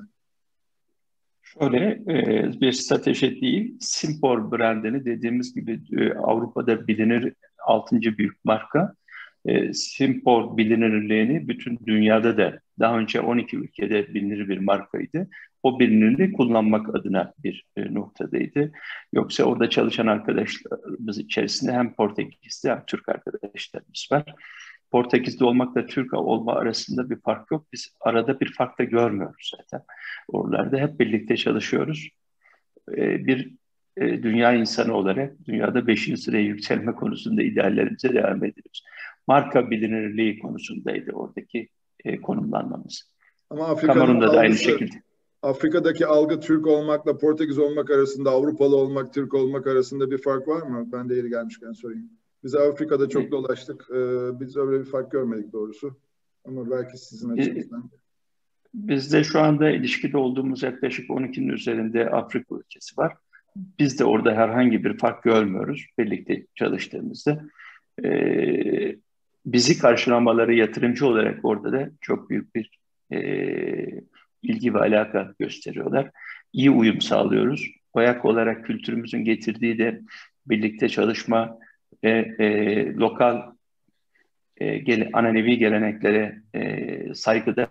Şöyle e, bir strateji değil, Simpor brandini dediğimiz gibi e, Avrupa'da bilinir altıncı büyük marka. E, Simpor bilinirliğini bütün dünyada da daha önce on iki ülkede bilinir bir markaydı. O bilinirliği kullanmak adına bir e, noktadaydı. Yoksa orada çalışan arkadaşlarımız içerisinde hem Portekizli hem Türk arkadaşlarımız var. Portekizli olmakla Türk olma arasında bir fark yok. Biz arada bir fark da görmüyoruz zaten. Oralarda hep birlikte çalışıyoruz. Ee, bir e, dünya insanı olarak dünyada beşinci sıraya yükselme konusunda ideallerimize devam ediyoruz. Marka bilinirliği konusundaydı oradaki e, konumlanmamız. Ama Afrika'nın Kamerun'da da aynı algısı, şekilde. Afrika'daki algı Türk olmakla Portekiz olmak arasında, Avrupalı olmak, Türk olmak arasında bir fark var mı? Ben de yeri gelmişken sorayım. Biz Afrika'da çok dolaştık. Ee, biz öyle bir fark görmedik doğrusu. Ama belki sizin açınızdan. Bizde şu anda ilişkide olduğumuz yaklaşık on ikinin üzerinde Afrika ülkesi var. Biz de orada herhangi bir fark görmüyoruz birlikte çalıştığımızda. Ee, bizi karşılamaları yatırımcı olarak orada da çok büyük bir e, ilgi ve alaka gösteriyorlar. İyi uyum sağlıyoruz. Oyak olarak kültürümüzün getirdiği de birlikte çalışma ve e, lokal e, gele, ananevi geleneklere e, saygıda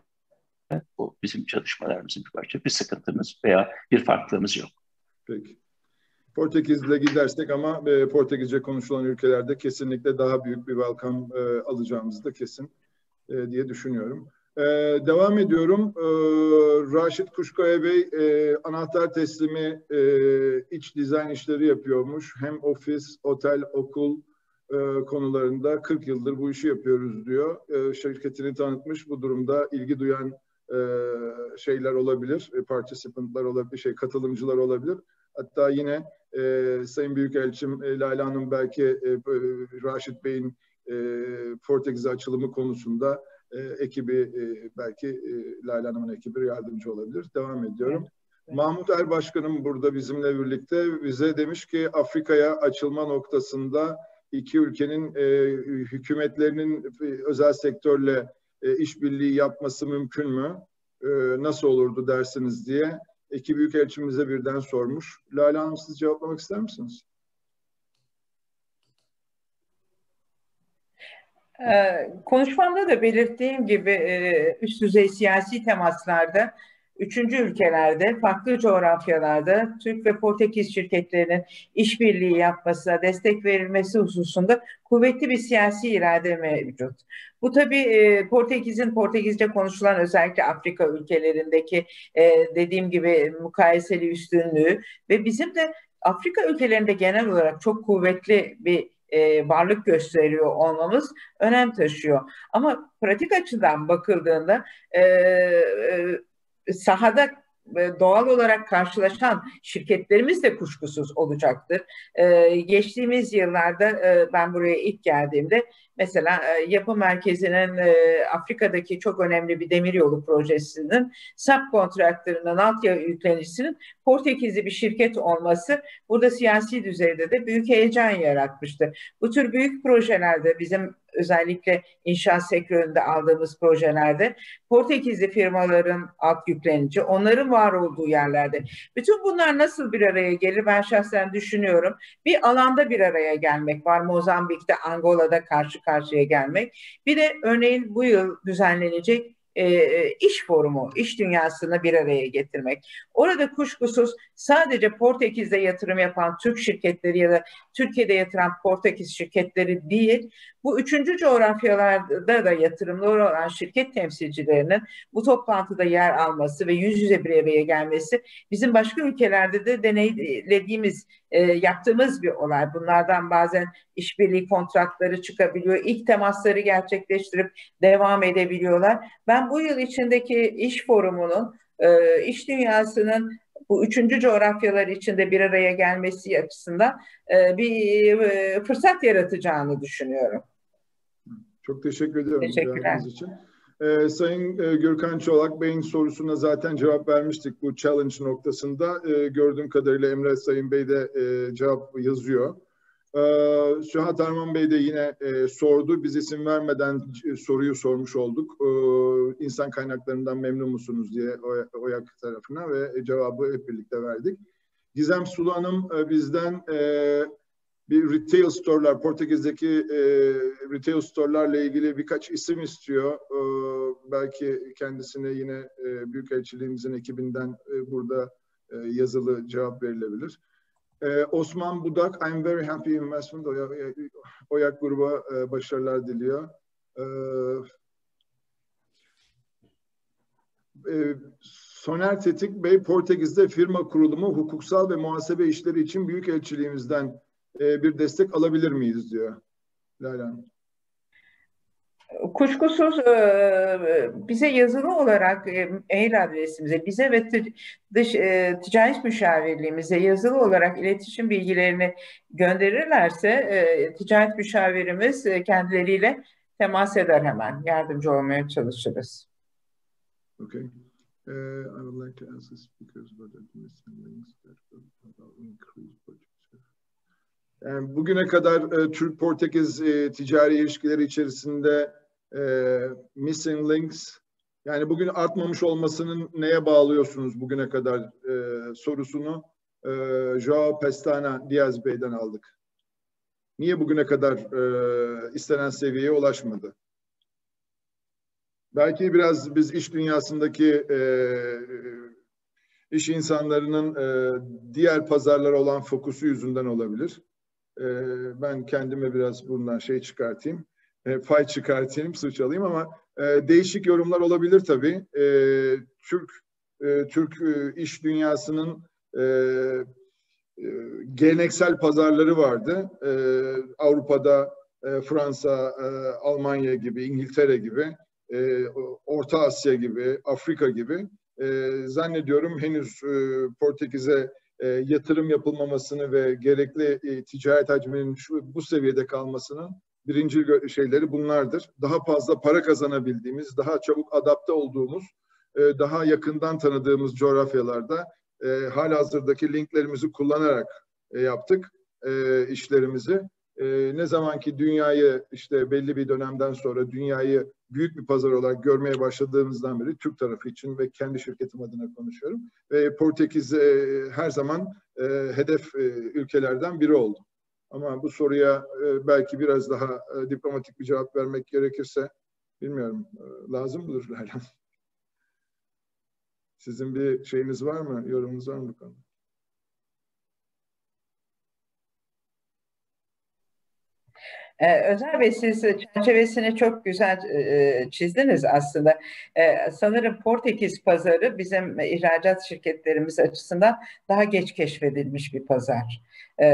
bu bizim çalışmalarımızın bir parça. Bir sıkıntımız veya bir farklılığımız yok. Peki. Portekiz'le gidersek ama e, Portekizce konuşulan ülkelerde kesinlikle daha büyük bir welcome e, alacağımız da kesin e, diye düşünüyorum. E, devam ediyorum. E, Raşit Kuşkaya Bey e, anahtar teslimi e, iç dizayn işleri yapıyormuş. Hem ofis, otel, okul e, konularında kırk yıldır bu işi yapıyoruz diyor. E, şirketini tanıtmış. Bu durumda ilgi duyan e, şeyler olabilir. E, participantlar olabilir, şey katılımcılar olabilir. Hatta yine e, Sayın Büyükelçim e, Lale Hanım belki e, Raşit Bey'in e, Portekiz'e açılımı konusunda e, ekibi e, belki e, Lale Hanım'ın ekibi yardımcı olabilir. Devam ediyorum. Evet. Mahmut Erbaşkan'ım burada bizimle birlikte bize demiş ki Afrika'ya açılma noktasında iki ülkenin e, hükümetlerinin e, özel sektörle e, işbirliği yapması mümkün mü? E, nasıl olurdu dersiniz diye iki büyükelçimize birden sormuş. Lale Hanım siz cevaplamak ister misiniz? Ee, konuşmamda da belirttiğim gibi e, üst düzey siyasi temaslarda üçüncü ülkelerde, farklı coğrafyalarda Türk ve Portekiz şirketlerinin işbirliği yapmasına destek verilmesi hususunda kuvvetli bir siyasi irade mevcut. Bu tabii e, Portekiz'in Portekizce konuşulan özellikle Afrika ülkelerindeki e, dediğim gibi mukayeseli üstünlüğü ve bizim de Afrika ülkelerinde genel olarak çok kuvvetli bir e, varlık gösteriyor olmamız önem taşıyor. Ama pratik açıdan bakıldığında e, e, sahada doğal olarak karşılaşan şirketlerimiz de kuşkusuz olacaktır. Ee, geçtiğimiz yıllarda e, ben buraya ilk geldiğimde mesela e, yapı merkezinin e, Afrika'daki çok önemli bir demiryolu projesinin subkontraktörünün altyapı yüklenecisinin Portekizli bir şirket olması burada siyasi düzeyde de büyük heyecan yaratmıştı. Bu tür büyük projelerde bizim özellikle inşaat sektöründe aldığımız projelerde Portekizli firmaların alt yüklenici, onların var olduğu yerlerde. Bütün bunlar nasıl bir araya gelir ben şahsen düşünüyorum. Bir alanda bir araya gelmek var. Mozambik'te, Angola'da karşı karşıya gelmek. Bir de örneğin bu yıl düzenlenecek E, iş forumu, iş dünyasını bir araya getirmek. Orada kuşkusuz sadece Portekiz'de yatırım yapan Türk şirketleri ya da Türkiye'de yatıran Portekiz şirketleri değil, bu üçüncü coğrafyalarda da yatırımları olan şirket temsilcilerinin bu toplantıda yer alması ve yüz yüze bir araya gelmesi bizim başka ülkelerde de deneylediğimiz, e, yaptığımız bir olay. Bunlardan bazen işbirliği kontratları çıkabiliyor, ilk temasları gerçekleştirip devam edebiliyorlar. Ben bu yıl içindeki iş forumunun, e, iş dünyasının bu üçüncü coğrafyalar içinde bir araya gelmesi açısından e, bir e, fırsat yaratacağını düşünüyorum. Çok teşekkür ediyorum. Teşekkürler. Için. Ee, Sayın e, Gürkan Çolak Bey'in sorusuna zaten cevap vermiştik bu challenge noktasında. E, gördüğüm kadarıyla Emre Sayın Bey de e, cevap yazıyor. Ee, Sühat Arman Bey de yine e, sordu. Biz isim vermeden e, soruyu sormuş olduk. Ee, insan kaynaklarından memnun musunuz diye OYAK tarafına ve cevabı hep birlikte verdik. Gizem Sulu Hanım e, bizden e, bir retail store'lar, Portekiz'deki e, retail store'larla ilgili birkaç isim istiyor. E, belki kendisine yine e, Büyükelçiliğimizin ekibinden e, burada e, yazılı cevap verilebilir. Ee, Osman Budak, I'm very happy investment. OYAK, OYAK gruba e, başarılar diliyor. Ee, e, Soner Tetik Bey, Portekiz'de firma kurulumu, hukuksal ve muhasebe işleri için Büyükelçiliğimizden e, bir destek alabilir miyiz diyor. Lale Hanım. Kuşkusuz bize yazılı olarak mail adresimize, bize ve dış ticaret müşavirliğimize yazılı olarak iletişim bilgilerini gönderirlerse ticaret müşavirimiz kendileriyle temas eder, hemen yardımcı olmaya çalışırız. Okay. Uh, I would like to ask the speakers about the missing links that will increase budget. Yani bugüne kadar e, Türk-Portekiz e, ticari ilişkileri içerisinde e, missing links, yani bugün artmamış olmasının neye bağlıyorsunuz bugüne kadar e, sorusunu e, João Pestana Diaz Bey'den aldık. Niye bugüne kadar e, istenen seviyeye ulaşmadı? Belki biraz biz iş dünyasındaki e, iş insanlarının e, diğer pazarlara olan fokusu yüzünden olabilir. Ben kendime biraz bundan şey çıkartayım, pay çıkartayım, suç alayım ama değişik yorumlar olabilir tabii. Türk Türk iş dünyasının geleneksel pazarları vardı. Avrupa'da Fransa, Almanya gibi, İngiltere gibi, Orta Asya gibi, Afrika gibi. Zannediyorum henüz Portekiz'e E, yatırım yapılmamasını ve gerekli e, ticaret hacminin şu, bu seviyede kalmasının birinci şeyleri bunlardır. Daha fazla para kazanabildiğimiz, daha çabuk adapte olduğumuz, e, daha yakından tanıdığımız coğrafyalarda e, halihazırdaki linklerimizi kullanarak e, yaptık e, işlerimizi. E, ne zaman ki dünyayı işte belli bir dönemden sonra dünyayı büyük bir pazar olarak görmeye başladığımızdan beri Türk tarafı için ve kendi şirketim adına konuşuyorum. Ve Portekiz e, her zaman e, hedef e, ülkelerden biri oldu. Ama bu soruya e, belki biraz daha e, diplomatik bir cevap vermek gerekirse bilmiyorum. E, lazım mıdır Lale? Sizin bir şeyiniz var mı? Yorumunuz var mı bu konuda? Ee, Özer Bey, siz çerçevesini çok güzel e, çizdiniz aslında. E, sanırım Portekiz pazarı bizim ihracat şirketlerimiz açısından daha geç keşfedilmiş bir pazar. E,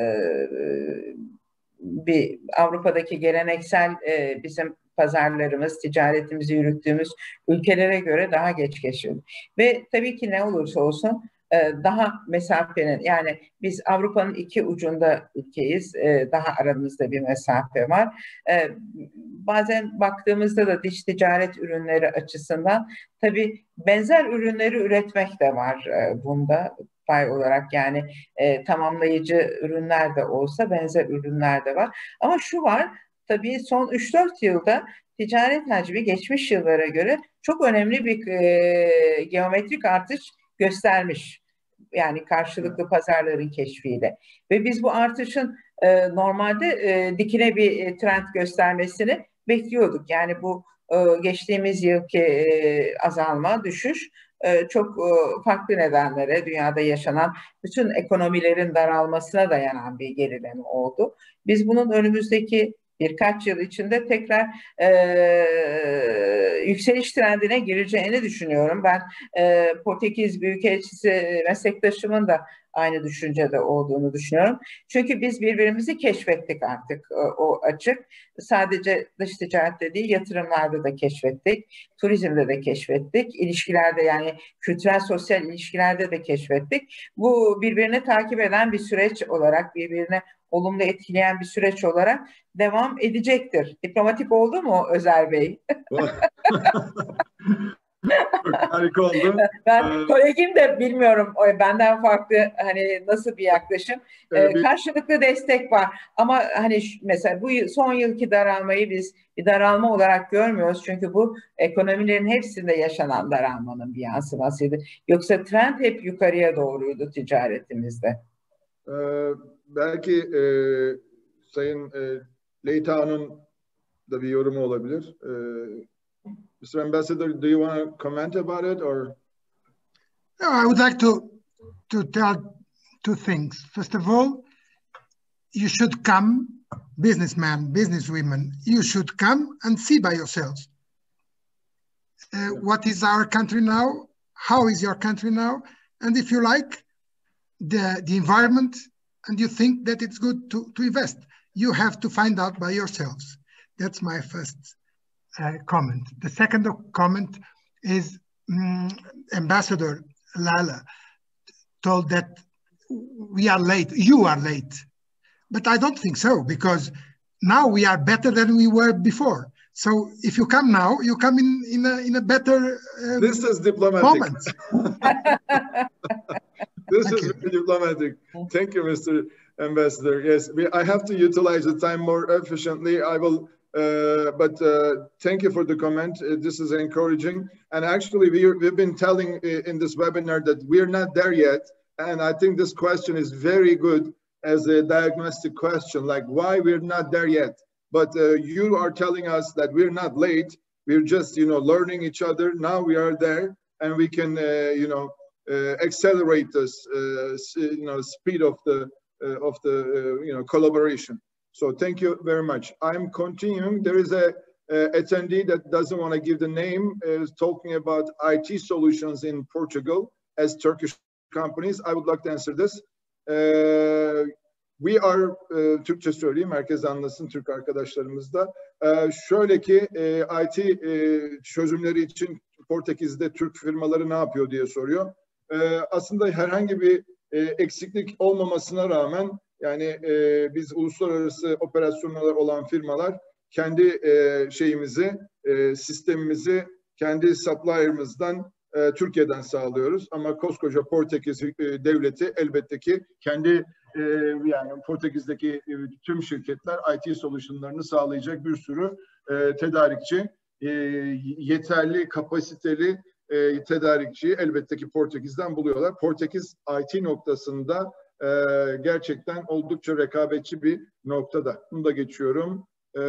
bir Avrupa'daki geleneksel e, bizim pazarlarımız, ticaretimizi yürüttüğümüz ülkelere göre daha geç keşfedilmiş. Ve tabii ki ne olursa olsun daha mesafenin, yani biz Avrupa'nın iki ucunda ülkeyiz, daha aramızda bir mesafe var. Bazen baktığımızda da dış ticaret ürünleri açısından tabii benzer ürünleri üretmek de var bunda pay olarak, yani tamamlayıcı ürünler de olsa benzer ürünler de var. Ama şu var, tabii son üç dört yılda ticaret hacmi geçmiş yıllara göre çok önemli bir e, geometrik artış göstermiş. Yani karşılıklı pazarların keşfiyle. Ve biz bu artışın e, normalde e, dikine bir e, trend göstermesini bekliyorduk. Yani bu e, geçtiğimiz yılki e, azalma, düşüş e, çok e, farklı nedenlere, dünyada yaşanan bütün ekonomilerin daralmasına dayanan bir gerileme oldu. Biz bunun önümüzdeki birkaç yıl içinde tekrar e, yükseliş trendine gireceğini düşünüyorum. Ben e, Portekiz Büyükelçisi meslektaşımın da aynı düşüncede olduğunu düşünüyorum. Çünkü biz birbirimizi keşfettik artık, o, o açık. Sadece dış ticarette değil, yatırımlarda da keşfettik, turizmde de keşfettik, ilişkilerde yani kültürel sosyal ilişkilerde de keşfettik. Bu birbirini takip eden bir süreç olarak, birbirine olumlu etkileyen bir süreç olarak devam edecektir. Diplomatik oldu mu Özer Bey? Çok harika oldu. Ben kolegim de bilmiyorum, benden farklı hani nasıl bir yaklaşım. Ee, bir... Karşılıklı destek var ama hani mesela bu son yılki daralmayı biz bir daralma olarak görmüyoruz. Çünkü bu ekonomilerin hepsinde yaşanan daralmanın bir yansımasıydı. Yoksa trend hep yukarıya doğruydu ticaretimizde. Ee, belki e, Sayın e, Leita'nın da bir yorumu olabilir. E, Mister Ambassador, do you want to comment about it, or? No, I would like to to tell two things. First of all, you should come, businessmen, businesswomen, you should come and see by yourselves. Uh, yeah. What is our country now? How is your country now? And if you like the the environment and you think that it's good to to invest, you have to find out by yourselves. That's my first Uh, comment. The second comment is um, Ambassador Lala told that we are late, you are late. But I don't think so, because now we are better than we were before. So if you come now, you come in, in, a, in a better um, This is diplomatic. moment. This Thank is you. Very diplomatic. Thank you, Mister Ambassador. Yes, we, I have to utilize the time more efficiently. I will Uh, but uh, thank you for the comment. Uh, this is encouraging. And actually, we, we've been telling uh, in this webinar that we're not there yet. And I think this question is very good as a diagnostic question, like why we're not there yet. But uh, you are telling us that we're not late. We're just, you know, learning each other. Now we are there, and we can, uh, you know, uh, accelerate this, uh, you know, speed of the uh, of the, uh, you know, collaboration. So thank you very much. I'm continuing. There is a, a attendee that doesn't want to give the name, is talking about I T solutions in Portugal as Turkish companies. I would like to answer this. Uh, we are, uh, Türkçe söyleyeyim, herkes anlasın Türk arkadaşlarımız da. Uh, şöyle ki e, I T e, çözümleri için Portekiz'de Türk firmaları ne yapıyor diye soruyor. E, aslında herhangi bir e, eksiklik olmamasına rağmen, yani e, biz uluslararası operasyonlar olan firmalar kendi e, şeyimizi, e, sistemimizi kendi supplier'ımızdan e, Türkiye'den sağlıyoruz. Ama koskoca Portekiz e, devleti elbette ki kendi e, yani Portekiz'deki e, tüm şirketler I T solutionlarını sağlayacak bir sürü e, tedarikçi, e, yeterli kapasiteli e, tedarikçiyi elbette ki Portekiz'den buluyorlar. Portekiz I T noktasında Ee, gerçekten oldukça rekabetçi bir noktada. Bunu da geçiyorum. Ee,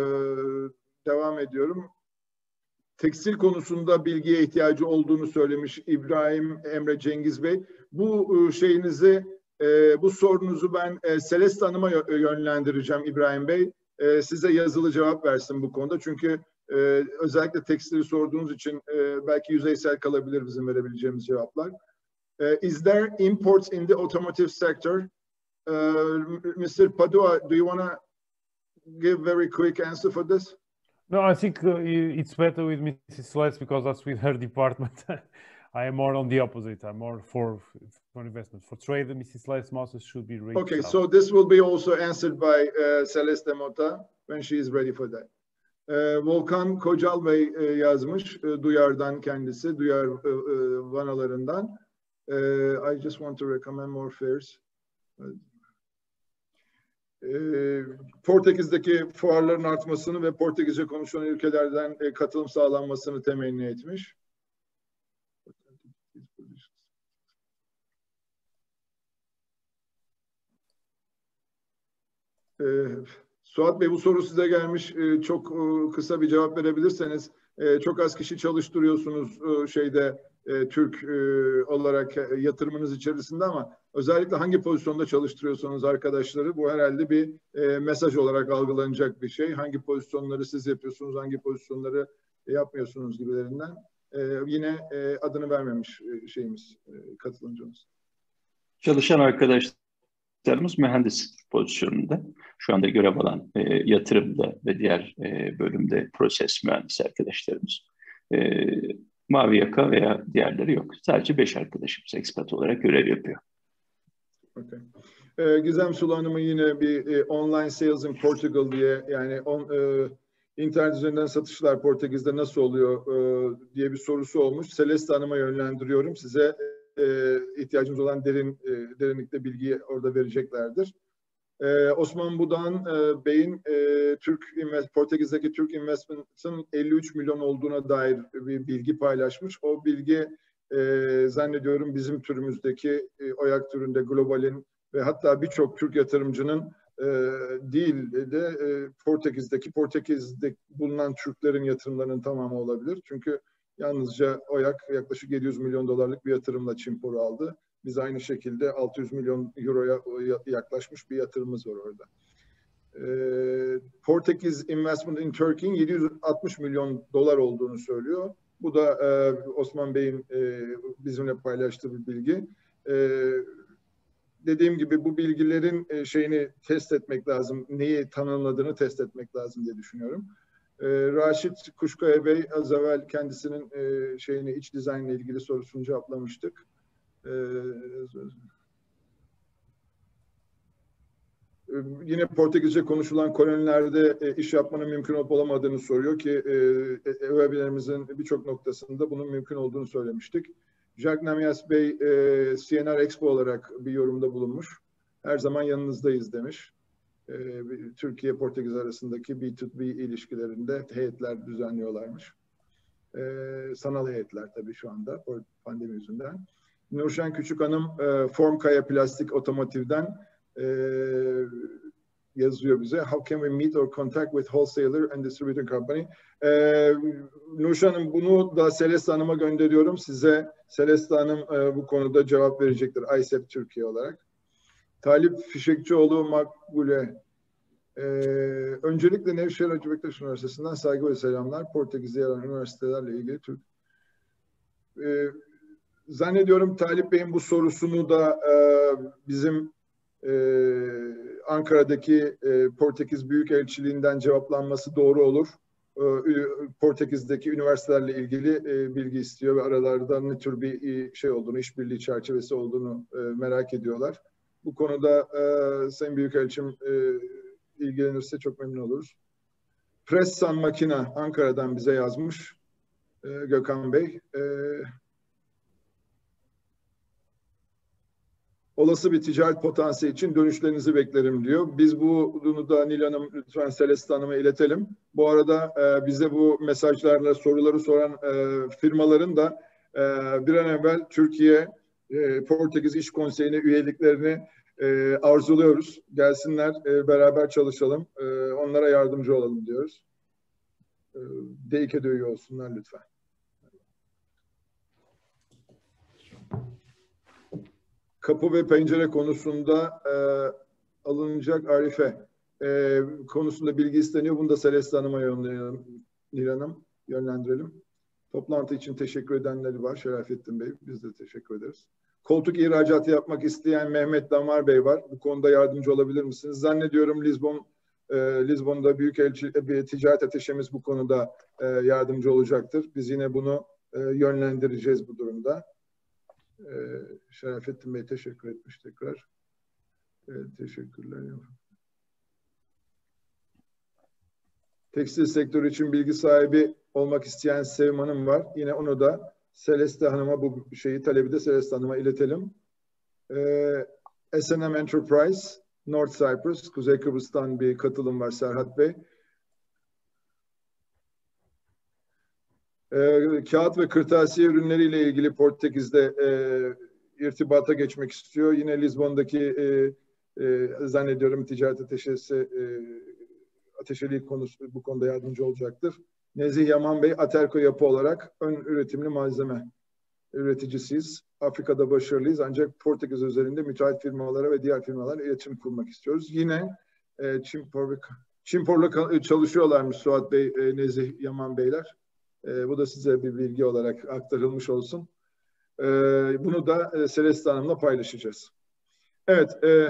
devam ediyorum. Tekstil konusunda bilgiye ihtiyacı olduğunu söylemiş İbrahim Emre Cengiz Bey. Bu şeyinizi, e, bu sorunuzu ben e, Celeste Hanım'a yönlendireceğim İbrahim Bey. E, size yazılı cevap versin bu konuda. Çünkü e, özellikle tekstili sorduğunuz için e, belki yüzeysel kalabilir bizim verebileceğimiz cevaplar. Uh, is there imports in the automotive sector? Uh, Mister Padua, do you want to give very quick answer for this? No, I think uh, it's better with Missus Celeste because that's with her department. I am more on the opposite. I'm more for, for investment. For trade, Missus Celeste Moses should be reached Okay, out. so this will be also answered by uh, Celeste Mota when she is ready for that. Uh, Volkan Kocal Bey uh, yazmış, uh, Duyar'dan kendisi, Duyar uh, uh, vanalarından. Uh, I just want to recommend more fairs. e, Portekiz'deki fuarların artmasını ve Portekizce konuşan ülkelerden e, katılım sağlanmasını temenni etmiş. E, Suat Bey, bu soru size gelmiş. E, çok e, kısa bir cevap verebilirseniz. E, çok az kişi çalıştırıyorsunuz e, şeyde e, Türk e, olarak e, yatırımınız içerisinde, ama özellikle hangi pozisyonda çalıştırıyorsunuz arkadaşları? Bu herhalde bir e, mesaj olarak algılanacak bir şey. Hangi pozisyonları siz yapıyorsunuz, hangi pozisyonları yapmıyorsunuz gibilerinden. E, yine e, adını vermemiş e, şeyimiz, e, katılımcımız. Çalışan arkadaşlarımız mühendis pozisyonunda. Şu anda görev alan e, yatırımda ve diğer e, bölümde proses mühendisi arkadaşlarımız. E, mavi yaka veya diğerleri yok. Sadece beş arkadaşımız expat olarak görev yapıyor. Okay. E, Gizem Sulu Hanım'ın yine bir e, online sales in Portugal diye, yani on, e, internet üzerinden satışlar Portekiz'de nasıl oluyor e, diye bir sorusu olmuş. Celeste Hanım'a yönlendiriyorum. Size e, ihtiyacınız olan derin e, derinlikte bilgiyi orada vereceklerdir. Ee, Osman Budan e, Bey'in e, Türk Invest, Portekiz'deki Türk Investment'ın elli üç milyon olduğuna dair bir bilgi paylaşmış. O bilgi e, zannediyorum bizim türümüzdeki e, OYAK türünde globalin ve hatta birçok Türk yatırımcının e, değil de e, Portekiz'deki Portekiz'de bulunan Türklerin yatırımlarının tamamı olabilir. Çünkü yalnızca OYAK yaklaşık yedi yüz milyon dolarlık bir yatırımla Çimpor'u aldı. Biz aynı şekilde altı yüz milyon euroya yaklaşmış bir yatırımımız var orada. Ee, Portekiz Investment in Turkey'in yedi yüz altmış milyon dolar olduğunu söylüyor. Bu da e, Osman Bey'in e, bizimle paylaştığı bir bilgi. E, dediğim gibi bu bilgilerin e, şeyini test etmek lazım. Neyi tanımladığını test etmek lazım diye düşünüyorum. E, Raşit Kuşkaya Bey az evvel kendisinin e, şeyini iç dizaynla ilgili sorusunu cevaplamıştık. Ee, yine Portekizce konuşulan kolonilerde e, iş yapmanın mümkün olup olamadığını soruyor ki e, övevlerimizin birçok noktasında bunun mümkün olduğunu söylemiştik. Jacques Namias Bey e, C N R Expo olarak bir yorumda bulunmuş. Her zaman yanınızdayız demiş. E, Türkiye Portekiz arasındaki B iki B ilişkilerinde heyetler düzenliyorlarmış. E, sanal heyetler tabii şu anda pandemi yüzünden. Nurşen Küçük Hanım e, Formkaya Plastik Otomotiv'den e, yazıyor bize. How can we meet or contact with wholesaler and distributor company? E, Nurşen Hanım, bunu da Celeste Hanım'a gönderiyorum. Size Celeste Hanım e, bu konuda cevap verecektir. I S E P Türkiye olarak. Talip Fişekçioğlu Makbule. E, öncelikle Nevşehir Hacı Bektaş Üniversitesi'nden saygı ve selamlar. Portekiz'de yer alan üniversitelerle ilgili Türk. E, Zannediyorum Talip Bey'in bu sorusunu da e, bizim e, Ankara'daki e, Portekiz Büyükelçiliğinden cevaplanması doğru olur. E, Portekiz'deki üniversitelerle ilgili e, bilgi istiyor ve aralarda ne tür bir şey olduğunu, işbirliği çerçevesi olduğunu e, merak ediyorlar. Bu konuda e, Sayın Büyükelçim e, ilgilenirse çok memnun oluruz. Pressan Makina Ankara'dan bize yazmış e, Gökhan Bey. E, Olası bir ticaret potansiyeli için dönüşlerinizi beklerim diyor. Biz bu, bunu da Nil Hanım lütfen Celeste Hanım'a iletelim. Bu arada e, bize bu mesajlarla soruları soran e, firmaların da e, bir an evvel Türkiye e, Portekiz İş Konseyi'ne üyeliklerini e, arzuluyoruz. Gelsinler, e, beraber çalışalım. E, onlara yardımcı olalım diyoruz. E, D İ K'de üye olsunlar lütfen. Kapı ve pencere konusunda e, alınacak arife e, konusunda bilgi isteniyor. Bunu da Celeste Hanım'a yönlendirelim. Nil Hanım, yönlendirelim. Toplantı için teşekkür edenleri var. Şerafettin Bey, biz de teşekkür ederiz. Koltuk ihracatı yapmak isteyen Mehmet Damar Bey var. Bu konuda yardımcı olabilir misiniz? Zannediyorum Lizbon, e, Lizbon'da Büyükelçi, bir ticaret ateşemiz bu konuda e, yardımcı olacaktır. Biz yine bunu e, yönlendireceğiz bu durumda. Ee, Şerafettin Bey teşekkür etmiş tekrar. Evet, teşekkürler. Tekstil sektörü için bilgi sahibi olmak isteyen Sevim Hanım var. Yine onu da Celeste Hanım'a, bu şeyi talebi de Celeste Hanım'a iletelim. Ee, S and M Enterprise North Cyprus, Kuzey Kıbrıs'tan bir katılım var Serhat Bey. E, kağıt ve kırtasiye ürünleriyle ilgili Portekiz'de e, irtibata geçmek istiyor. Yine Lizbon'daki e, e, zannediyorum ticaret ateşesi e, ateşeliği konusu bu konuda yardımcı olacaktır. Nezih Yaman Bey, Aterko Yapı olarak ön üretimli malzeme üreticisiyiz. Afrika'da başarılıyız ancak Portekiz üzerinde müteahhit firmalara ve diğer firmalarla iletişim kurmak istiyoruz. Yine e, Çimpor'la Çimpor'la çalışıyorlarmış Suat Bey, e, Nezih Yaman Beyler. E, bu da size bir bilgi olarak aktarılmış olsun. E, bunu da e, Celeste Hanım'la paylaşacağız. Evet, e,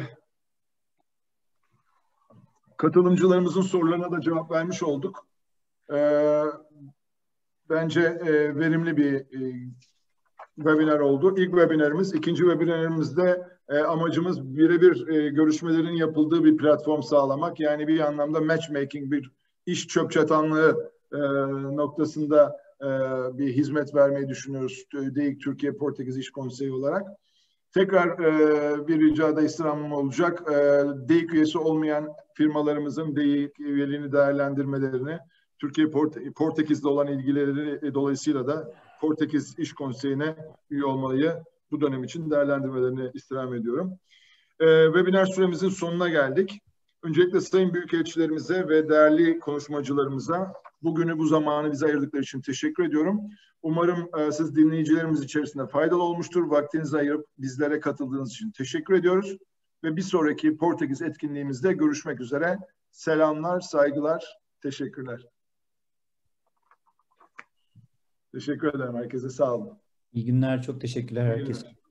katılımcılarımızın sorularına da cevap vermiş olduk. E, bence e, verimli bir e, webinar oldu. İlk webinarımız, ikinci webinarimizde e, amacımız birebir e, görüşmelerin yapıldığı bir platform sağlamak. Yani bir anlamda matchmaking, bir iş çöp çatanlığı e, noktasında e, bir hizmet vermeyi düşünüyoruz. DEİK Türkiye Portekiz İş Konseyi olarak. Tekrar e, bir ricada istirhamım olacak. E, DEİK üyesi olmayan firmalarımızın DEİK üyeliğini değerlendirmelerini, Türkiye Port Portekiz'de olan ilgileri dolayısıyla da Portekiz İş Konseyi'ne üye olmayı bu dönem için değerlendirmelerini istirham ediyorum. Ee, webinar süremizin sonuna geldik. Öncelikle sayın büyükelçilerimize ve değerli konuşmacılarımıza bugünü, bu zamanı bize ayırdıkları için teşekkür ediyorum. Umarım e, siz dinleyicilerimiz içerisinde faydalı olmuştur. Vaktinizi ayırıp bizlere katıldığınız için teşekkür ediyoruz. Ve bir sonraki Portekiz etkinliğimizde görüşmek üzere. Selamlar, saygılar, teşekkürler. Teşekkür ederim herkese. Sağ olun. İyi günler. Çok teşekkürler herkese.